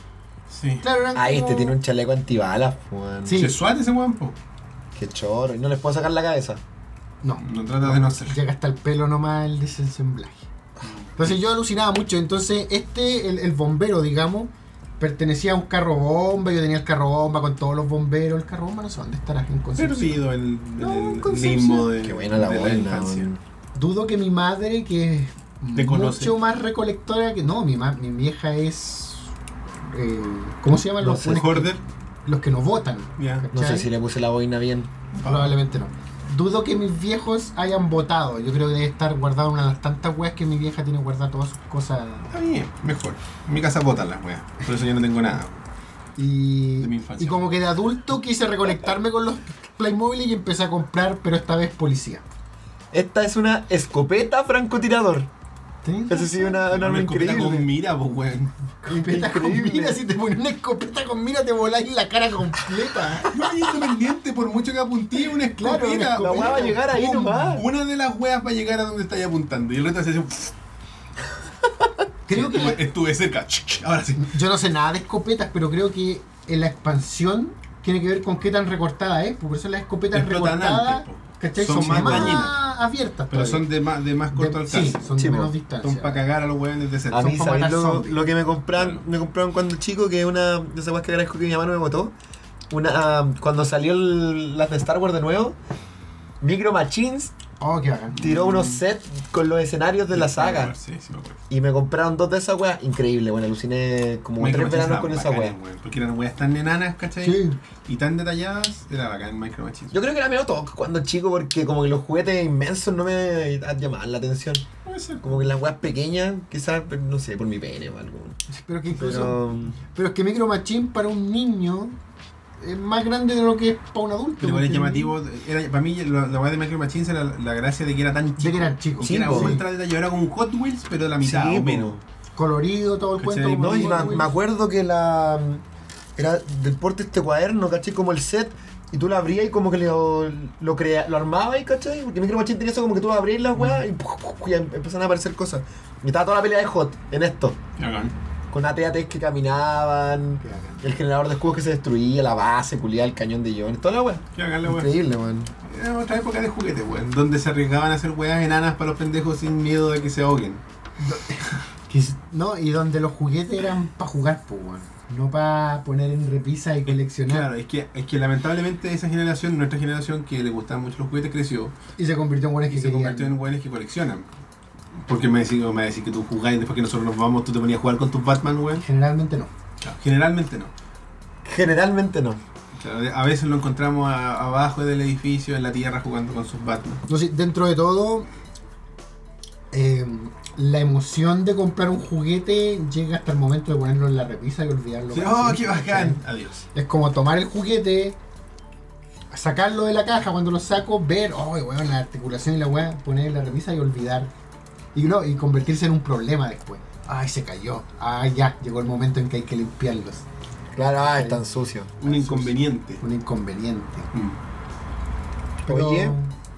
Sí. claro, eran Ah, este como- tiene un chaleco antibalas, weón. Sí. Se suate ese weón, po. Qué choro. Y no les puedo sacar la cabeza. No, No trata de no hacer. llega hasta el pelo nomás el desensamblaje. Entonces yo alucinaba mucho. Entonces este, el, el bombero, digamos, pertenecía a un carro bomba. Yo tenía el carro bomba con todos los bomberos. El carro bomba no sé dónde estará, en Concepción. Perdido en, en No, en el Concepción. limbo de, Qué buena la de buena, infancia. weón. Dudo que mi madre, que es Te mucho conoce. más recolectora que... No, mi, ma- mi vieja es... eh, ¿Cómo se llaman No los sé. buenos que- Hoarder. los que no votan? Ya. No sé ¿cachai? si le puse la boina bien. Probablemente no. Dudo que mis viejos hayan votado. Yo creo que debe estar guardado una de las tantas weas que mi vieja tiene guardadas todas sus cosas. Está bien, mejor. En mi casa botan las weas. Por eso yo no tengo nada. Y, De mi infancia. y como que de adulto quise reconectarme con los Playmobil y empecé a comprar, pero esta vez policía. Esta es una escopeta francotirador. ¿Sí? Eso sí, una, una arma Una escopeta increíble. con mira, pues weón. Escopeta con Increíble. mira, si te pones una escopeta con mira te voláis la cara completa. No hay independiente, por mucho que apuntí una escopeta. Claro, una La escopeta. weá va a llegar ahí Pum, nomás. Una de las weas va a llegar a donde estáis apuntando. Y el resto se hace. Creo que Estuve, estuve cerca. Ahora sí. yo no sé nada de escopetas, pero creo que en la expansión tiene que ver con qué tan recortada es, por eso las escopetas Explotan recortadas, antes, po. ¿cachai? Son Son, más más, dañinas. abiertas. Pero todavía. son de más, de más corto De- alcance. Sí, son Sí, de po. menos Son distancia. para cagar a los weones de cerca. A Son mí, pa' ¿sabéis matar lo, zombies. lo que me compraron, Claro. me compraron cuando chico? Que una de esas weas que agradezco que mi mamá no me botó. Una, cuando salió el- las de Star Wars de nuevo, Micro Machines Oh, qué bacán. tiró unos sets con los escenarios de la saga. Sí, sí, me acuerdo. Y me compraron dos de esas weas. Increíble, bueno, aluciné como Micro tres veranos Machines con eran esa wea. bacanes, weón, porque eran weas tan enanas, ¿cachai? Sí. Y tan detalladas, era bacán Micro Machines. Yo creo que era medio toque cuando chico porque como que los juguetes inmensos no me llamaban la atención. Puede ser. Como que las weas pequeñas, quizás, no sé, por mi pene o algo. Pero que incluso. Pero, Pero es que Micro Machine para un niño es más grande de lo que es para un adulto. Pero igual es porque- llamativo. Era, para mí, la, la wea de Micro Machines era la, la gracia de que era tan chico. que eran chicos. Y que era Sí, po. ultra detallado. Era como un Hot Wheels, pero de la mitad Sí, o po. menos. Colorido, todo el ¿Cachai? cuento. como no, y Hot me, Wheels. me acuerdo que la era del porte este cuaderno, ¿cachai? Como el set, y tú lo abrías y como que lo, lo, crea, lo armabas, ¿cachai? Porque Micro Machine tenía eso como que tú abrías las weas y, puf, puf, y em- empezaron a aparecer cosas. Y estaba toda la pelea de Hot en esto. Bacán. Con A T A Ts que caminaban, Qué bacán. el generador de escudos que se destruía, la base, culiada, el cañón de iones, toda la wea. Qué bacán la wea. Increíble, weón. Era otra época de juguetes, weón. Donde se arriesgaban a hacer weas enanas para los pendejos sin miedo de que se ahoguen. Quis- No, y donde los juguetes eran para jugar, pues, weón. No para poner en repisa y coleccionar. Claro, es que, es que lamentablemente esa generación, nuestra generación que le gustaban mucho los juguetes, creció Y se convirtió en buenos y que se querían. convirtió en weones que coleccionan. Porque me decís, me decís que tú jugás y después que nosotros nos vamos, tú te ponías a jugar con tus Batman, weón. Generalmente no. Claro, generalmente no. Generalmente no. Claro, a veces lo encontramos a- abajo del edificio, en la tierra, jugando con sus Batman. No sé, dentro de todo, eh, la emoción de comprar un juguete llega hasta el momento de ponerlo en la repisa y olvidarlo. Sí, para ¡oh, siempre, qué bacán! ¿cachai? Adiós. Es como tomar el juguete, sacarlo de la caja, cuando lo saco, ver, oh, weón, la articulación y la weá, poner en la repisa y olvidar. Y no, y convertirse en un problema después. Ay, se cayó. Ay, ya, llegó el momento en que hay que limpiarlos. Claro, ah, es tan sucio. Un inconveniente. Un inconveniente. Mm. Pero- Oye,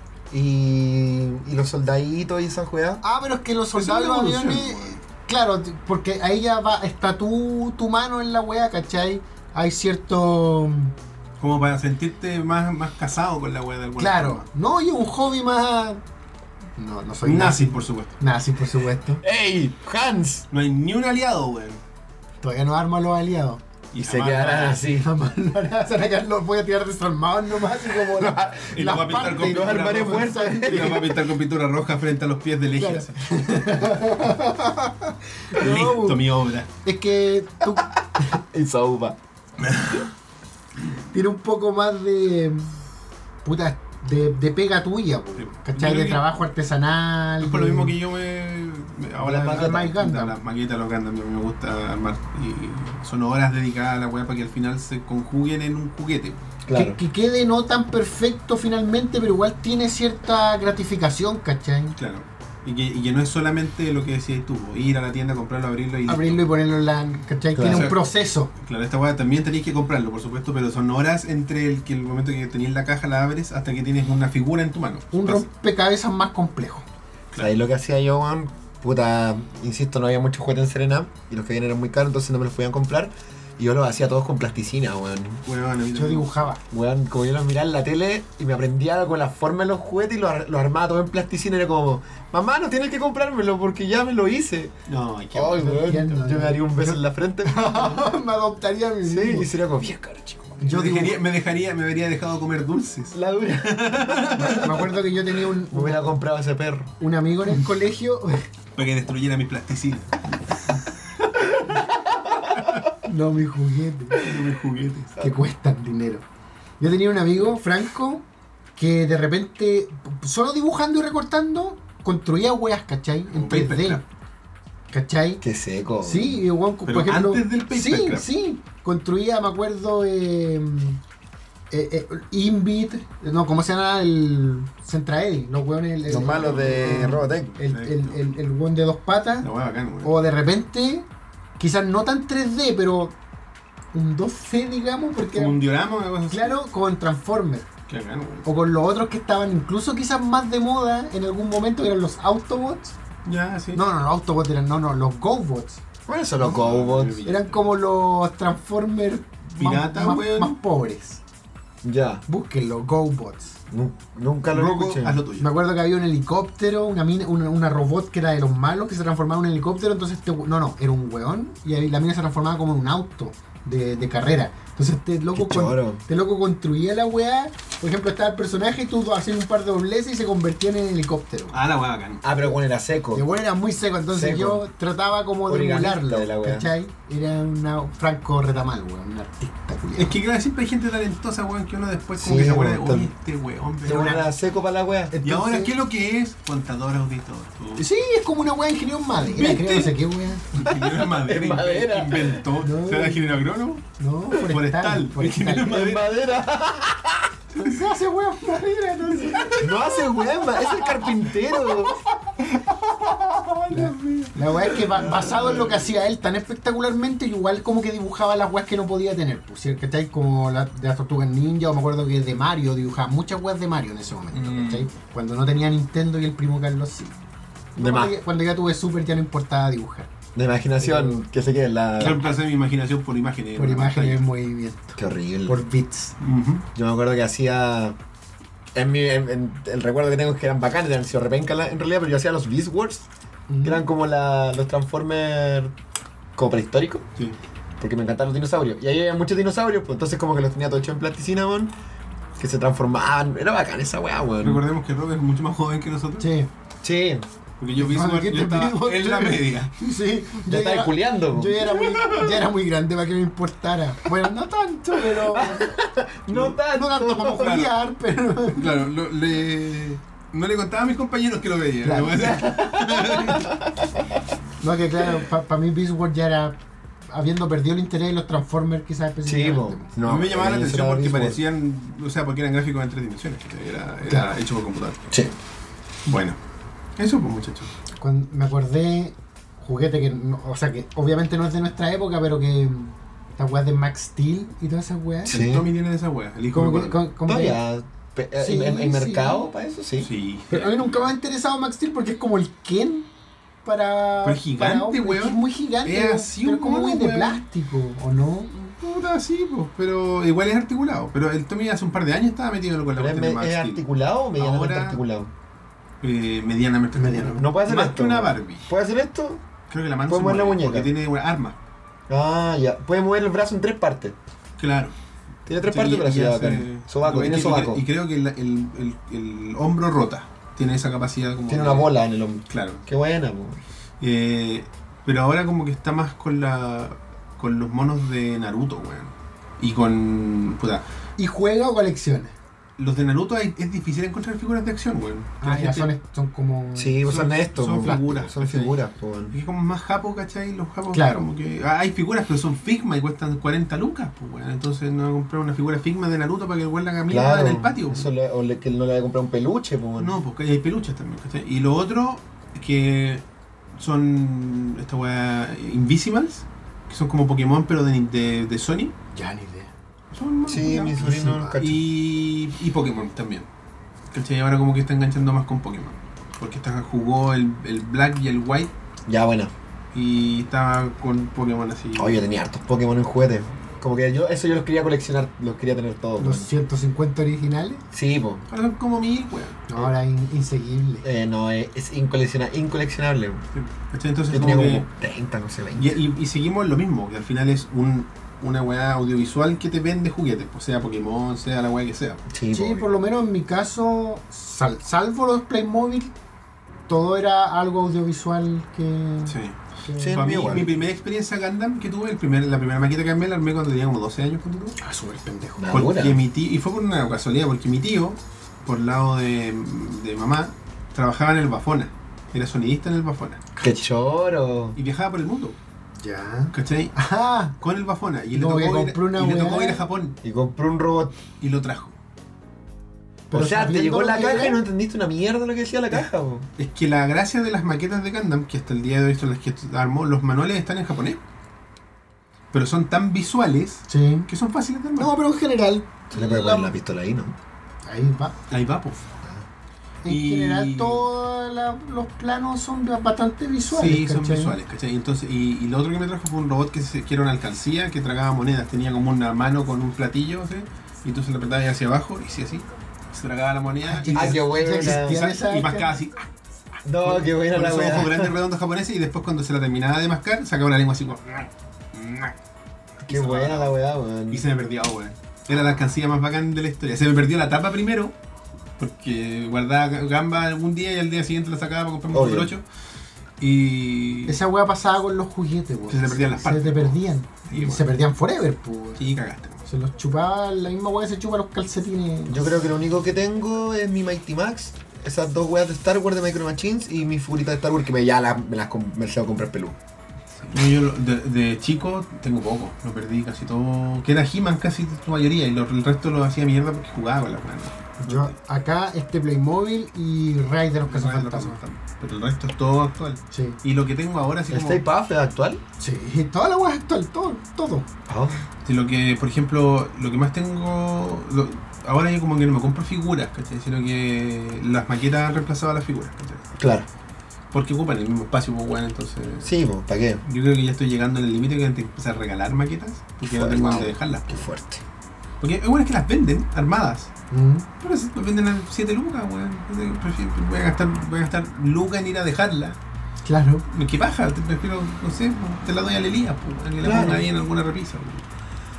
y, y los soldaditos y esas weas. Ah, pero es que los Eso es soldados de una los evolución, aviones, weón. claro, t- porque ahí ya va, está tu, tu mano en la wea, ¿cachai? Hay cierto... Como para sentirte más, más casado con la wea de alguna Claro, forma. no, y un hobby más... No, no soy Nazi, nazi. por supuesto. Nazi, por supuesto. ¡Ey! ¡Hans! No hay ni un aliado, weón. Todavía no arma a los aliados. Y se jamás quedarán va- así. Jamás lo hará, se van a quedar- los voy a tirar desarmados nomás, así como la- Y las lo va a pintar partes con y los pintura armaré roja. muertos. Y lo va a pintar con pintura roja frente a los pies del eje. Claro. así. No, Listo, mi obra. Es que tú Y saupa. tienes un poco más de... Puta, de, de pega tuya, po, Sí. ¿cachai? Yo creo De que- trabajo artesanal. Es por lo de- mismo que yo me. me- ahora Las maquetas. Más Gundam. las maquetas, los Gundam, a mí me gusta armar. Y son horas dedicadas a la weá para que al final se conjuguen en un juguete. Claro. Que, que quede no tan perfecto finalmente, pero igual tiene cierta gratificación, ¿cachai? Claro. Y que, y que no es solamente lo que decías tú, ir a la tienda, comprarlo, abrirlo y listo. Abrirlo y ponerlo en la... ¿cachai? Claro. Tiene un proceso. Claro, esta weá también tenéis que comprarlo, por supuesto, pero son horas entre el que el momento que tenías la caja, la abres, hasta que tienes una figura en tu mano. Un Pas- rompecabezas más complejo. ¿Sabes lo que hacía yo, weón? Puta, insisto, no había muchos juguetes en Serena y los que habían eran muy caros, entonces no me los podían comprar. Y yo los hacía todos con plasticina, weón. Weón, a mí Yo también. dibujaba. Weón, como yo los miraba en la tele y me aprendía con la forma de los juguetes y los, ar- los armaba todo en plasticina. Y era como, mamá, no tienes que comprármelo porque ya me lo hice. No, hay que. Ay, weón, entiendo, yo me ¿no? daría un beso en la frente. Me adoptaría a mí Sí, mismo. y sería como, bien caro, chico. Yo me, dibuj- dejaría, me dejaría, me habría dejado comer dulces. La dura. Me acuerdo que yo tenía un, Me hubiera comprado ese perro. un amigo en el colegio. Para que destruyera mis plasticinas. No, mis juguetes. No mis juguetes. Que cuestan dinero. Yo tenía un amigo, Franco, que de repente, solo dibujando y recortando, construía weas, ¿cachai? En Como tres D. Papercraft. ¿Cachai? Qué seco. Sí, y weón, Pero por ejemplo. antes del sí, Papercraft. sí. Construía, me acuerdo, eh, eh, eh, Invit, no, ¿cómo se llama? El Centraedi, los weones. el- Los el- malos de el- Robotech. El, el, el, el weón de dos patas. La weá bacán, weón. O de repente quizás no tan tres D, pero un dos C, digamos, porque Como un diorama o algo así. claro, con Transformers. Qué bacán, weón. O con los otros que estaban incluso quizás más de moda en algún momento, que eran los Autobots. Ya, sí. No, no, los Autobots eran, no, no, los GoBots. ¿Cuáles son los Cobots? Eran como los Transformers más, Pirata, más- weón. más pobres. Ya. Búsquenlo, GoBots. Nu- Nunca lo Rocco, escuché. haz lo tuyo. Me acuerdo que había un helicóptero, una, mina, una, una robot que era de los malos que se transformaba en un helicóptero, entonces este, we- no, no, era un weón y ahí la mina se transformaba como en un auto de, de carrera. Entonces este loco, Qué con- choro. este loco construía la weá, por ejemplo estaba el personaje y tú hacías un par de dobleces y se convertían en helicóptero. Ah, la weá bacán. Ah, pero bueno, era seco. El weón era muy seco, entonces Seco. yo trataba como de Origamista emularlo, de la weá. ¿cachai? Era una Franco Retamal, weón, un artista culiado. Es que claro, siempre hay gente talentosa, weón, que uno después como Sí, que se acuerda de, weón, oye, tal- este weón, Pero pero bueno, era seco para la wea. Y ahora, ¿qué es lo que es? Contador auditor. tú. Sí, es como una weá ingeniero en madera, ¿Viste? creo, no sé qué weá. Ingeniero en madera. En madera. Inventó. No. ¿Será ingeniero agrónomo? No, forestal. Forestal. forestal. Ingeniero en En madera. No se hace weá en madera, no sé. No hace wea, ma- es el carpintero. La, la weá es que ba- basado en lo que hacía él tan espectacularmente, igual como que dibujaba las weas que no podía tener, pues, ¿sí? ¿Cachai? Como la, de las tortugas ninja, o me acuerdo que de Mario dibujaba muchas weas de Mario en ese momento, Mm. ¿cachai? Cuando no tenía Nintendo y el primo Carlos sí. De más. cuando, ya, cuando ya tuve Super ya no importaba dibujar. De imaginación, que se quede en la. Reemplacé mi imaginación por imágenes. Por en una imágenes en pantalla. movimiento, Qué horrible. por bits. Ujú. Yo me acuerdo que hacía. En mi, en- en- el recuerdo que tengo es que eran bacanes, eran sido repenca la- en realidad, pero yo hacía los Beast Wars, Mm. que eran como la, los Transformers como prehistóricos, Sí. porque me encantaban los dinosaurios. Y ahí había muchos dinosaurios, pues entonces como que los tenía todo hecho en plasticina, weón, que se transformaban. Era bacán esa weá, weón. Recordemos que Rob es mucho más joven que nosotros. Sí, Sí, Porque yo vi Ah, su ¿qué yo te estaba digo? en la media. sí. ya yo estaba era- culiando. Yo ya era, muy, ya era muy grande para que me importara. Bueno, no tanto, pero. No tanto. No tanto como Claro. juliar, pero. Claro, lo- le, no le contaba a mis compañeros que lo veían. Claro. Le voy a decir. No, que claro, para mí Beast Wars ya era. Habiendo perdido el interés en los Transformers, quizás Sí, específicamente. po. a mí me llamaba la el atención Beast porque Wars. parecían, o sea, porque eran gráficos en tres dimensiones. que Era, era Claro. hecho por computador. Sí. Bueno, eso pues muchachos. Cuando me acordé, juguete que. no- o sea, que obviamente no es de nuestra época, pero que. Estas weas de Max Steel y todas esas weas. Sí. El Tommy tiene de esa wea, el hijo Como me que. acuerdo. como- como que- Todavía. pe- eh, Sí, ¿En, en sí. mercado para eso? Sí. Sí. Pero a mí nunca me ha interesado Max Steel porque es como el Ken para. Pero es gigante, para hombres. weón. Es muy gigante. Es pero- así pero un como muy mono, de weón. plástico, ¿o no? Puta, sí, pues, pero igual es articulado. Pero el Tommy hace un par de años estaba metido con la ¿Pero es, cuestión de me- Max es Steel. articulado o medianamente Ahora- articulado? Eh, medianamente Mediano. articulado. No puede hacer Más esto. que una Barbie. ¿Puede hacer esto? Creo que la mano Puede se mover la mueve, muñeca. porque tiene una arma. Ah, ya. Puede mover el brazo en tres partes. Claro. Tiene tres Sí, partes, pero y sí, hace- bacán. Sobaco, y tiene que- sobaco. Y, creo que el, el, el, el hombro rota. Tiene esa capacidad como. Tiene de- una bola en el hombro. Claro. Qué buena, po. Eh, pero ahora como que está más con la. con los monos de Naruto, weón. Y con. Puta. ¿Y juega o colecciona? Los de Naruto hay- es difícil encontrar figuras de acción, weón. Que Ah, la ya gente- son, son como. Sí, pues Son- son estos. son po. figuras, Son ¿cachai? figuras, po, weón. Es como más japo, ¿cachai? Los japos Claro. como que. Ah, hay figuras, pero son Figma y cuestan cuarenta lucas, pues, weón. Entonces no voy a comprar una figura Figma de Naruto para que el weón la haga mierda Claro. en el patio. Eso le- o le- que no le vaya a comprar un peluche, po, weón. No, porque hay peluches también, ¿cachai? Y lo otro, que son esta weá Invisimals, que son como Pokémon pero de, de, de Sony. Ya ni idea. Son más Sí, Pokémon. mi sobrino lo cacha. y, y Pokémon también. ¿Cachai? Ahora como que está enganchando más con Pokémon. Porque está, jugó el, el Black y el White Ya, buena. y estaba con Pokémon así. Oye, yo tenía hartos Pokémon en juguete. Como que yo, eso yo los quería coleccionar, los quería tener todos, Los weón. ciento cincuenta originales, Sí, po. Ahora son como mil, weón. ahora in- inseguible. Eh, no, es, es incolecciona- incoleccionable. weón. ¿Cachai? Entonces Yo como tenía que... como treinta, no sé, veinte. Y, y- y seguimos lo mismo, que al final es un, una weá audiovisual que te vende juguetes, pues sea Pokémon, sea la weá que sea. Sí, Sí, po. por lo menos en mi caso, sal- salvo los Playmobil, todo era algo audiovisual que... Sí. que- Sí, Para el mí, mío igual. mi primera experiencia Gundam que tuve, el primer, la primera maqueta que armé, la armé cuando tenía como doce años, cuando tuve. Ah, súper pendejo. Nah. Porque Ahora. mi tío, y fue por una casualidad, porque mi tío, por lado de, de mamá, trabajaba en el Bafona. Era sonidista en el Bafona. ¡Qué choro! Y viajaba por el mundo, Ya. ¿cachai? Ajá. Con el Bafona. Y, le Como que tocó, ir, compró una y le weá. tocó ir a Japón Y compré un robot. y lo trajo. Pero o sea, te sabiendo llegó lo la que caja era- y no entendiste una mierda lo que decía la caja, po. Es que la gracia de las maquetas de Gundam, que hasta el día de hoy son las que armó, los manuales están en japonés. pero son tan visuales Sí. que son fáciles de armar. No, pero en general. Se le puede poner la pistola ahí, ¿no? Ahí va. Ahí va, pues. En Y- general, todos la- los planos son bastante visuales. Sí, son ¿cachai? visuales, ¿cachai? Entonces, y, y lo otro que me trajo fue un robot que, se, que era una alcancía, que tragaba monedas. Tenía como una mano con un platillo, ¿sí? Y tú se le apretabas hacia abajo, y sí, así. Se tragaba la moneda y, Ah, se- qué buena. Ya existía y, esa- y mascaba así. No, qué buena Con la esos ojos weá. grandes redondos japoneses, y después cuando se la terminaba de mascar, sacaba la lengua así como... Qué buena la weá, weón. Y se me perdió, weón. Era la alcancía más bacán de la historia. Se me perdió la tapa primero, porque guardaba gamba algún día y al día siguiente la sacaba para comprarme un Obvio. Super ocho. Y... Esa weá pasaba con los juguetes, weón. Se te perdían las partes. Se te perdían. Sí, Y bueno. se perdían forever, pues. Y cagaste, weón. Se los chupaba, la misma weá se chupa los calcetines. Yo creo que lo único que tengo es mi Mighty Max, esas dos weas de Star Wars de Micro Machines y mi figurita de Star Wars que me, ya la- me las com- me las tengo que comprar pelú. No, yo lo- de, de chico tengo poco, lo perdí casi todo. Que era He-Man casi su mayoría, y lo- el resto lo hacía mierda porque jugaba con la weá. Yo acá este Playmobil y Ray de los Cazafantasmas. Pero el resto es todo actual. Sí. Y lo que tengo ahora, así ¿El como. Stay Puft es actual? Sí, toda la weá es actual, todo, todo. Ah, Sí, lo que, por ejemplo, lo que más tengo. lo- ahora yo como que no me compro figuras, ¿cachai? Sino que las maquetas han reemplazado a las figuras, ¿cachai? claro. Porque ocupan el mismo espacio, pues bueno, entonces. Sí, pues, ¿para qué? Yo creo que ya estoy llegando en el límite que antes de empezar a regalar maquetas, porque no Fuerte, tengo wow. dónde dejarlas. Qué fuerte. Porque es bueno es que las venden armadas. Mm. Pero si las venden a siete lucas, weón. Prefiero- Voy a gastar, voy a gastar lucas en ir a dejarla. Claro. ¿Qué paja? Te prefiero, no sé, te la doy a Lelías, pues, que la Claro. ponga ahí en alguna repisa, weón.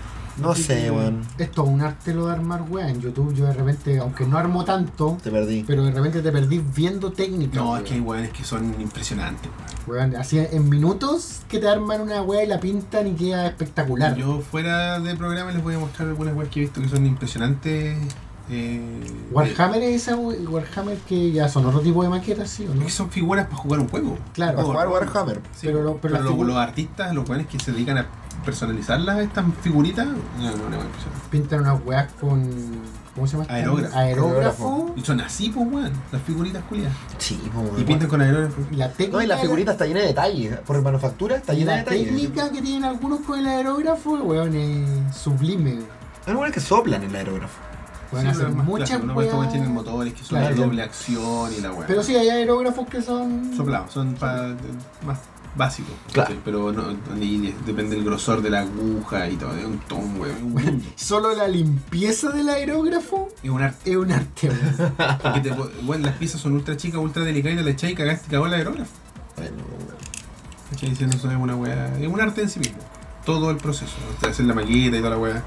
No Así sé, que weón. Es todo un arte lo de armar weá. En YouTube yo de repente, aunque no armo tanto, Te perdí. pero de repente te perdí viendo técnicas. No, weón. es que hay weones que son impresionantes, weón. Weón, así en minutos que te arman una weá y la pintan y queda espectacular. Yo fuera de programa les voy a mostrar algunas weas que he visto que son impresionantes. Eh, Warhammer es esa we- Warhammer que ya son otro tipo de maquetas, ¿sí o no? que son figuras para jugar un juego. Claro. Para jugar Warhammer. Sí, Pero lo- pero pero las lo- figu- los artistas, los weones que se dedican a personalizarlas, estas figuritas, no, no, no, no, impresionante. Pintan unas weas con. ¿Cómo se llama? esta? Aerógrafo. Aerógrafo. Y son así, pues, weón, las figuritas culiadas. Sí, pues, Y weón. pintan con aerógrafo. Y la técnica. No, y la figurita está llena de detalles. Por manufactura está y llena de la detalles. técnica que tienen algunos con el aerógrafo, weón, es sublime. Hay algunos que soplan el aerógrafo. Pueden Sí, hacer pero es más muchas clásico, ¿no? Estos weones weas. tienen motores que son Claro. de doble acción y la weá. Pero sí, hay aerógrafos que son. soplados, son pa- más básicos. Claro. ¿sí? Pero no, y depende del grosor de la aguja y todo. Es un ton, weón. Es un mundo. Solo la limpieza del aerógrafo Es un arte. es un arte, weón. Porque te, bueno, las piezas son ultra chicas, ultra delicadas y te la echáis y cagaste y cagó el aerógrafo. Bueno, ¿Cachai? Diciendo eso es una weá. Es un arte en sí mismo. Todo el proceso. ¿no? Hacer la maqueta y toda la weá.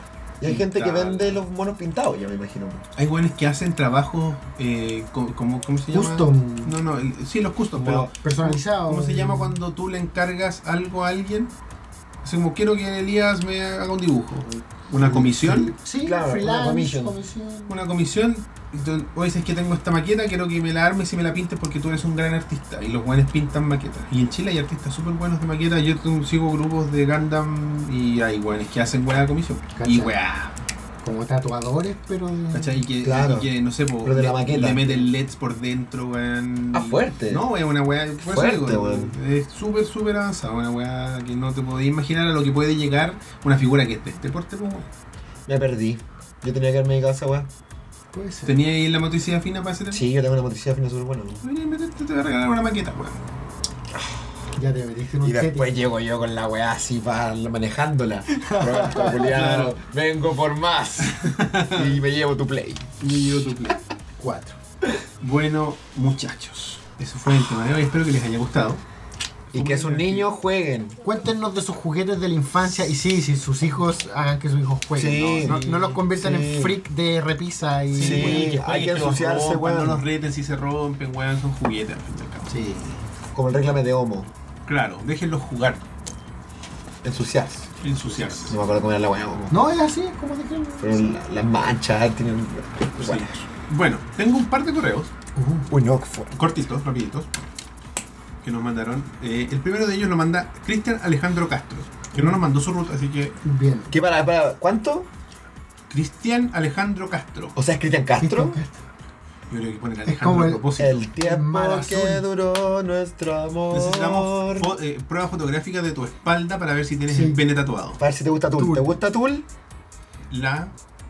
y hay gente que Pintar. vende los monos pintados, ya me imagino. Hay weones que hacen trabajos eh, co- como, ¿cómo se llama? Custom. No, no, el- sí, los custom, Como pero personalizado. ¿cómo se llama cuando tú le encargas algo a alguien? Así como quiero que Elías me haga un dibujo. Una comisión. Sí, Claro, una freelance, commission. comisión. Una comisión. y tú- O dices que tengo esta maqueta, quiero que me la armes y me la pintes porque tú eres un gran artista. Y los buenos pintan maquetas. Y en Chile hay artistas súper buenos de maqueta. Yo tengo- sigo grupos de Gundam y hay buenos que hacen weá comisión. ¿Cachai? Y weá. Como tatuadores, pero. de- ¿Cachai? Y que, Claro. y que no sé, po, Pero de la le- maqueta. le meten L E Ds por dentro, weón. Ah, y- fuerte. No, es una weá. por eso Fuerte, digo, weón. Es súper, súper avanzada. Una weá que no te podías imaginar a lo que puede llegar una figura que es de este porte, pues, weón. Me perdí. Yo tenía que haberme dedicado a esa weá. Puede ser. ¿Tenía ahí la motricidad fina para ese tema? Sí, yo tengo una motricidad fina súper buena. Venía a meterte, te voy a regalar una maqueta, weón. Ya te metiste en un Y después setting. llego yo con la weá así para manejándola. Roberto Juliano, vengo por más. Y me llevo tu play. Y yo tu play. Cuatro. Bueno, muchachos, eso fue el tema de hoy. Espero que les haya gustado. Y que sus niños jueguen. Cuéntenos de sus juguetes de la infancia y sí, si sus hijos hagan que sus hijos jueguen. Sí, no, no, no los conviertan sí. en freak de repisa y. Sí. weón, hay que los ensuciarse, rompan, weón. No los reten si se rompen, weón, son juguetes al fin y al cabo. Sí. Como el réclame de Homo. Claro, déjenlos jugar, Ensuciarse. ensuciarse. No me acuerdo cómo era la weá Homo. No, es así, es como dijeron. Pero la- las manchas tienen. Sí. Bueno. Bueno, tengo un par de correos, Uh, Uy, no, qué fue. cortitos, rapiditos, que nos mandaron. Eh, el primero de ellos lo manda Cristian Alejandro Castro, que no nos mandó su ruta, así que bien. ¿Qué para, para? ¿Cuánto? Cristian Alejandro Castro. O sea, es Cristian Castro. Yo creo que poner a Es Alejandro como a el- propósito. El tiempo mar que azul. duró nuestro amor. Necesitamos fo- eh, pruebas fotográficas de tu espalda para ver si tienes Sí. el pene tatuado. Para ver si te gusta Tool. Tool. ¿Te gusta Tool? La...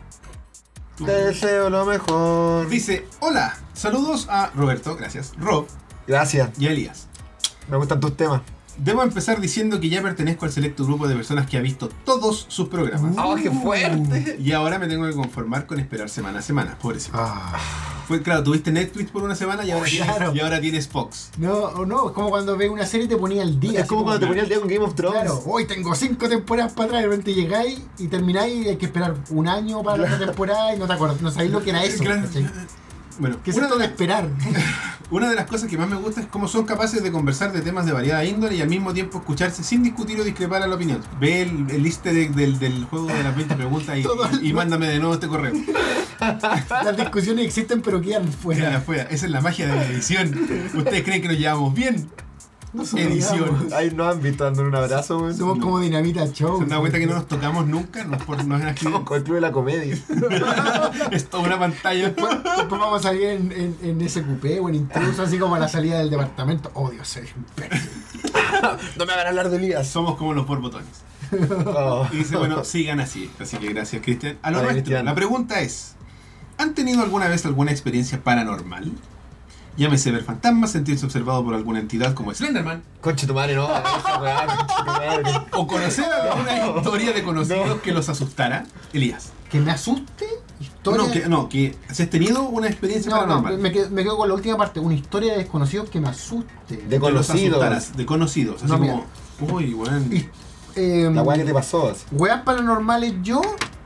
Te deseo lo mejor. Dice, hola, saludos a Roberto, gracias, Rob Gracias. y a Elías. Me gustan tus temas. Debo empezar diciendo que ya pertenezco al selecto grupo de personas que ha visto todos sus programas. ¡Oh, qué fuerte! Y ahora me tengo que conformar con esperar semana a semana, pobrecito. Ah. Fue, claro, tuviste Netflix por una semana y ahora, Claro. tienes, y ahora tienes Fox. No, no, es como cuando ves una serie y te ponía al día. Es así como cuando te ponía el día con Game of Thrones. Claro, hoy tengo cinco temporadas para atrás, de repente llegáis y termináis y hay que esperar un año para la otra temporada y no te acuerdas, no sabéis lo que era eso. Claro. ¿cachai? Bueno, ¿Qué es una esto de, de esperar? una de las cosas que más me gusta es cómo son capaces de conversar de temas de variada índole y al mismo tiempo escucharse sin discutir o discrepar a la opinión. Ve el, el easter egg del, del juego de las veinte preguntas y, Todo el- y, y mándame de nuevo este correo. Las discusiones existen pero quedan Queda fuera. afuera. Esa es la magia de la edición. ¿Ustedes creen que nos llevamos bien? No somos Edición. digamos, Ay, no han visto dando un abrazo, weón. Somos como Dinamita Show. ¿Se han dado cuenta que no nos tocamos nunca? No es, por, no es Estamos accidente. con el club de la comedia. Es toda una pantalla. Después, después vamos a salir en, en, en ese cupé o en intruso, así como a la salida del departamento. Oh, Dios, soy imbécil. No me hagan hablar de Elías. Somos como los borbotones. Oh. Y dice, bueno, sigan así. Así que gracias, Cristian. A lo Vale, nuestro, Cristian. la pregunta es: ¿han tenido alguna vez alguna experiencia paranormal? Llámese ver fantasmas, sentirse observado por alguna entidad como Slenderman, Conche tu madre, no. Esa weá, conche tu madre. o conocer alguna historia de conocidos que los asustara. Elías. Que me asuste, historia. No, que, no, que has tenido una experiencia No, no, paranormal. me quedo, me quedo con la última parte. Una historia de desconocidos que me asuste. De Que los conocidos. asustaras, de conocidos. Así No, como, uy, weón. Y, eh, La weá que te pasó. así. Weas paranormales yo.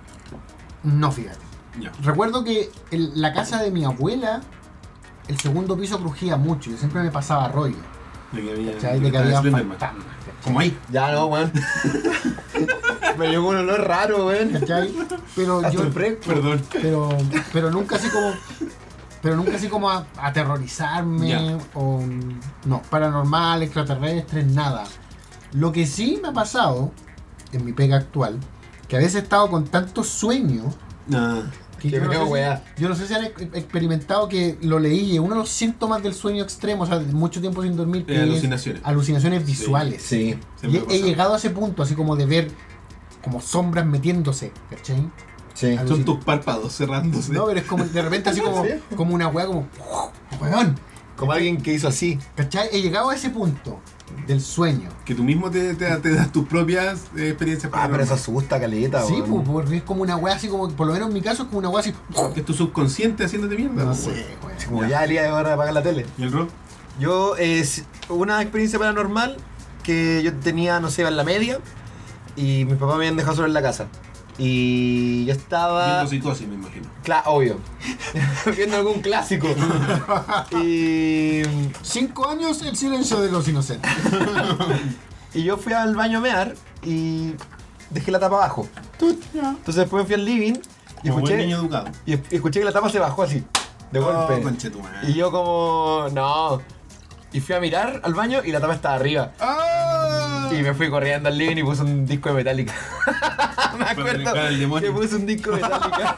No, fíjate. Ya. Recuerdo que en la casa de mi abuela, el segundo piso crujía mucho. Yo siempre me pasaba rollo. De que había, ¿Cachai? De que estaba había Slenderman. fantasmas. ¿cachai? Como ahí. Ya no, weón. Me llegó un olor raro, weón. ¿Cachai? Pero Hasta yo. el fresco. Perdón. Pero, pero nunca así como. Pero nunca así como a, aterrorizarme Ya. o. No, paranormal, extraterrestres, nada. Lo que sí me ha pasado en mi pega actual, que a veces he estado con tantos sueños. Ah, Que Que yo, me no cago, sé weá. si, yo no sé si han ex- experimentado que lo leí y uno de los síntomas del sueño extremo, o sea, de mucho tiempo sin dormir, que eh, es alucinaciones. alucinaciones visuales. Sí. Se Y me he, ha he pasado. llegado a ese punto, así como de ver como sombras metiéndose, ¿cachai? Sí. Son tus párpados cerrándose. No, pero es como de repente así como, Sí. como una weá como, weón, Como alguien que hizo así. ¿cachai? He llegado a ese punto del sueño. Que tú mismo te, te, te das tus propias eh, experiencias Ah, pero paranormales. eso asusta, caleta, Sí, weón. pues, porque es como una weá así como, por lo menos en mi caso es como una weá así. Es tu subconsciente haciéndote mierda. No pues, sé, weón. weón. Como ya el día de ahora apagar la tele. ¿Y el rock? Yo, eh, s- una experiencia paranormal que yo tenía, no sé, en la media y mis papás me habían dejado solo en la casa. Y yo estaba... Viendo psicosis, me imagino. Cla- obvio. Viendo algún clásico. y, Cinco años, el silencio de los inocentes. y yo fui al baño a mear y dejé la tapa abajo. Entonces después me fui al living y Como buen escuché, niño educado. y es- y escuché que la tapa se bajó así, de golpe. Oh, conchetumare. Y yo como, no. Y fui a mirar al baño y la tapa estaba arriba. ¡Ah! Y me fui corriendo al living y puse un disco de Metallica. me Para acuerdo alejar al demonio. que puse un disco de Metallica.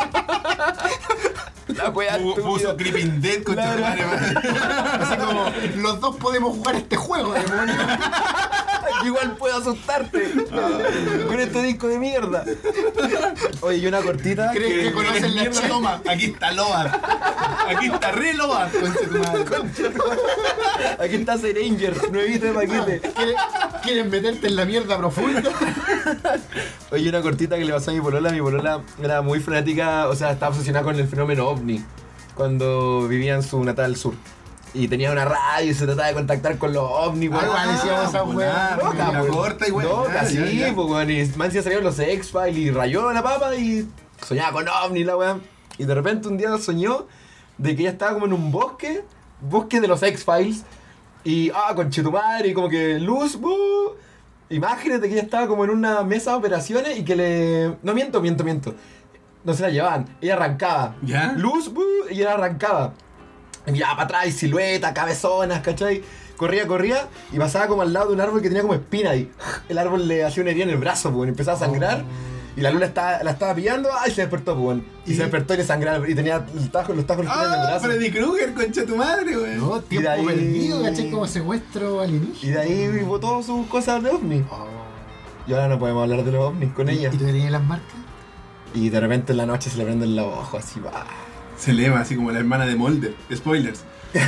La wea Pu- Puso estúpida. Creeping Dead, conchetumare. Así como, los dos podemos jugar este juego, demonio. Igual puedo asustarte con este disco de mierda. Oye, y una cortita. ¿Crees que conocen la Mierda, che- toma, aquí está Loa. Aquí está re Loa. Conchetumadre. Aquí está Seranger, nuevito de paquete. ¿Quieres, quieres meterte en la mierda profunda? Oye, una cortita que le pasó a mi polola. Mi polola era muy fanática, o sea, estaba obsesionada con el fenómeno ovni cuando vivía en su natal sur. Y tenía una radio y se trataba de contactar con los ovnis, Ah, weón. igual decíamos esa pues weá. nada, Loca, la pues. corta y weá. No, ya, casi, ya, ya. pues, weón. Y más encima salieron los X-Files y rayó la papa y soñaba con ovni, la weón. Y de repente un día soñó de que ella estaba como en un bosque, bosque de los X-Files. Y, ah, con Chetumare, y como que luz, ¡buh! Imágenes de que ella estaba como en una mesa de operaciones y que le. No miento, miento, miento. No se la llevaban, ella arrancaba. ¿Ya? Luz, ¡buh! Y ella arrancaba. Y miraba para atrás, y silueta, cabezonas, ¿cachai? Corría, corría y pasaba como al lado de un árbol que tenía como espina y el árbol le hacía una herida en el brazo, pues, y empezaba a sangrar. Y la luna estaba, la estaba pillando, ¡ay! Se despertó, pues, weón. Y, ¿Y? se despertó y le sangraba. Y tenía el tajo, los tajos en el ¡Ah! brazo. Freddy Krueger, concha tu madre, weón. No, tiempo ahí- perdido, ¿cachai? Como secuestro Y alienígena. de ahí botó sus cosas de ovni. Oh. Y ahora no podemos hablar de los ovnis con ella. ¿Y tú tenías las marcas? Y de repente en la noche se le prenden los ojos así, va. Se eleva así como la hermana de Mulder. Spoilers.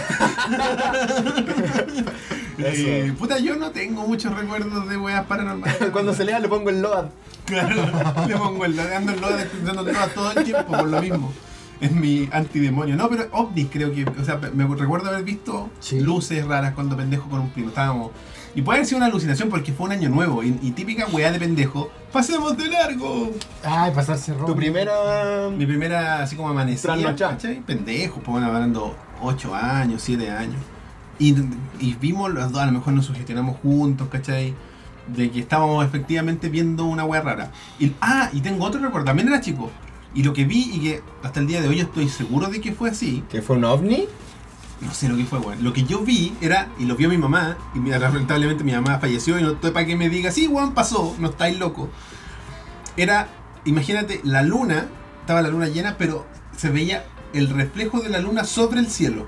Y, Eso. puta, yo no tengo muchos recuerdos de weas paranormales. Cuando se lea le pongo el load. Claro, le pongo el ando el load dando drogas todo el tiempo por lo mismo. Es mi antidemonio. No, pero ovnis creo que, o sea, me recuerdo haber visto Sí. luces raras cuando pendejo con un primo. Estábamos. Y puede haber sido una alucinación porque fue un año nuevo. Y, y típica wea de pendejo. ¡Pasemos de largo! Ay, pasarse rojo. Tu primera. Mi primera, así como amanecía, Trasnochada. ¿cachai? Pendejo, pues bueno, hablando ocho años, siete años. Y, y vimos los dos, a lo mejor nos sugestionamos juntos, ¿cachai? De que estábamos efectivamente viendo una wea rara. Y, ah, y tengo otro recuerdo, también era chico. Y lo que vi, y que hasta el día de hoy yo estoy seguro de que fue así, ¿Que fue un ovni? no sé lo que fue, weón. Lo que yo vi era, y lo vio mi mamá, y mi- lamentablemente mi mamá falleció, y no estoy para que me diga, sí, weón, pasó, no estáis loco. Era, imagínate, la luna, estaba la luna llena, pero se veía el reflejo de la luna sobre el cielo.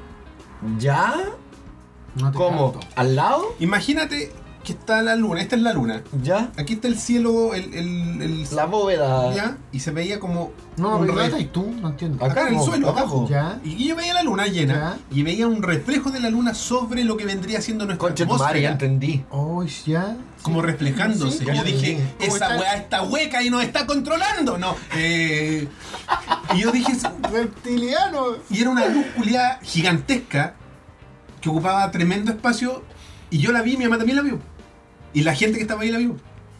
¿Ya? No te ¿Cómo? capto. ¿Al lado? Imagínate que está la luna, esta es la luna. ¿Ya? Aquí está el cielo, el... el, el La bóveda. ¿ya? Y se veía como... No, un pero re- ¿dónde estás tú? No entiendo. Acá en el po, suelo, acá, abajo. po. Ya. Y yo veía la luna llena, y veía un reflejo de la luna sobre lo que vendría siendo nuestra Conche tu madre, ya atmósfera. entendí. Oh, ya. Como Sí. reflejándose. Sí, Y yo como- dije, como esa está- weá está hueca y nos está controlando. No. eh, y yo dije, Reptiliano. y era una luz culiada gigantesca que ocupaba tremendo espacio. Y yo la vi, mi mamá también la vio. Y la gente que estaba ahí la vio.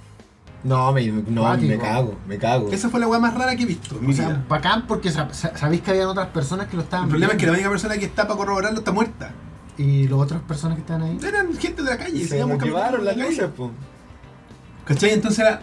No, me, no, Cuático. me cago, me cago. Esa fue la weá más rara que he visto en mi O sea, vida. bacán porque sab- sa- sabéis que habían otras personas que lo estaban El problema es que la viendo. única persona que está para corroborarlo está muerta. Y las otras personas que estaban ahí. Eran gente de la calle. Se íbamos nos caminando llevaron por las la calle. luces, po. ¿Cachai? Entonces era...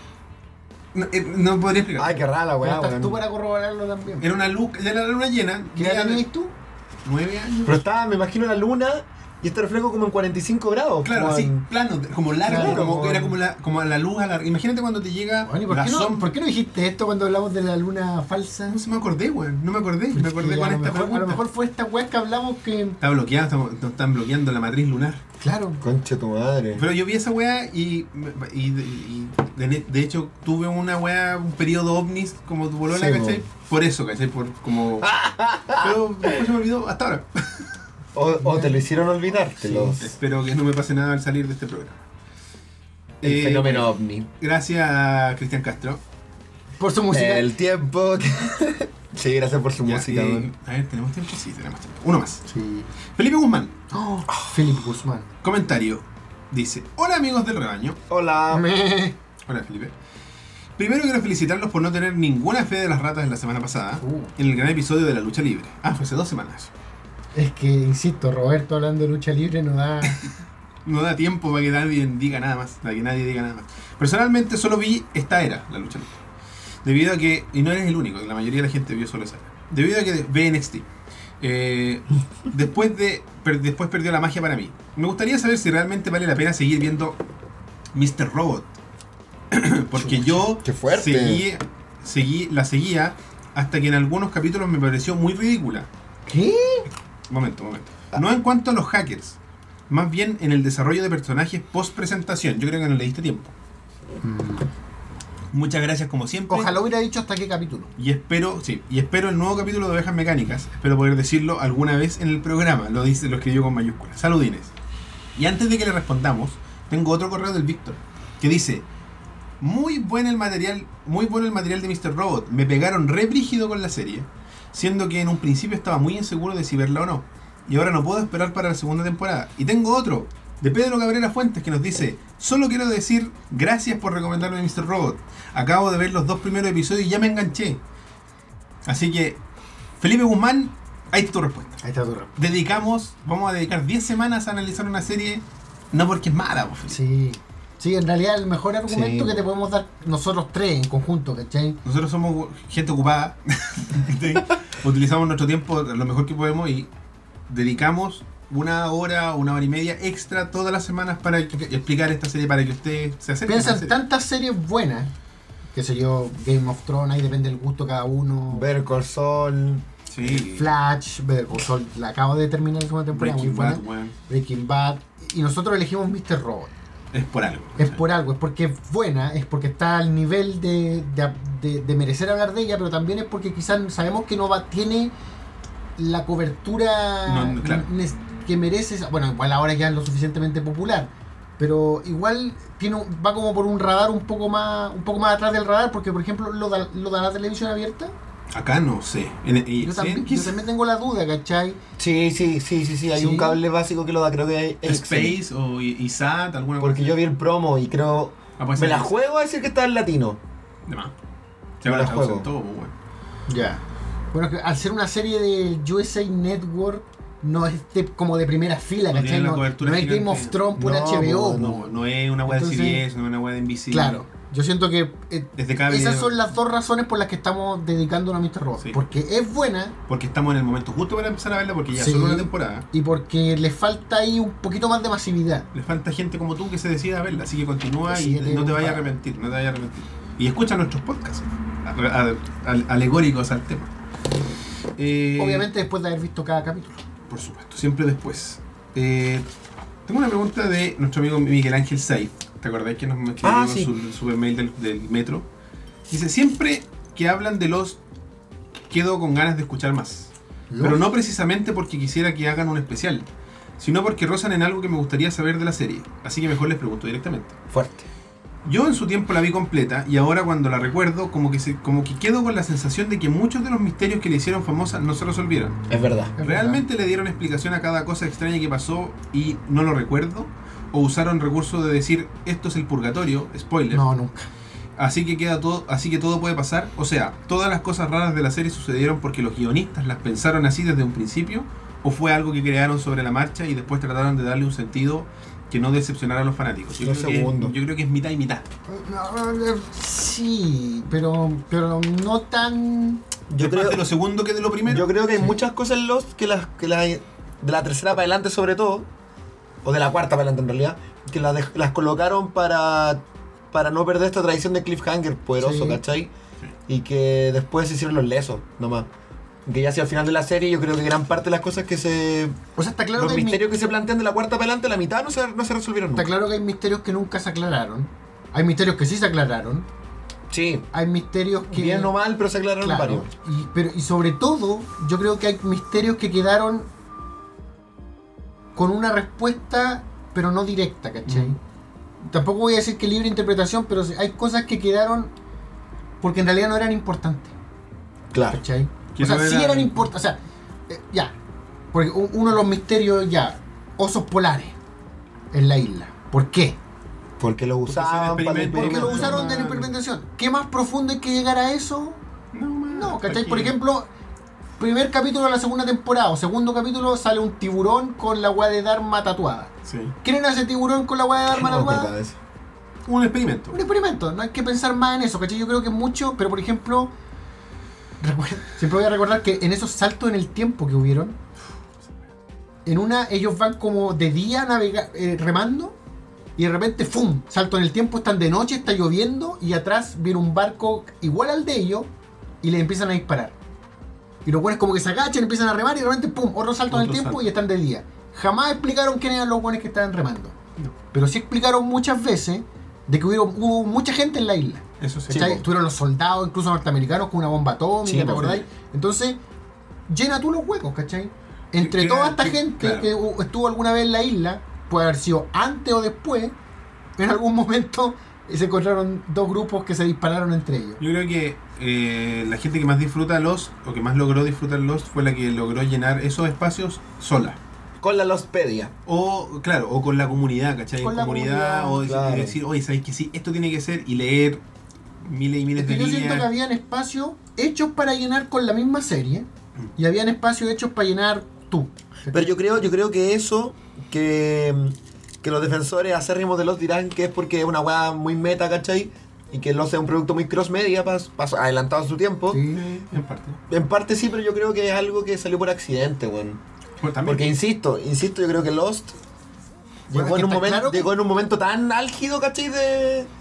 No, eh, no podría explicar. Ay, qué rara la Pero weá, estás weón. tú para corroborarlo también. Era una luz, era la luna llena. ¿Qué edad Era- tenías tú? Nueve años. Pero estaba, me imagino, la luna y este reflejo como en cuarenta y cinco grados. Claro, como así, en- plano, como largo, Claro, como, como- era como la, como la luz a la... Imagínate cuando te llega Bueno, ¿y por la qué, no, sombra. ¿por qué no dijiste esto cuando hablamos de la luna falsa? No se me acordé, weón. No me acordé. Me acordé Sí, con a, lo esta mejor, a pregunta. lo mejor fue esta weá que hablamos que. Está bloqueado, estamos- nos están bloqueando la matriz lunar. Claro. Concha tu madre. Pero yo vi esa weá y, y, y de, de hecho tuve una weá, un periodo ovnis como tu bolola, Sí, ¿cachai? mo. Por eso, ¿cachai? Por como... Pero después se me olvidó hasta ahora. O, o te lo hicieron olvidar. Te Sí. los- Espero que no me pase nada al salir de este programa. El Eh, fenómeno bueno, ovni. Gracias a Cristian Castro. Por su música. El tiempo. que- sí, gracias por su Ya, música, eh, weón. a ver, ¿tenemos tiempo? Sí, tenemos tiempo. Uno más. Sí. Felipe Guzmán. Oh, Philip Guzmán. Comentario. Dice, hola amigos del rebaño. Hola. Me- Hola Felipe. Primero quiero felicitarlos por no tener ninguna fe de las ratas en la semana pasada, Uh. en el gran episodio de la lucha libre. Ah, fue hace dos semanas. Es que, insisto, Roberto hablando de lucha libre no da. No da tiempo para que nadie diga nada más, para que nadie diga nada más. Personalmente solo vi esta era, la lucha libre. Debido a que, y no eres el único, la mayoría de la gente vio solo esa era. Debido a que ve N X T. Eh, después de per- después perdió la magia para mí. Me gustaría saber si realmente vale la pena seguir viendo mister Robot. Porque yo Qué fuerte. seguí, seguí, la seguía hasta que en algunos capítulos me pareció muy ridícula. ¿Qué? Momento, momento. No en cuanto a los hackers, más bien en el desarrollo de personajes post presentación. Yo creo que no le diste tiempo. Muchas gracias como siempre. Ojalá hubiera dicho hasta qué capítulo. Y espero, sí, y espero el nuevo capítulo de Ovejas Mecánicas. Espero poder decirlo alguna vez en el programa. Lo dice, lo escribió con mayúsculas. Saludines. Y antes de que le respondamos, tengo otro correo del Víctor que dice: muy buen el material, muy bueno el material de mister Robot. Me pegaron re brígido con la serie, siendo que en un principio estaba muy inseguro de si verla o no. Y ahora no puedo esperar para la segunda temporada. Y tengo otro, de Pedro Cabrera Fuentes, que nos dice: solo quiero decir gracias por recomendarme mister Robot. Acabo de ver los dos primeros episodios y ya me enganché. Así que, Felipe Guzmán, ahí está tu respuesta. Ahí está tu respuesta. Dedicamos, vamos a dedicar diez semanas a analizar una serie, no porque es mala, pues, Felipe. Sí. Sí, en realidad el mejor argumento Sí. que te podemos dar nosotros tres en conjunto, ¿cachai? Nosotros somos gente ocupada. ¿Sí? Utilizamos nuestro tiempo lo mejor que podemos y dedicamos una hora, una hora y media extra todas las semanas para que- explicar esta serie, para que usted se acerque a Piensa la en serie. tantas series buenas qué sé yo, Game of Thrones, ahí depende del gusto de cada uno. Better Call Saul. Sí. Flash, Better Call Saul, la acabo de terminar la segunda temporada, Breaking muy buena. Bad, weón. Breaking Bad. Y nosotros elegimos míster Robot. Es por algo. Es por algo, es porque es buena, es porque está al nivel de, de, de, de merecer hablar de ella, pero también es porque quizás sabemos que no va, tiene la cobertura No, no, claro. nes- que merece. esa- Bueno, igual ahora ya es lo suficientemente popular, pero igual tiene un- va como por un radar un poco más un poco más atrás del radar, porque por ejemplo lo da, lo da la televisión abierta. Acá no sé. En, y, Yo ¿sí? también, yo también tengo la duda, ¿cachai? Sí, sí, sí, sí, sí, hay Sí. un cable básico que lo da, creo que es Space o I- ISAT, alguna Porque cosa yo así. vi el promo y creo... Ah, pues me sí, la sí. juego a decir que está en latino. De más. Se Me va la la juego. todo, pues, weón. Ya. Bueno, que al ser una serie de U S A Network, no es de- como de primera fila, No ¿cachai? tiene la No, cobertura no es Game gigante. of Thrones por No, H B O. pues, No, no es una weá de Entonces, C B S, no es una weá de N B C. Claro, yo siento que eh, Desde cable. esas son las dos razones por las que estamos dedicándonos a míster Robot. Sí. Porque es buena Porque estamos en el momento justo para empezar a verla, porque ya Sí. solo una temporada. y porque le falta ahí un poquito más de masividad. Le falta gente como tú que se decida a verla, así que continúa y Siete no te vayas a temporadas. arrepentir, no te vayas a arrepentir. Y escucha nuestros podcasts, a- a- a- alegóricos al tema. Eh, Obviamente después de haber visto cada capítulo. Por supuesto, siempre después. Eh, tengo una pregunta de nuestro amigo Miguel Ángel Said. ¿Te acordás que nos escribió Ah, sí. su, su email del, del metro? Dice, siempre que hablan de los quedo con ganas de escuchar más. Pero no precisamente porque quisiera que hagan un especial, sino porque rozan en algo que me gustaría saber de la serie. Así que mejor les pregunto directamente. Fuerte. Yo en su tiempo la vi completa y ahora cuando la recuerdo como que, se, como que quedo con la sensación de que muchos de los misterios que le hicieron famosa no se resolvieron. Es verdad. Es ¿Realmente le dieron explicación a cada cosa extraña que pasó y no lo recuerdo? ¿O usaron recurso de decir esto es el purgatorio? Spoiler. No, nunca. Así que queda todo, así que todo puede pasar. O sea, todas las cosas raras de la serie sucedieron porque los guionistas las pensaron así desde un principio, o fue algo que crearon sobre la marcha y después trataron de darle un sentido que no decepcionara a los fanáticos. Yo, Lo creo que, segundo. yo creo que es mitad y mitad. No, eh, sí, pero, pero no tan... Yo Es más creo, de lo segundo que de lo primero. yo creo que hay Sí. muchas cosas en Lost que las que las de la tercera para adelante sobre todo, o de la cuarta para adelante en realidad, que las, dej- las colocaron para para no perder esta tradición de cliffhanger poderoso, Sí. ¿cachai? Sí. Y que después se hicieron los lesos, nomás. Que ya hacia el final de la serie yo creo que gran parte de las cosas que se... O sea, está claro, los que hay, mi- misterios que se plantean de la cuarta para adelante, la mitad no se, no se resolvieron está nunca. claro que hay misterios que nunca se aclararon. Hay misterios que sí se aclararon. Sí, Hay misterios que... bien o mal, pero se aclararon Claro, varios. y, pero, y sobre todo, yo creo que hay misterios que quedaron con una respuesta, pero no directa, ¿cachai? Mm. Tampoco voy a decir que libre interpretación, pero hay cosas que quedaron porque en realidad no eran importantes, Claro. ¿cachai? Que O sea, no sí era- eran importantes, o sea, eh, ya, porque u- uno de los misterios, ya, osos polares en la isla. ¿Por qué? Porque lo Porque usaban hacían para el experimentos. ¿Por qué lo experimento. usaron de la experimentación? ¿Qué más profundo hay que llegar a eso? No, man, No, ¿cachai? ¿para Por qué? ejemplo, primer capítulo de la segunda temporada o segundo capítulo sale un tiburón con la weá de Dharma tatuada. Sí. ¿Quién era ese tiburón con la weá de Dharma No me acuerdo tatuada? de eso. Un experimento. Un experimento, no hay que pensar más en eso, ¿cachai? Yo creo que mucho, pero por ejemplo, recuerda- siempre voy a recordar que en esos saltos en el tiempo que hubieron, en una ellos van como de día navega- eh, remando y de repente ¡fum! Salto en el tiempo, están de noche, está lloviendo y atrás viene un barco igual al de ellos y les empiezan a disparar. Y los buenos como que se agachan, empiezan a remar y de repente ¡pum! Otro salto en el Otro tiempo salto. y están de día. Jamás explicaron quién eran los buenos que estaban remando. No. Pero sí explicaron muchas veces de que hubieron, hubo mucha gente en la isla. Eso sí. ¿Cachai? po. Estuvieron los soldados, incluso norteamericanos, con una bomba atómica, Sí, ¿te po, acordáis? Entonces, llena tú los huecos, ¿cachai? Entre Que- toda esta que- gente claro. que hu- estuvo alguna vez en la isla, puede haber sido antes o después, en algún momento eh, se encontraron dos grupos que se dispararon entre ellos. Yo creo que eh, la gente que más disfruta Lost, o que más logró disfrutar Lost, fue la que logró llenar esos espacios sola. Con la Lostpedia. O, claro, o con la comunidad, ¿cachai? Con la comunidad, comunidad, o decir, claro. decir, oye, ¿sabéis que sí? Esto tiene que ser, y leer miles y miles Es que de yo siento que líneas. habían espacios hechos para llenar con la misma serie y habían espacios hechos para llenar tú. Pero yo creo, yo creo que eso, que, que los defensores acérrimos de Lost dirán que es porque es una weá muy meta, ¿cachai? Y que Lost es un producto muy cross media, pas- pas- adelantado a su tiempo. Sí. Sí, en parte. En parte sí, pero yo creo que es algo que salió por accidente, weón. Pues también. Porque insisto, insisto, yo creo que Lost Bueno, llegó, es en que un está momento, claro que- llegó en un momento tan álgido, ¿cachai? De,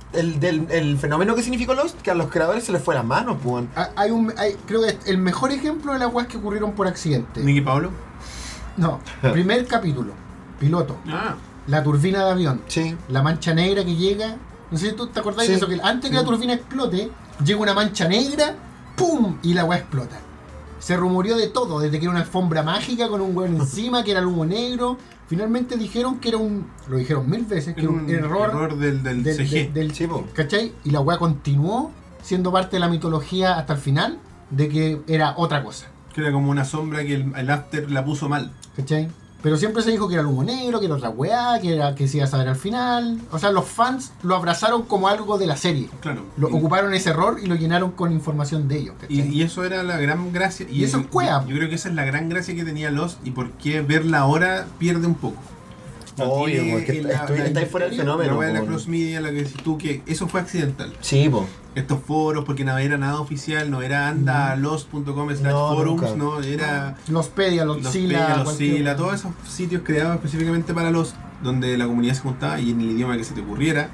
el, del, el fenómeno que significó Lost, que a los creadores se les fue las manos, pues. Ah, Hay un, hay, creo que el mejor ejemplo de las weas que ocurrieron por accidente. Nicky Pablo. No, primer capítulo, piloto, Ah, la turbina de avión, Sí. la mancha negra que llega. No sé si tú te acordás Sí. de eso, que antes que la turbina explote, llega una mancha negra, ¡pum! Y la wea explota. Se rumoreó de todo, desde que era una alfombra mágica con un weón encima, que era el humo negro. Finalmente dijeron que era un, lo dijeron mil veces, que era un, error, del, del, del, C G. del- del- Sí, po. ¿cachai? Y la weá continuó siendo parte de la mitología hasta el final, de que era otra cosa, Que era como una sombra que el, el after la puso mal. ¿cachai? Pero siempre se dijo que era el humo negro, que era otra weá, que era que se iba a saber al final. O sea, los fans lo abrazaron como algo de la serie. Claro. Lo, y, ocuparon ese error y lo llenaron con información de ellos, y, ¿cachai? y eso era la gran gracia. Y eso es cueva. Yo, yo creo que esa es la gran gracia que tenía Lost y por qué verla ahora pierde un poco. No Obvio, tiene porque la- estoy, la- está ahí fuera del la fenómeno. weá de la po. cross media, la que decís tú, que eso fue accidental. Sí, po. Estos foros, porque no era nada oficial, no era anda a lost punto com slash No, forums, nunca. no, era Los Pedia, los, los Sila, Pedia, los cualquier- Sila, todos esos sitios creados específicamente para los, donde la comunidad se juntaba y en el idioma que se te ocurriera,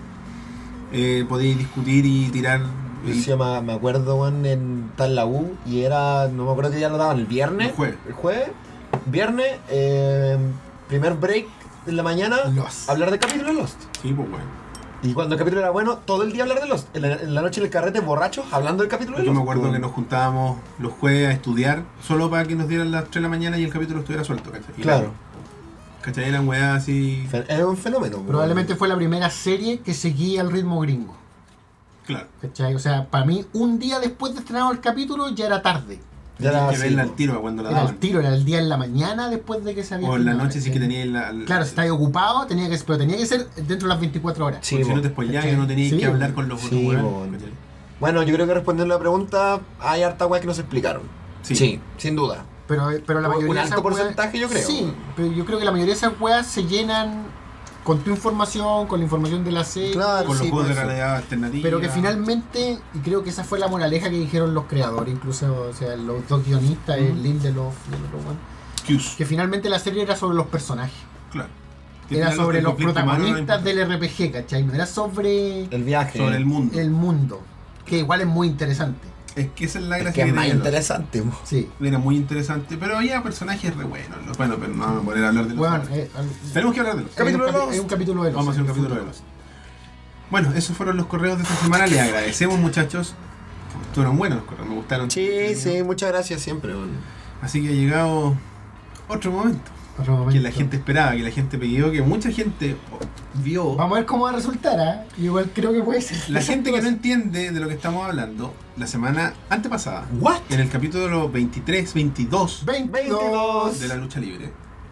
eh, podíais discutir y tirar. Yo y- sí, me, me acuerdo, weón, en tal la U y era, no me acuerdo que ya lo daban el viernes. El jueves. El jueves, viernes, eh, primer break en la mañana, Lost. hablar del capítulo de Lost. Sí, pues bueno. Y cuando el capítulo era bueno, todo el día hablar de Lost. En la, en la noche en el carrete, borrachos, hablando del capítulo de Yo Lost. me acuerdo po. que nos juntábamos los jueves a estudiar solo para que nos dieran las tres de la mañana y el capítulo estuviera suelto, ¿cachai? Y Claro, la- ¿Cachai? Eran weas así. Fe- es un fenómeno. po. Probablemente fue la primera serie que seguía el ritmo gringo. Claro. ¿Cachai? O sea, para mí, un día después de estrenado el capítulo ya era tarde. Ya era Tenías que así, verla po. al tiro cuando la Era daban. el tiro, era el día en la mañana después de que se había O en la estrenado, noche sí que ¿cachai? tenías la, la- Claro, si estabas ocupado, tenía que, pero tenía que ser dentro de las veinticuatro horas. Sí, porque si po. no te spoileabas ¿Cachai? y no tenías Sí, que po. hablar con los otros Sí, weones, po. ¿cachai? Bueno, yo creo que respondiendo a la pregunta, hay harta weá que nos explicaron. Sí. sin duda. Pero, pero la Un mayoría de alto esas weas- porcentaje, yo creo. Sí, pero yo creo que la mayoría de esas weas se llenan con tu información, con la información de la serie. Claro, Con los sí, juegos de puede ser. realidad alternativa. Pero que finalmente, y creo que esa fue la moraleja que dijeron los creadores, incluso, o sea, los dos guionistas, Mm. el Lindelof y el otro weón, Cuse, que finalmente la serie era sobre los personajes. claro. Que Era al final sobre el los conflicto humano no protagonistas importa. del R P G, ¿cachai? No era sobre El viaje. Sobre el mundo. el mundo, que igual es muy interesante. Es que esa es la Es gracia que es que más tenía Lost. interesante. po. Sí. Era muy interesante, pero había personajes re buenos. Los- Bueno, pero no vamos a poner a hablar de los Bueno, otros. eh, al- Tenemos que hablar de los. es, Capítulo un de capi- Lost. es un capítulo de los. Vamos a hacer un capítulo de los. Bueno, esos fueron los correos de esta semana. Les agradecemos, muchachos. Estuvieron buenos los correos, me gustaron. Sí, sí, muchas gracias siempre. weón. Así que ha llegado otro momento Otro momento. que la gente esperaba, que la gente pidió, que mucha gente vio. Vamos a ver cómo va a resultar, ¿ah? Igual creo que puede ser. La gente que no entiende de lo que estamos hablando, la semana antepasada, ¿What? en el capítulo veintitrés veintidós veintidós. de la lucha libre,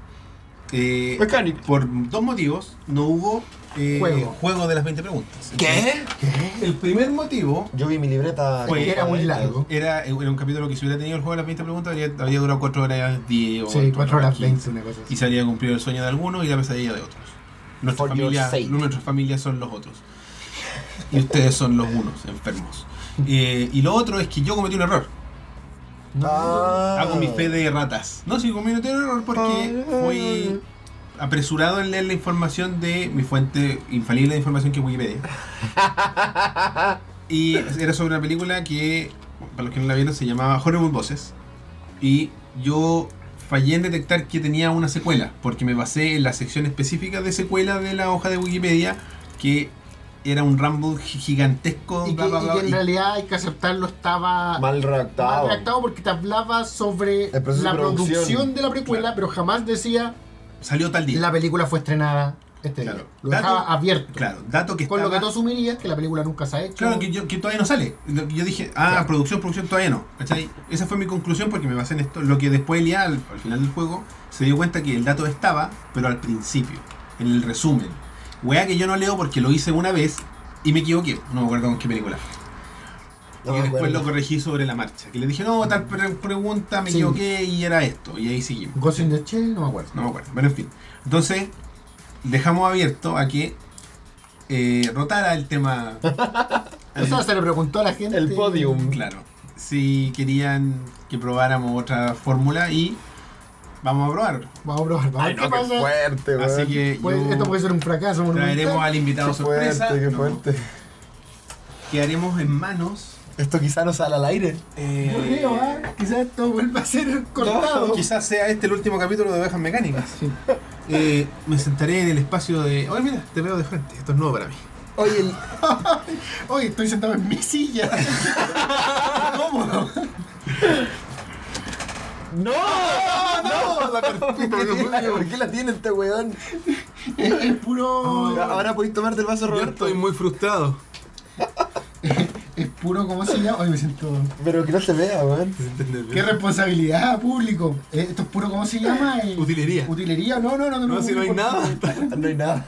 eh, Mecánico. por dos motivos no hubo eh, Juego. juego de las veinte preguntas. ¿Qué? El primer motivo Yo vi mi libreta. Fue- que era muy largo. era, era un capítulo que si hubiera tenido el juego de las veinte preguntas habría, habría durado cuatro horas diez o Sí, cuatro horas quince. veinte, una cosa así. Y se habría cumplido el sueño de algunos y la pesadilla de otros. Nuestra For your familia, sake. nuestras familias son los otros. Y ustedes son los unos, enfermos. Eh, y lo otro es que yo cometí un error. Ah. Hago mi fe de ratas. No, sí, cometí un error porque fui apresurado en leer la información de mi fuente infalible de información que es Wikipedia. Y era sobre una película que, para los que no la vieron, se llamaba Horrible Bosses. Y yo fallé en detectar que tenía una secuela, porque me basé en la sección específica de secuela de la hoja de Wikipedia, que era un Rumble gi- gigantesco. Y que, bla, bla, y bla, que en y- realidad hay que aceptarlo, estaba Mal redactado. mal redactado porque te hablaba sobre El proceso la de producción. producción de la precuela, Claro. pero jamás decía Salió tal día. la película fue estrenada este Claro. día. Lo Dato- dejaba abierto. Claro, dato que Con estaba... lo que tú asumirías que la película nunca se ha hecho. Claro, que, yo, que todavía no sale. Lo- Yo dije, ah, Claro. producción, producción, todavía no. ¿Cachai? Esa fue mi conclusión porque me basé en esto. Lo que después Elia, al, al final del juego, se dio cuenta que el dato estaba, pero al principio, en el resumen. Wea que yo no leo porque lo hice una vez y me equivoqué. No me acuerdo con qué película. No y me después acuerdo. lo corregí sobre la marcha. Que le dije, no, tal pre- pregunta, me Sí. equivoqué y era esto. Y ahí seguimos. Ghost in the Shell, no me acuerdo. No me acuerdo. Bueno, en fin. Entonces, dejamos abierto a que eh, rotara el tema. O sea, se le preguntó a la gente. El podium. Claro. Si querían que probáramos otra fórmula y vamos a probar. Vamos a probar, vamos a Ay, ver no, qué qué pasa. fuerte, weón. Así que Puede- yo esto puede ser un fracaso monumental. traeremos al invitado Qué sorpresa. fuerte, qué No, fuerte. que haremos en manos. Esto quizá no sale al aire. eh, Yo creo, ¿ah? Quizás esto vuelva a ser cortado. Quizás sea este el último capítulo de Ovejas Mecánicas. Sí. Eh, me sentaré en el espacio de. Oye, mira, te veo de frente. Esto es nuevo para mí. Oye, el... Oye, estoy sentado en mi silla. ¿Cómo? ¡No! ¡No! La carpeta, ¿por qué la tiene este weón? Es, es puro. Ahora podéis tomarte el vaso, Yo Roberto. estoy muy frustrado. Es puro, ¿cómo se llama? Hoy me siento. Pero que no se vea, weón. Qué responsabilidad, público. Eh, Esto es puro, ¿cómo se llama? Eh, Utilería. Utilería, no, no, no. No, si no hay nada. No hay nada.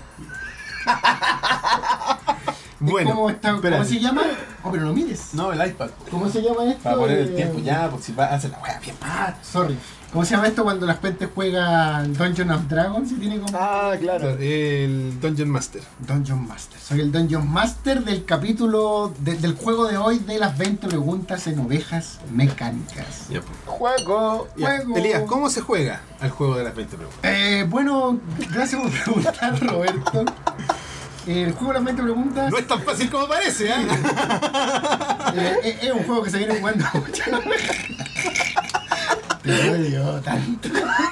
Bueno, ¿Cómo, está, ¿Cómo espérate. se llama? Oh, pero no mires. No, el iPad. ¿Cómo se llama esto? Para poner el Eh, tiempo ya, por si va a hacer la wea bien. Ah, sorry. ¿Cómo se llama esto cuando la gente juega Dungeon of Dragons y tiene como. Ah, claro. El Dungeon Master. Dungeon Master. Soy el Dungeon Master del capítulo de- del juego de hoy de las veinte preguntas en ovejas mecánicas. Ya, pues. Juego. Ya. Juego. Elías, ¿cómo se juega al juego de las veinte preguntas? Eh, bueno, gracias por preguntar, Roberto. El juego de las veinte preguntas No es tan fácil como parece, ¿eh? eh, es, es un juego que se viene jugando mucho. Te odio tanto.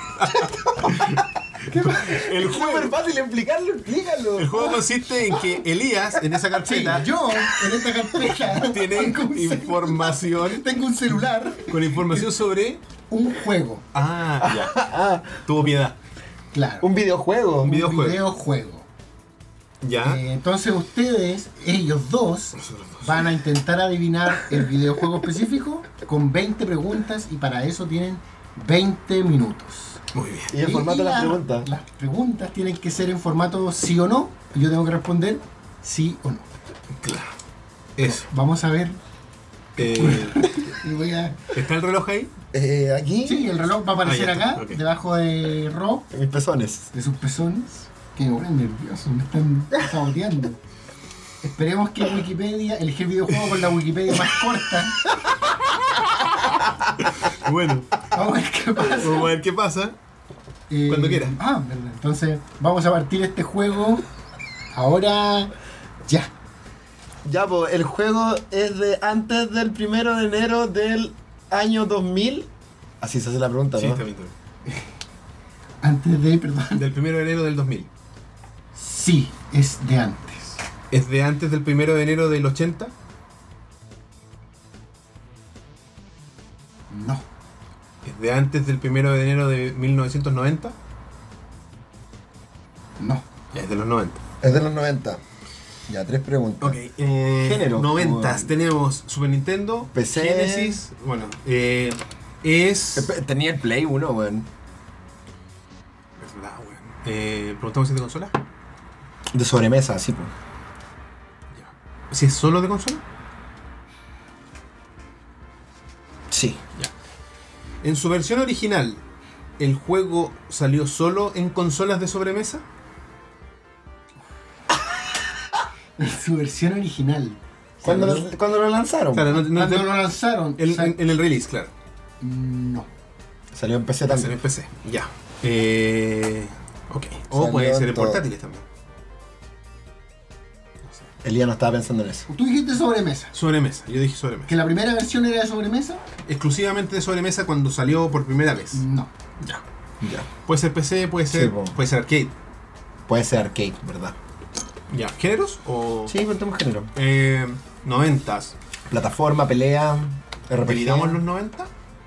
El Es súper juego, fácil explicarlo, explícalo. el juego consiste en que Elías, en esa Sí, carpeta, yo en esta carpeta tiene tengo un celu- información tengo un celular, con información sobre. un juego, Ah, ya. Ah, Tuvo piedad. claro. un videojuego. Un videojuego. videojuego. Ya. Eh, entonces ustedes, ellos dos, van a intentar adivinar el videojuego específico con veinte preguntas y para eso tienen veinte minutos. Muy bien. Y el formato de las la- preguntas. Las preguntas tienen que ser en formato sí o no. Y yo tengo que responder sí o no. Claro. Eso. Vamos a ver. Eh, Y voy a... ¿Está el reloj ahí? Eh, aquí, Sí, el reloj va a aparecer Ah, ya está, acá, ok. debajo de Ro, mis pezones. de sus pezones. Que me ponen nervioso, me están saboteando. Esperemos que Wikipedia, elegí el videojuego con la Wikipedia más corta. Bueno, Vamos a ver qué pasa. vamos a ver qué pasa. Eh, Cuando quiera. Ah, verdad. Entonces, vamos a partir este juego ahora ya. Ya, pues, el juego es de antes del primero de enero del año dos mil. Así se hace la pregunta, Sí, ¿no? está bien, está bien. Antes de, perdón. Del primero de enero del dos mil. Sí, es de antes. ¿Es de antes del primero de enero del ochenta? No. ¿Es de antes del primero de enero de mil novecientos noventa? No. Ya, es de los noventa. Es de los noventa. Ya, tres preguntas. Ok, eh, Género. noventas. Tenemos Super Nintendo, P C. Genesis. Bueno, eh, es. Espe- Tenía el Play uno, weón. Es verdad, weón. Eh, ¿Preguntamos si es de consola? De sobremesa, sí, pues. Ya. ¿Si es solo de consola? Sí. En su versión original, ¿el juego salió solo en consolas de sobremesa? En su versión original. ¿Cuándo ¿Salió? lo, cuándo lo lanzaron? Claro, no, no- Cuando no- lo lanzaron. en, sal- en- en el release, claro. No. Salió en P C Salió en también. P C. Ya. Eh, ok. O Salió puede ser en en todo. portátiles también. Elías no estaba pensando en eso. Tú dijiste sobremesa. Sobremesa, yo dije sobremesa. ¿Que la primera versión era de sobremesa? Exclusivamente de sobremesa cuando salió por primera vez. No. Ya. Ya. Puede ser P C, puede Sí, ser, po. puede ser arcade. Puede ser arcade, ¿verdad? Ya. ¿Géneros? O. Sí, contemos género. Eh, noventas. Plataforma, pelea, R P ¿Dividamos los G. noventa?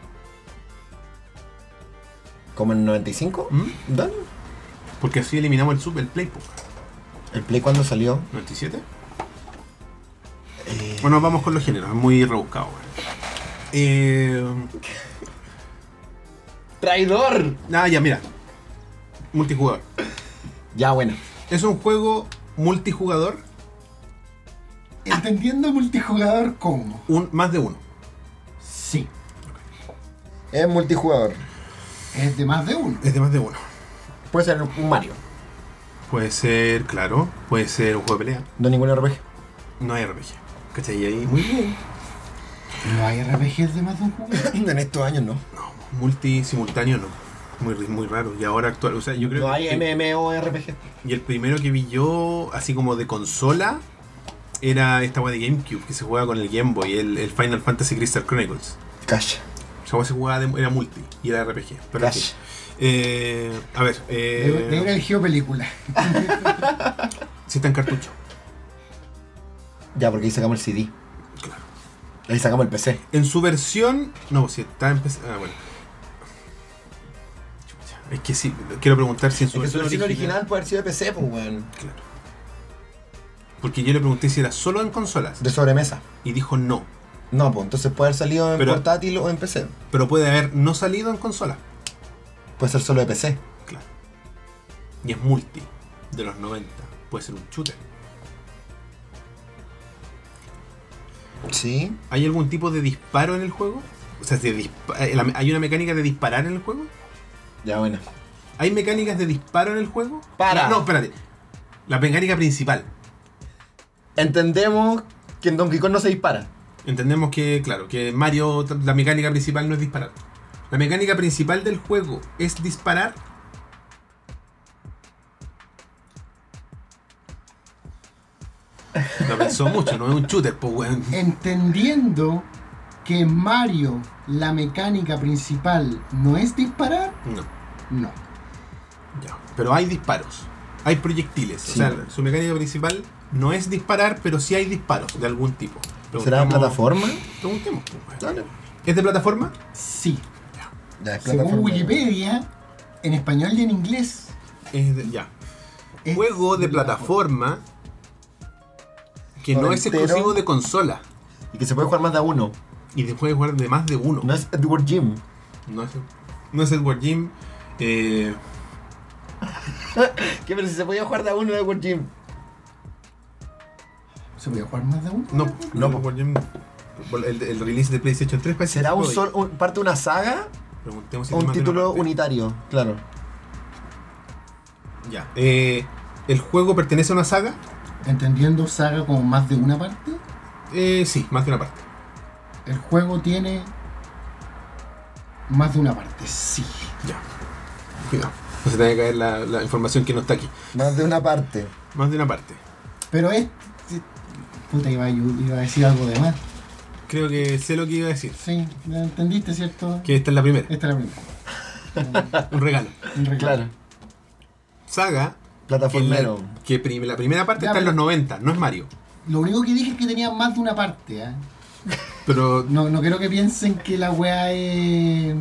¿Como en el noventa y cinco? ¿Mm? Dale. Porque así eliminamos el sub, el Play, po. ¿El Play cuándo salió? ¿noventa y siete? Eh, Bueno, vamos con los géneros, es muy rebuscado, weón. Eh. ¡Traidor! Ah, ya, mira. Multijugador. Ya, bueno. Es un juego multijugador, Entendiendo multijugador como. un, más de uno. Sí. Es multijugador. Es de más de uno. Es de más de uno. Puede ser un Mario. Puede ser, claro, puede ser un juego de pelea. No ningún R P G. No hay R P G. ¿Cachai? Y ahí, muy bien. No hay R P Gs de más de un jugador. En estos años no. No, multi simultáneo no. Muy, muy raro. Y ahora actual, o sea, yo creo No que. hay M M O R P G. Y el primero que vi yo, así como de consola, era esta weá de GameCube que se jugaba con el Game Boy, el, el Final Fantasy Crystal Chronicles. Cash. Esa weá se jugaba, de- era multi y era R P G. Pero en Cash. fin. Eh, a ver, De, de eh, haber elegido película. si está en cartucho. Ya, porque ahí sacamos el C D. Claro. Ahí sacamos el P C. En su versión. No, si está en P C. Ah, bueno. Chucha, es que sí, quiero preguntar si en su Es que su versión versión original puede haber sido de P C, pues, weón. Claro. Porque yo le pregunté si era solo en consolas. De sobremesa. Y dijo no. No, pues entonces puede haber salido en Pero- portátil o en P C. Pero puede haber no salido en consola. Puede ser solo de P C. Claro. Y es multi. De los noventa. Puede ser un shooter. Sí. ¿Hay algún tipo de disparo en el juego? O sea, de dispa- eh, la- ¿hay una mecánica de disparar en el juego? Ya, bueno. ¿Hay mecánicas de disparo en el juego? Para. No, espérate. La mecánica principal. Entendemos que en Donkey Kong no se dispara. Entendemos que, claro, que Mario, la mecánica principal no es disparar. La mecánica principal del juego es disparar. Lo pensó mucho, no es un shooter, pues, weón. Entendiendo que en Mario la mecánica principal no es disparar, No, no. ya. Pero hay disparos. Hay proyectiles. Sí. O sea, su mecánica principal no es disparar, pero sí hay disparos de algún tipo. ¿Será Preguntamos- plataforma? Preguntemos, pues, weón. Dale. ¿Es de plataforma? Sí. Ya, es Según plataforma. Wikipedia, en español y en inglés. Es de- ya. es Juego de plataforma que no es Entero. exclusivo de consola. Y que se puede jugar más de a uno. Y se puede jugar de más de uno. No es Edward Jim. No es, no es Edward Jim. Eh, ¿Qué? Pero si se podía jugar de a uno de Edward Jim. ¿Se puede jugar más de uno? no, No, no, Edward Jim. El, el release de PlayStation tres parece ¿Será que un se sol, puede. un- parte de una saga Preguntemos si o es un más de una título parte. unitario? Claro. Ya. Eh, ¿El juego pertenece a una saga? Entendiendo saga como más de una parte, Eh, sí, más de una parte. el juego tiene más de una parte, sí. Ya. Cuidado. No se te vaya a caer la, la información que no está aquí. Más de una parte. Más de una parte. Pero es... Puta, iba a, iba a decir algo de más. Creo que sé lo que iba a decir. Sí, ¿me entendiste, cierto? Que esta es la primera. Esta es la primera. Un regalo. Un regalo. Claro. Saga. Plataformero. Que, la, que prim- la primera parte Ya, está en pero- los noventa, no es Mario. Lo único que dije es que tenía más de una parte, ¿eh? Pero No, no quiero que piensen que la weá es...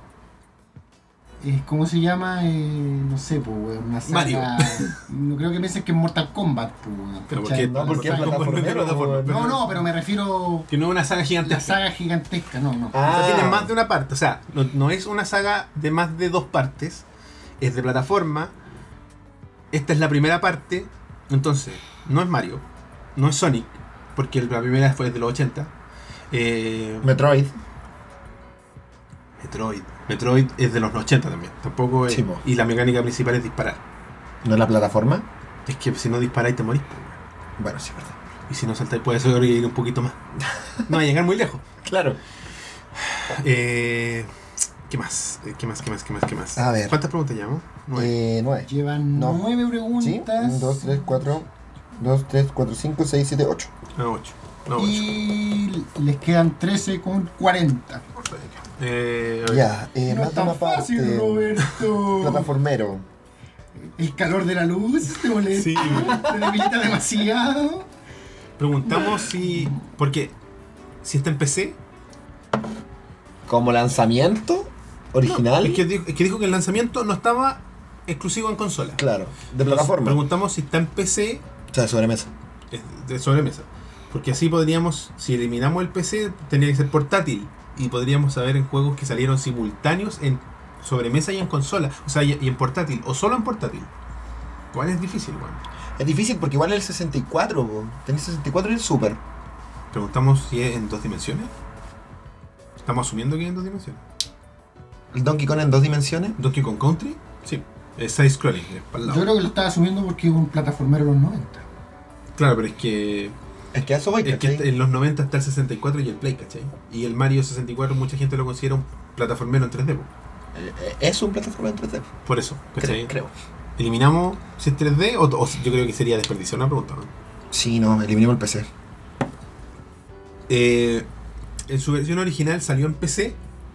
es ¿cómo se llama? Eh, no sé, pues, weón, una saga... Mario. No creo que piensen que es Mortal Kombat, pues, weón, Pero ¿cachai? ¿por qué? No, porque es Saga- plataformero. plataforma, No, no, pero me refiero... que no es una saga La gigantesca. saga gigantesca, no, no. O sea, Ah. tiene más de una parte. O sea, no, no es una saga de más de dos partes. Es de plataforma. Esta es la primera parte. Entonces, no es Mario. No es Sonic. Porque la primera fue de los ochenta. Eh, Metroid. Metroid. Metroid es de los ochenta también. Tampoco es. Sí, po. Y la mecánica principal es disparar. ¿No es la plataforma? Es que si no disparáis te morís. po. Bueno, sí, verdad. Y si no saltáis puedes sobrevivir un poquito más. No va a llegar muy lejos. Claro. Eh, ¿Qué más? Eh, ¿Qué más? ¿Qué más? ¿Qué más? ¿Qué más? A ver. ¿Cuántas preguntas llevamos? Nueve. Eh, nueve. Llevan No. nueve ¿Sí? preguntas. uno, dos, tres, cuatro. dos, tres, cuatro, cinco, seis, siete, ocho. No, ocho. No, ocho. Y les quedan trece con cuarenta. Eh, a ver. Ya, eh, No más es de una tan fácil, parte. Roberto. Plataformero. El calor de la luz te molesta. Sí. Te debilita demasiado. Preguntamos si. Porque si está en P C. Como lanzamiento original. Es que, di- es que dijo que el lanzamiento no estaba exclusivo en consola. Claro, de Entonces, plataforma. Preguntamos si está en P C O sea, de sobremesa. es de sobremesa. Porque así podríamos, si eliminamos el P C, tendría que ser portátil. Y podríamos saber en juegos que salieron simultáneos en sobremesa y en consola. O sea, y, y en portátil. O solo en portátil. ¿Cuál es difícil, weón? Es difícil porque igual el sesenta y cuatro, po. Tenés sesenta y cuatro y el Super. Preguntamos si es en dos dimensiones. Estamos asumiendo que es en dos dimensiones. El Donkey Kong en dos dimensiones. Donkey Kong Country, sí. Es side scrolling, es para el lado. Yo creo que lo estaba asumiendo porque es un plataformero de los noventa. Claro, pero es que, Es que a eso voy, es que ¿cachai? en los noventa está el sesenta y cuatro y el Play, ¿cachai? Y el Mario sesenta y cuatro mucha gente lo considera un plataformero en tres D, po. Eh, eh, Es un plataforma en tres D. Por eso, ¿cachai? Creo. creo. ¿Eliminamos si es tres D o, o si- yo creo que sería desperdiciar una pregunta, ¿no? Sí, no, eliminemos el P C. Eh, en su versión original salió en P C.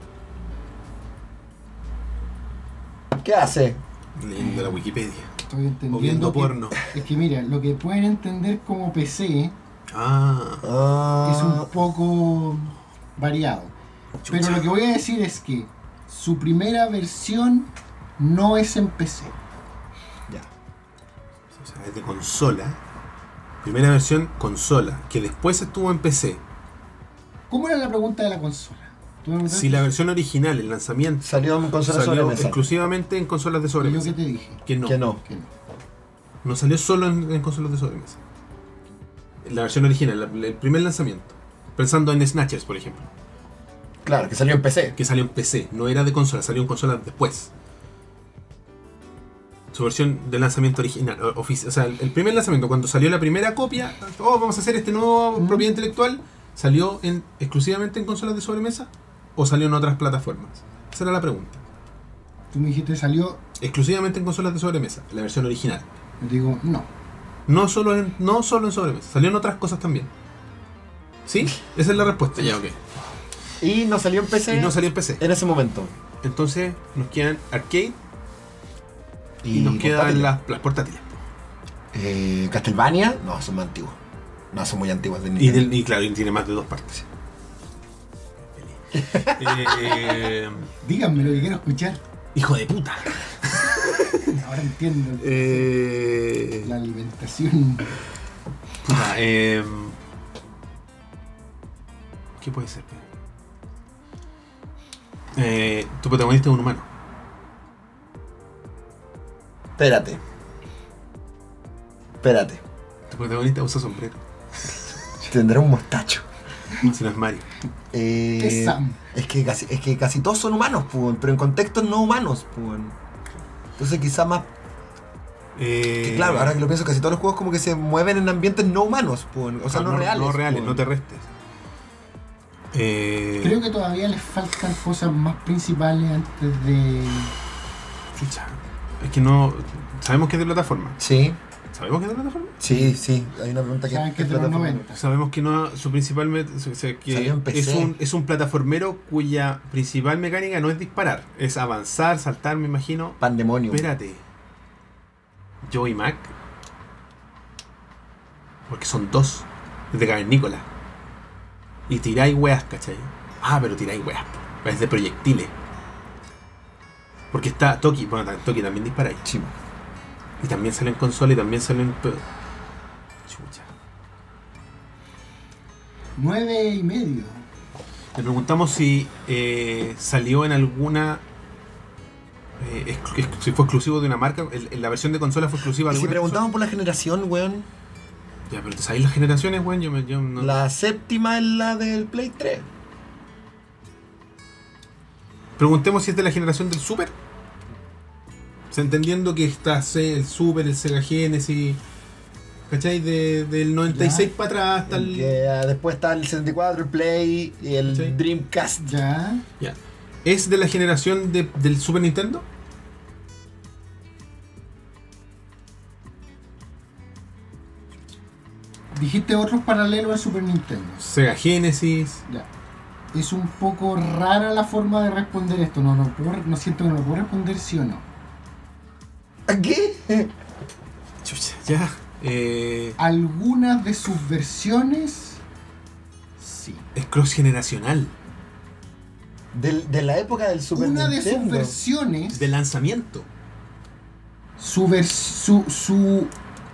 ¿Qué hace? Leyendo la Wikipedia. Estoy O entendiendo. viendo que- porno. Es que mira, lo que pueden entender como P C Ah. Ah, es un poco variado. Pero Chucha. lo que voy a decir es que su primera versión no es en P C. ya. O sea, es de consola. Primera versión consola, que después estuvo en P C. ¿Cómo era la pregunta de la consola? ¿Tú me preguntaste? Si la versión original, el lanzamiento, Salió en consola salió sobremesa. exclusivamente en consolas de ¿Y yo sobremesa. qué te dije? Que no. Que no. Que no. No salió solo en, en consolas de sobremesa. La versión original, la- el primer lanzamiento. Pensando en Snatchers, por ejemplo. Claro, que salió en P C. Que salió en P C, no era de consola, salió en consola después. Su versión de lanzamiento original, o, ofici- o sea, el, el primer lanzamiento, cuando salió la primera copia, oh, vamos a hacer este nuevo Mm. propiedad intelectual, ¿salió en, exclusivamente en consolas de sobremesa o salió en otras plataformas? Esa era la pregunta. Tú me dijiste salió, Exclusivamente en consolas de sobremesa, la versión original. yo digo no. No solo en, no solo en sobremesa, salió en otras cosas también. ¿Sí? Esa es la respuesta, ya, ok. Y no salió en P C Y no salió en P C. en ese momento. Entonces nos quedan arcade y, Y, nos quedan portátiles. las, las portátiles. Eh, Castlevania, no, son más antiguos. No, son muy antiguas de Y, Nintendo. del- y claro, y tiene más de dos partes. eh, Díganme lo que quiero escuchar. hijo de puta. Ahora entiendo el- Eh, la alimentación. puta, eh, ¿qué puede ser? Eh, tu protagonista es un humano. Espérate. Espérate. Tu protagonista usa sombrero. Tendrá un mostacho. Si no es Mario. Eh, Es Sam. Es que, casi, es que casi todos son humanos, pues, pero en contextos no humanos. Pues. Entonces quizá más... Eh, que claro, ahora que lo pienso, casi todos los juegos como que se mueven en ambientes no humanos. Pues, o sea, no, reales. No reales, pues. no terrestres. Eh, Creo que todavía les faltan cosas más principales antes de. chucha, es que no. Sabemos que es de plataforma. Sí, ¿Sabemos que es de plataforma? sí, sí. Hay una pregunta que... Saben que es de los plataforma. noventa. Sabemos que no, su principal o sea, que Salió en P C. es un es un plataformero cuya principal mecánica no es disparar, es avanzar, saltar, me imagino. Pandemonium. Espérate. Joe y Mac. Porque son dos. Es de cavernícola. Y tiráis weas, ¿cachai? Ah, pero tiráis weas. po. Es de proyectiles. Porque está Toki. Bueno, Toki también disparáis. Sí. Y también sale en consola y también sale en. pe- Chucha. Nueve y medio. Le preguntamos si eh, salió en alguna. eh, exclu- ex- si fue exclusivo de una marca. El- el- la versión de consola fue exclusiva de Y si alguna preguntamos por la generación, weón, consola. Ya, pero te sabéis las generaciones, weón. Yo, me- yo no. la séptima es la del Play tres. Preguntemos si es de la generación del Super. O sea, entendiendo que está se- el Super, el Sega Genesis. ¿Cachai? De, del noventa y seis para atrás hasta el. Que, ah, después está el sesenta y cuatro, el Play y el Sí. Dreamcast. Ya. Ya. ¿Es de la generación de- del Super Nintendo? Dijiste otros paralelos al Super Nintendo. Sega Genesis. Ya. Es un poco rara la forma de responder esto. No, no, puedo- no siento que no puedo responder sí o no. ¿Qué? Chucha, ya. Eh, Algunas de sus versiones. Sí. es cross generacional. Del- de la época del Super Una de sus Nintendo. versiones. De lanzamiento. Su, vers- su su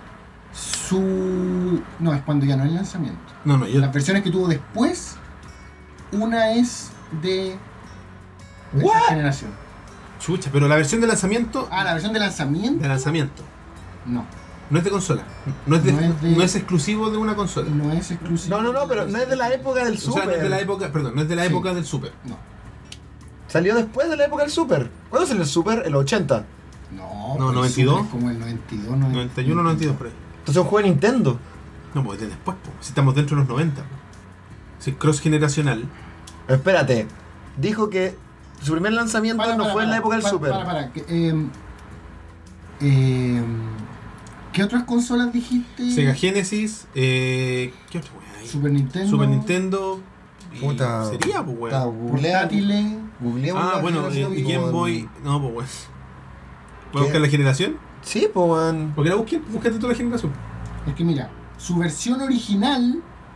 su no, es cuando ya no es lanzamiento. No, no, yo. Las versiones que tuvo después, una es de, de esa What? generación. Chucha, pero la versión de lanzamiento. Ah, la versión de lanzamiento, De lanzamiento. no, No es de consola. No es, de- No es de- no es exclusivo de una consola. no es exclusivo. No, no, no, pero no es de la época del O Super. sea, no es de la época. Perdón, no es de la Sí. época del Super. No, Salió después de la época del Super. ¿Cuándo salió el Super? El ochenta. no, No, el noventa y dos. Super es como el noventa y dos, noventa y uno, noventa y dos por ahí. Entonces es un juego de Nintendo. No, pues de después, po. Si estamos dentro de los noventa. po. Si es cross generacional. Espérate. Dijo que su primer lanzamiento Para, no para, fue en la para, época del para, Super. Para, para, que, em, em, ¿Qué otras consolas dijiste? Sega Genesis, eh, ¿qué otra weá hay? Super Nintendo. Super Nintendo. y Puta. Sería, pues Está, weón. googlea, Portátiles. googleemos Ah, la bueno, generación, eh, po, Game weón. Boy. No, pues weón. ¿Qué? ¿Puedes buscar la generación? Sí, pues, weón. Porque la busqué, búscate toda la generación. Es que mira, su versión original,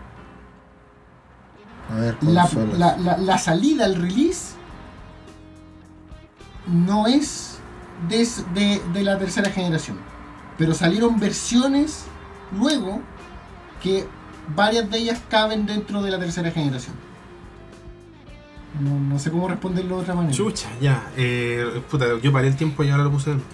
A ver, la, consolas. la, la, la salida, el release, no es de, de, de la tercera generación. Pero salieron versiones luego que varias de ellas caben dentro de la tercera generación. No, no sé cómo responderlo de otra manera. Chucha, ya. Eh, puta, yo paré el tiempo y ahora lo puse. de nuevo.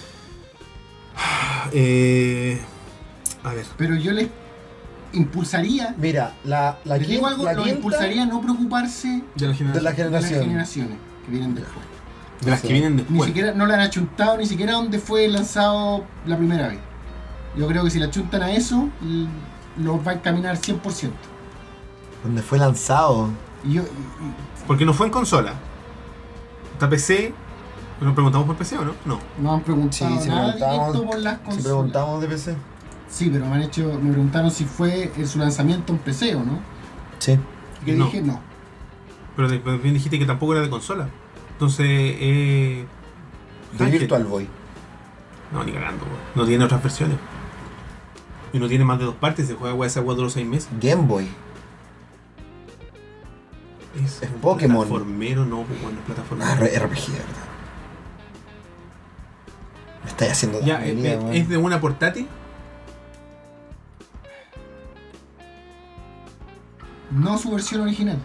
Eh, a ver. Pero yo les impulsaría, Mira, la, la, les digo quin- algo, la los quinta impulsaría a no preocuparse De la de generación. la de las generación. generaciones que vienen después. De las que vienen Ni después. siquiera no la han achuntado, ni siquiera donde fue lanzado la primera vez. Yo creo que si la achuntan a eso, l- los va a encaminar cien por ciento. Donde fue lanzado. Y yo, y- Porque no fue en consola. Está P C. ¿Nos preguntamos por P C o no? No. y no han preguntado Sí, sí nada preguntamos- directo por las Si consolas. preguntamos de P C. Sí, pero me han hecho, me preguntaron si fue en su lanzamiento en P C o no. Sí. Y que No. dije no. Pero también dijiste que tampoco era de consola. Entonces, eh. De Ángel. Virtual Boy. No, ni cagando, weón. No tiene otras versiones. Y no tiene más de dos partes. Se juega weá, esa weá duró seis meses. Game Boy. Es, Es un Pokémon. Plataformero, no, pues bueno, es plataformero. Ah, R P G, ¿verdad? Me estáis haciendo Ya, daño, es, mía, es- weón. es de una portátil. No su versión original.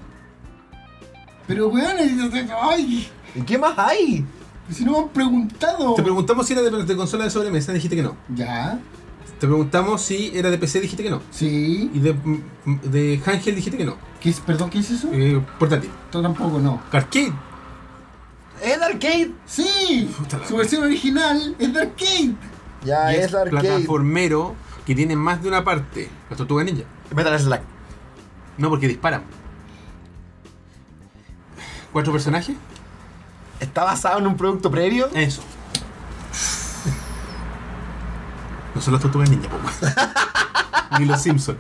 Pero weón, ay, ¿Y qué más hay? si no me han preguntado. Te preguntamos si era de, de consola de sobremesa, dijiste que no. Ya, Te preguntamos si era de P C, dijiste que no. sí. Y de, de handheld dijiste que no. ¿Qué es, perdón, qué es eso? Eh, portátil. Esto tampoco no. Arcade. ¿Es arcade? Sí, Puta la su wea. versión original es de arcade. Ya, Y es arcade. plataformero que tiene más de una parte. La Tortuga Ninja. Metal Slack. No, porque disparan. ¿Cuatro personajes? ¿Está basado en un producto previo? Eso. No son las Tortugas Ninja, po, weón. Ni los Simpsons.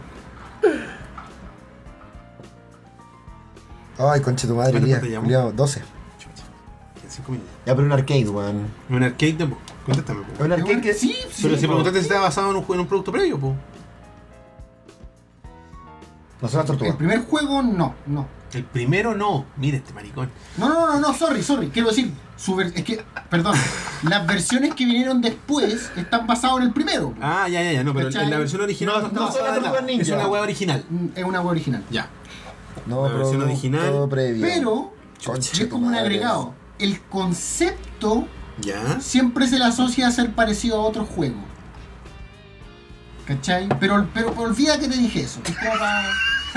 Ay, conche tu madre, ¿Cuánto mía. te llamo? Culiao, doce. En cinco minutos. Ya, pero un arcade, weón. Un arcade, po. Contéstame, po. Es un arcade que. Sí, sí. Pero si po. preguntaste si estaba basado en un, juego- en un producto previo, po. No son las El tortugas. primer juego, no, no. El primero no. Mira este maricón. No, no, no, no, sorry, sorry. Quiero decir, su ver- es que, perdón, las versiones que vinieron después están basadas en el primero. Ah, ya, ya, ya. No, pero ¿Cachai? en la versión original No, no, está no basada son las en nada. Tortugas Ninja. Es una web original. Mm, Es una web original. Ya. No, La versión producto original. previo. Pero, Conche y es tu como un madre. agregado. El concepto Ya. siempre se le asocia a ser parecido a otro juego. ¿Cachai? Pero, pero, pero olvida que te dije eso. Es como para...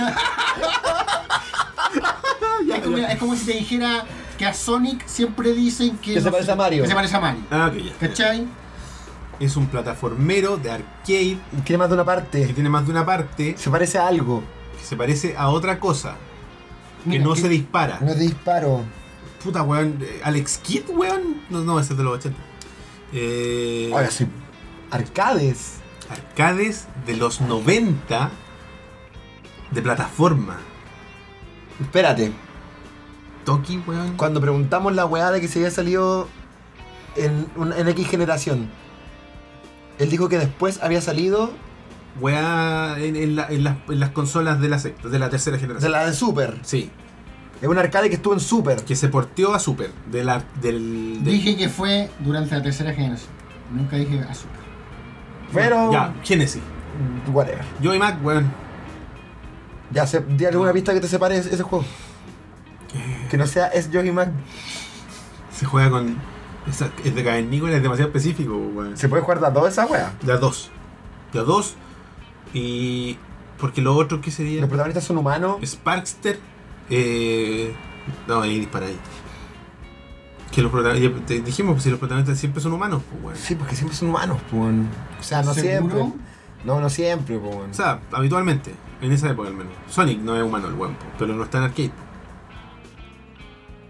es, como, es como si te dijera que a Sonic siempre dicen que... Que se no parece sé, a Mario. Que se parece a Mario. Ah, ok, ya. ¿Cachai? Es un plataformero de arcade Tiene más de una que parte. tiene más de una parte Se parece a algo. que se parece a otra cosa. Que Mira, no que- se dispara. No te disparo. Puta, weón. eh, Alex Kidd, weón. No, no, ese es de los ochenta. Eh, Oiga, sí. Arcades. arcades de los noventa de plataforma. Espérate. Toki, weón. Cuando preguntamos la weá de que se había salido en, un- en X generación, él dijo que después había salido Weá en, en la- en las, en las consolas de la, sec- de la tercera de generación. la de Super. Sí, Es un arcade que estuvo en Super. que se porteó a Super. De la, del, de- Dije que fue durante la tercera generación. Nunca dije a Super. Pero. Ya, Genesis. Whatever. Yo y Mac, weón. Ya, se, di alguna pista que te separe ese, ese juego. Que no sea es Yogi Mac. Se juega con. esa- es de cavernícola, es demasiado específico, weón. Se puede jugar de a todas esas weas. De a dos. De a dos. Y. Porque lo otro que sería. Los protagonistas son humanos. Sparkster. Eh, no, ahí dispara ahí. Que los protagonistas. Te dijimos, pues si los protagonistas siempre son humanos, pues, weón. Sí, porque siempre son humanos, pues. weón. O sea, no ¿Seguro? siempre. No, no siempre, pues. weón. O sea, habitualmente. En esa época al menos. Sonic no es humano el weón, po, pero no está en arcade.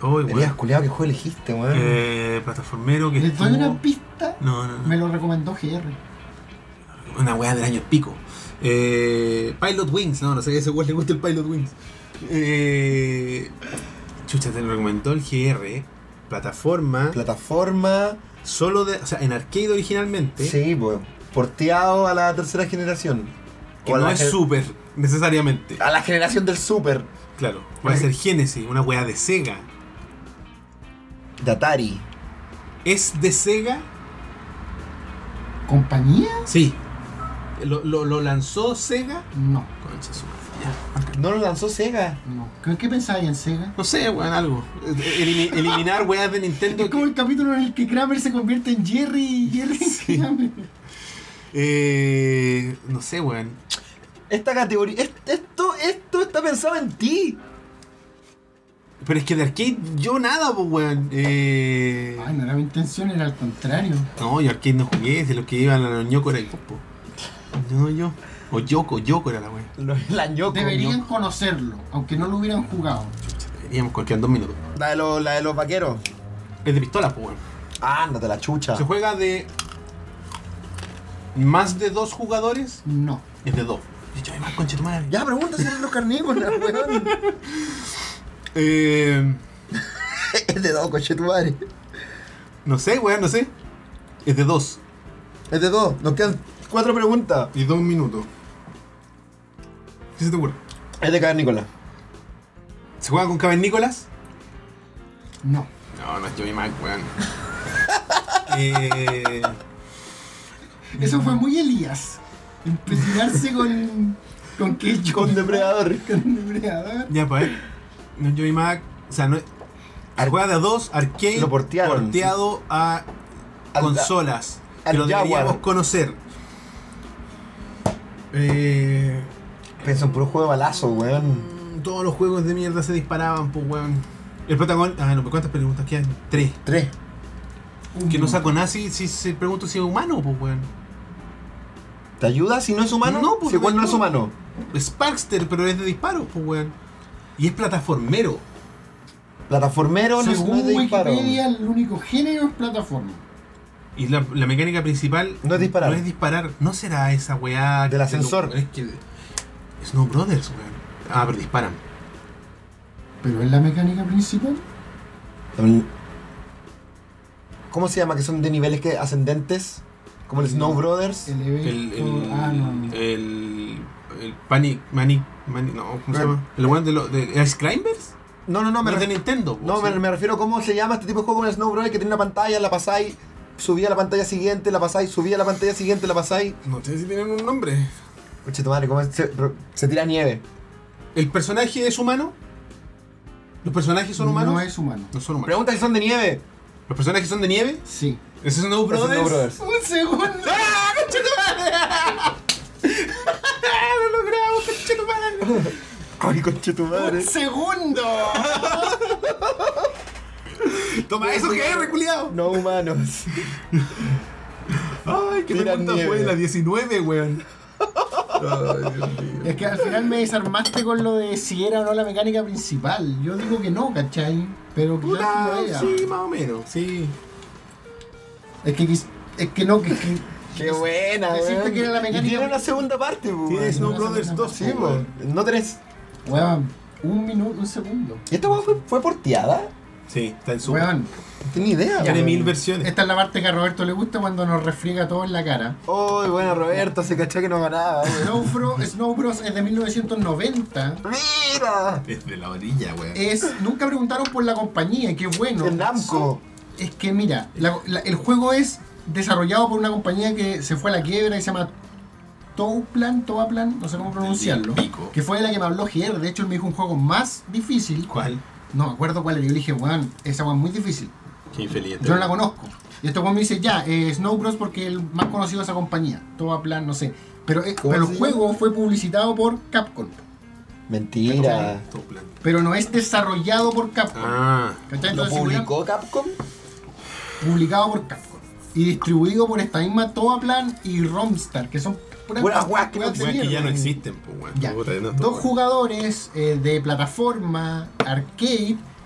Oh, Elías, igual. culiao, ¿qué juego elegiste, weón? Eh, plataformero que Les doy estuvo- una pista. No, no, no. Me lo recomendó G R. Una weá del año pico. Eh, Pilot Wings, no, no sé si a ese weón le gusta el Pilot Wings. Eh, chucha, te lo recomendó el G R. eh. Plataforma. Plataforma. Solo de. O sea, en arcade originalmente. Sí, pues. Porteado a la tercera generación. Que O a no la es gen- super, necesariamente. A la generación del Super. Claro. Puede ser Genesis, una weá de Sega. De Atari. ¿Es de Sega? ¿Compañía? Sí. ¿Lo, lo, lo lanzó Sega? No, Concha su madre, ya. No lo lanzó Sega. no. ¿Qué, qué pensáis en Sega? No sé, weón, algo. Elimi- eliminar weas de Nintendo. Es como que- el capítulo en el que Kramer se convierte en Jerry y Jerry en Kramer. Eh, no sé, weón. Esta categoría. est- Esto, esto está pensado en ti. Pero es que de arcade yo nada, pues, weón. Eh... Ay, no era mi intención, era al contrario. No, yo arcade no jugué, de los que iban a los ñoco era el copo. No, yo. O Yoko, Yoko era la weón. Lo- La ñoco. Deberían ñoco. conocerlo, aunque no lo hubieran jugado. Deberíamos cualquier dos minutos. La de, los, la de los vaqueros. Es de pistola, pues, weón. Ándate la chucha. Se juega de. Más de dos jugadores. No. Es de dos. Y yo, ay, más concha tu madre. Ya pregunta si eran los carnívoros, weón. Eh. Es de dos, coche tu madre. No sé, weón, no sé. Es de dos. Es de dos. Nos quedan cuatro preguntas. Y dos minutos. ¿Qué se te ocurre? Es de Cavernícola. ¿Se juega con cavernícolas? No. No, no es Joey Mac, weón. eh, Eso fue muy Elías. Impresionarse con. ¿Con qué? Con Depredador. Con Depredador. ya, pues. No es Joey Mac. O sea, no es. Se juega de a dos, arcade. Lo portearon. Porteado a Al- consolas. al que lo deberíamos Jaguar. conocer. Eh, Piensa en puro juego de balazo, weón. mm, todos los juegos de mierda se disparaban, pues, weón. El protagonista. Ah, no, ¿cuántas preguntas quedan? Tres. Tres. Que no saco nada si, si se pregunto si es humano, pues, weón. ¿Te ayuda si no es humano? No, pues, si igual no. no es humano. Sparkster, pero es de disparos, pues, weón. Y es plataformero. Plataformero no es no Según es de disparo. Wikipedia, el único género es plataforma. Y la, la mecánica principal No es disparar. No es disparar. ¿No será esa weá? Del que- ascensor. Es que. Snow Brothers, weón. Ah, pero disparan. Pero es la mecánica principal. ¿Cómo se llama? Que son de niveles que ascendentes. Como el Snow Brothers. El evento. El. El. ah, no, no. El. El Panic. Manic. Manic no, ¿cómo se Pero- llama? El weón de los. De, ¿Ice Climbers? No, no, no, me No, es de refiero. Nintendo. No, me, me refiero a cómo se llama este tipo de juego con el Snow Brothers que tiene una pantalla, la pasáis, subía a la pantalla siguiente, la pasáis, subía a la pantalla siguiente, la pasáis. No sé si tienen un nombre. Oye, tu madre, ¿cómo es? Se, se tira nieve. ¿El personaje es humano? ¿Los personajes son humanos? No es humano. No son humanos. Pregunta si son de nieve. ¿Los personajes son de nieve? Sí. ¿Ese es Snow Es Brothers? Snow Brothers. Un segundo. ¡Ah, conchetumare! ¡Lo logramos, conchetumare! Ay, conche tu madre. Un segundo. Toma eso, que es, reculiado. No humanos. Ay, qué Tira pregunta nieve. fue la diecinueve, weón. Ay, Dios mío. Es que al final me desarmaste con lo de si era o no la mecánica principal. Yo digo que no, ¿cachai? Pero quizás Puta, sí lo era. sí, más o menos, sí. Es que quis- es que no, que, que Qué buena, Deciste weón. que era la Y mecánica- tiene una segunda parte, weón. Tiene Snow no, Brothers no, no, dos, Sí, po, weón. weón. No tres. weón, un minuto, un segundo. ¿Y esta weón fue, fue porteada? Sí, está en su. Weón, No tenía idea, Tiene weón. mil versiones. esta es la parte que a Roberto le gusta cuando nos refriega todo en la cara. Uy, bueno, Roberto, se cachó que no ganaba, weón. Snow, Bro- Snow Bros es de mil novecientos noventa. ¡Mira! Es de la orilla, weón. Es, nunca preguntaron por la compañía, qué bueno. El Namco. Es que mira, la- la- el juego es desarrollado por una compañía que se fue a la quiebra y se llama Toaplan, Toaplan, no sé cómo pronunciarlo. Pico. Que fue de la que me habló G R. De hecho, él me dijo un juego más difícil. ¿Cuál? No me acuerdo cuál era. Yo le dije, weón, esa weón es muy difícil. Qué infeliz. Yo no la conozco. Y este weón me dice, ya, eh, Snow Bros porque es el más conocido de esa compañía. Toaplan, no sé. Pero, eh, ¿Cómo pero se el llama? juego fue publicitado por Capcom. Mentira. Toplan. Pero no es desarrollado por Capcom. Ah. ¿Cachai? ¿Lo Entonces, si hubieran- publicó Capcom? publicado por Capcom y distribuido por esta misma Toaplan y Romstar, que son puras Puras weas que no weas de Weón, que ya mierda. no existen, pues, weón. Ya. Puta, no, Dos jugadores eh, de plataforma, arcade,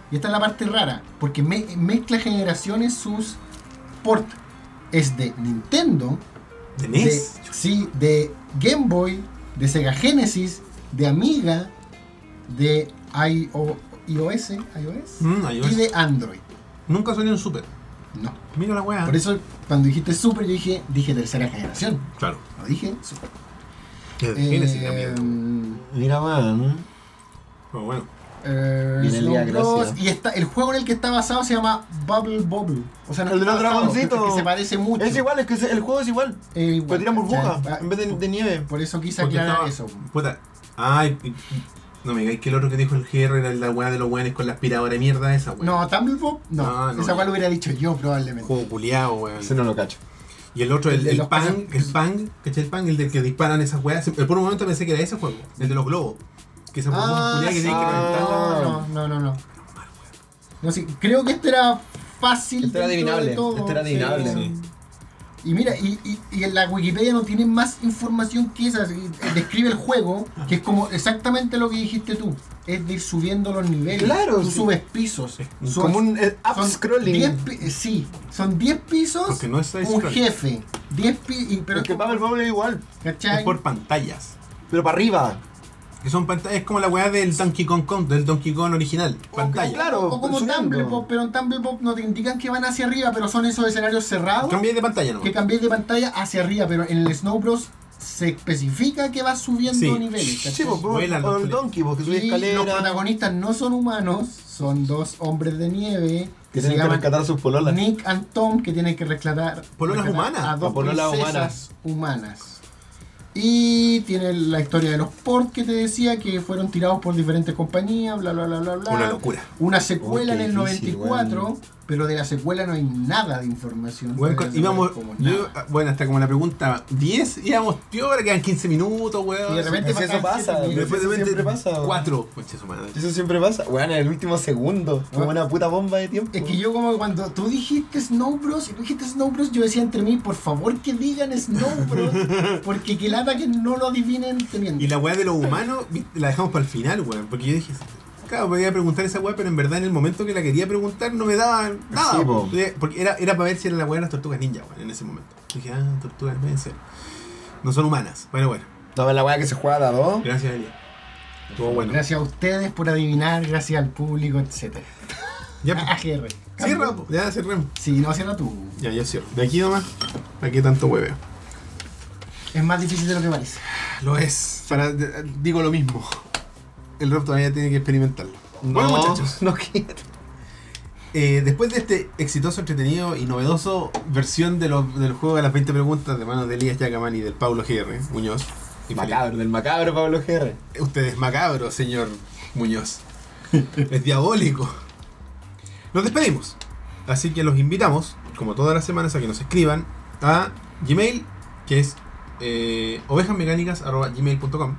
Y esta es la parte rara, porque me- mezcla generaciones sus port. Es de Nintendo, ¿De de, N E S? sí, de Game Boy, de Sega Genesis, de Amiga, de I O- iOS, iOS Mm, iOS. y de Android. Nunca salió en Super. No. Mira la weá. Por eso cuando dijiste Super yo dije, dije tercera generación. Claro. No dije Super. Es de Genesis, la Eh, mierda. Mira, man. Pero bueno. eh, Viene el Snow día, Bros, gracias. y está, el juego en el que está basado se llama Bubble Bobble. O sea, no El de está los basado, dragoncitos. que se parece mucho. Es igual, es que se- el juego es igual. Eh, igual, Pero tiran burbujas ¿cachai? en vez de, de nieve. Por eso quise Porque aclarar estaba- eso. Puta. Ay, y- no me digáis que el otro que dijo el G R era la weá de los weones con la aspiradora de mierda esa, weón. No, Tumblebob, no. No, no, esa no. cual lo hubiera dicho yo probablemente. Juego culiao, weón. Ese no lo cacho. Y el otro, el, El de el los pan, pasan- el pan, ¿cachai? El pan, el del que disparan esas weas. Por un momento pensé que era ese juego, el de los globos. Que esa burbuja Ah, culiao que sí, tiene que reventarla. no, no, no, no. No, sí, creo que este era fácil. Este era dentro de adivinable, todo, este era sí. adivinable. Sí. Y mira, y, y, y en la Wikipedia no tiene más información que esa. y Describe el juego, que es como exactamente lo que dijiste tú. Es de ir subiendo los niveles. Claro, Tú sí. subes pisos. Son- Como un eh, up son scrolling. diez pi- eh, sí, son diez pisos, Porque no es side un scroll. jefe. diez pi y, pero Pero es que como- Bubble Bobble es igual. ¿cachai? Es por pantallas. Pero para arriba. Que son pantallas, es como la weá del Donkey Kong, Kong, del Donkey Kong original. O- Pantalla. o- claro, o como subiendo. Tumblebob, pero en Tumblebob no te indican que van hacia arriba, pero son esos escenarios cerrados. Cambié de pantalla, ¿no? Que cambies de pantalla hacia arriba, pero en el Snow Bros se especifica que vas subiendo Sí. niveles. ¿cachai? Sí, pues, Vuelan los o el culiados. Donkey, porque sube Y los escalera. protagonistas no son humanos, son dos hombres de nieve Que se tienen que llaman rescatar a sus pololas. Nick and Tom, que tienen que rescatar, Pololas rescatar humanas. a dos O pololas princesas humanas. Y tiene la historia de los ports que te decía, que fueron tirados por diferentes compañías, bla bla bla bla bla. Una locura. Una secuela Oh, qué en el difícil, noventa y cuatro, weón. pero de la secuela no hay nada de información. Bueno, Puedes íbamos, saber como yo, nada. bueno, hasta como la pregunta diez, íbamos, tío, ahora quedan quince minutos, weón. Y de repente Si eso pasan pasa, siete minutos. Después de eso repente, siempre pasa, weón. cuatro. Conche su madre. Eso siempre pasa. Weón, en el último segundo. Como una puta bomba de tiempo. Es que yo como cuando tú dijiste Snow Bros y tú dijiste Snow Bros, yo decía entre mí, por favor que digan Snow Bros, porque que lata que no lo adivinen teniendo. Y la weá de los humanos, viste, la dejamos para el final, weón. Porque yo dije, claro, podía preguntar esa weá, pero en verdad en el momento que la quería preguntar no me daba nada. Sí, po. po. Porque era, era para ver si era la weá de las tortugas ninja, weón, en ese momento. Dije, ah, tortugas pueden ser. No son humanas. Bueno, bueno. No, la weá que se juega de a dos. Gracias, Elia. Estuvo bueno. Gracias a ustedes por adivinar, gracias al público, etcétera. Ya, A pues, G R. cierra, po. Ya cerremos. Sí, no cierra tú. Ya, ya cierro. De aquí nomás, ¿para qué tanto hueveo? Es más difícil de lo que parece. Lo es. Para, de- digo lo mismo. El Rob todavía tiene que experimentarlo. Bueno, muchachos. No quiero. Eh, después de este exitoso, entretenido y novedoso versión de lo- del juego de las veinte preguntas de manos de Elías Yacaman y del Paulo G R Muñoz. y Macabro, del macabro Pablo G R. Felipe. Usted es macabro, señor Muñoz. Es diabólico. Nos despedimos. Así que los invitamos, como todas las semanas, a que nos escriban a Gmail, que es eh, ovejasmecánicas arroba gmail punto com.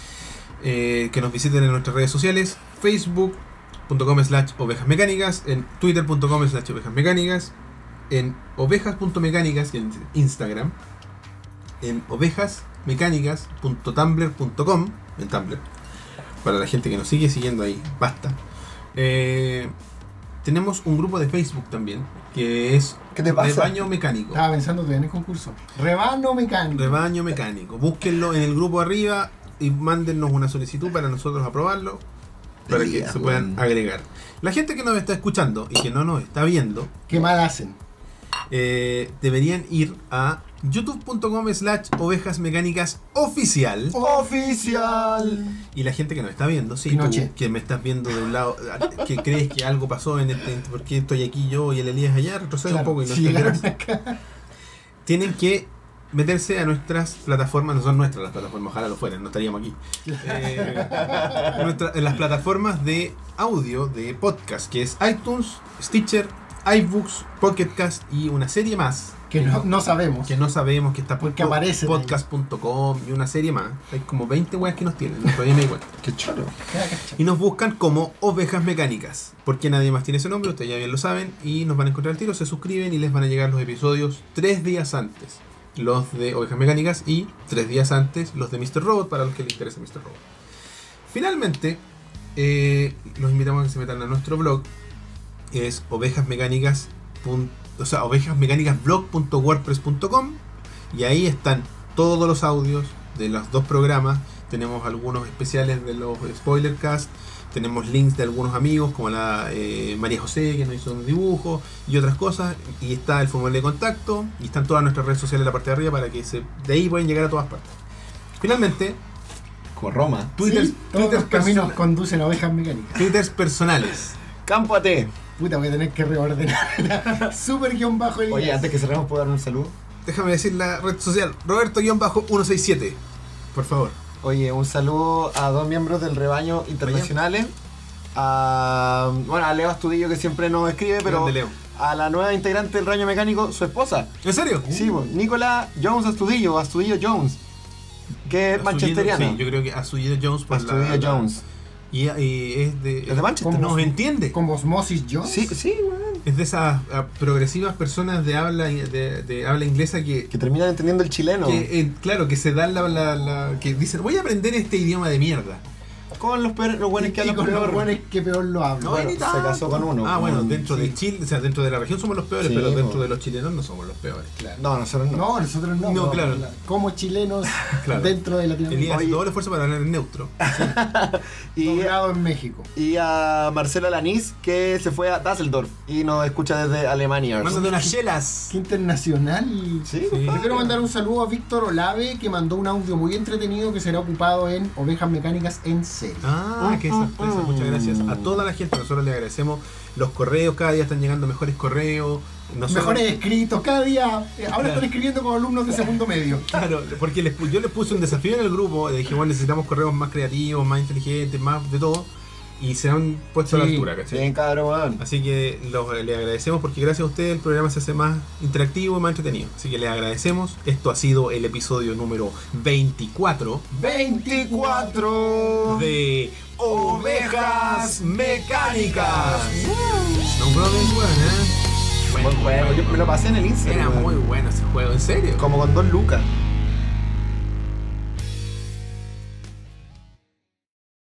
Eh, que nos visiten en nuestras redes sociales, facebook.com slash ovejasmecánicas, en twitter.com slash ovejasmecánicas, en ovejas.mecánicas y en Instagram, en ovejasmecánicas.tumblr punto com, en Tumblr, para la gente que nos sigue siguiendo ahí, basta. Eh, tenemos un grupo de Facebook también, que es ¿Qué te pasa? Rebaño Mecánico. Estaba pensando todavía en el concurso. Rebano mecánico. Rebaño Mecánico. Búsquenlo en el grupo arriba y mándennos una solicitud para nosotros aprobarlo, para que Diga, se puedan weón. agregar. La gente que nos está escuchando y que no nos está viendo, ¿Qué mal hacen? eh, deberían ir a youtube.com slash ovejas mecánicas oficial. Oficial. Y la gente que nos está viendo, sí, Pinochet. tú que me estás viendo de un lado, que crees que algo pasó en este, ¿por qué estoy aquí yo y el Elías allá? Retrocede Claro, un poco y no si llegaron entenderás. acá. Tienen que meterse a nuestras plataformas, no son nuestras las plataformas, ojalá lo fueran, no estaríamos aquí. Eh, nuestra- en las plataformas de audio, de podcast, que es iTunes, Stitcher, iBooks, Pocket Cast y una serie más. Que no, no sabemos. Que no sabemos que está por Porque aparecen ahí. podcast punto com y una serie más. Hay como veinte weas que nos tienen, no todavía me di cuenta. Qué choro. Y nos buscan como Ovejas Mecánicas, porque nadie más tiene ese nombre, ustedes ya bien lo saben, y nos van a encontrar al tiro, se suscriben y les van a llegar los episodios tres días antes, los de Ovejas Mecánicas, y tres días antes los de míster Robot, para los que les interesa míster Robot. Finalmente, eh, los invitamos a que se metan a nuestro blog, es ovejas mecánicas. O sea, ovejasmecánicasblog punto wordpress punto com, y ahí están todos los audios de los dos programas. Tenemos algunos especiales de los Spoilercast, tenemos links de algunos amigos como la eh, María José, que nos hizo un dibujo y otras cosas, y está el formulario de contacto y están todas nuestras redes sociales en la parte de arriba para que se, de ahí pueden llegar a todas partes. Finalmente, Con Roma. Twitter, Sí, todos Twitter los caminos perso- conducen a ovejas mecánicas. Twitters personales. Campo A T. Puta, voy a tener que reordenar. Super guión bajo el. Oye, antes que cerremos, ¿puedo dar un saludo? Déjame decir la red social, Roberto ciento sesenta y siete, por favor. Oye, un saludo a dos miembros del rebaño internacionales. A, bueno, a Leo Astudillo, que siempre nos escribe, pero Grande Leo. a la nueva integrante del rebaño mecánico, su esposa. ¿En serio? Sí, pues, Nicola Jones Astudillo, Astudillo Jones, que es manchesteriano. Sí, yo creo que Astudillo Jones por la- Astudillo la- Jones. Y, y es de... ¿Es de Manchester? Nos entiende. Como Osmosis Jones. Sí, sí, weón. Es de esas ah, progresivas personas de habla de, de habla inglesa que, Que terminan entendiendo el chileno. que, eh, claro, que se dan la, la, la- que dicen, voy a aprender este idioma de mierda. Con los, peores, los buenos que y hablan con los peor. buenos que peor lo hablan. No, Bueno, ni se tanto. casó con uno, Ah, bueno, con- dentro sí. de Chile, o sea, dentro de la región somos los peores, Sí, pero dentro po. de los chilenos no somos los peores. Claro. No, nosotros no. No, nosotros no. No, claro. Como chilenos Claro. dentro de Latinoamérica. Elías hace Oye. todo el esfuerzo para hablar en neutro. y, Doblado en México. y a Marcelo Lanís, que se fue a Düsseldorf y nos escucha desde Alemania. Mándate unas chelas. Qué internacional. Sí, Sí. Yo quiero mandar un saludo a Víctor Olave, que mandó un audio muy entretenido que será ocupado en Ovejas Mecánicas en serie. Ah, qué sorpresa, muchas gracias a toda la gente, nosotros le agradecemos los correos, cada día están llegando mejores correos. Nosotros, Mejores escritos, cada día. eh, Ahora están escribiendo como alumnos de segundo medio. Claro, porque les, pu- yo les puse un desafío en el grupo, le dije, bueno, necesitamos correos más creativos, más inteligentes, más de todo, y se han puesto a la Sí. altura, ¿cachai? bien cabrón, weón. Así que los, le agradecemos porque gracias a ustedes el programa se hace más interactivo y más entretenido. Así que les agradecemos. Esto ha sido el episodio número veinticuatro veinticuatro de Ovejas Mecánicas. No problem, weón, ¿eh? Buen juego. Yo me lo pasé en el Instagram. Era weón. muy bueno ese juego, ¿en serio? Como con dos lucas.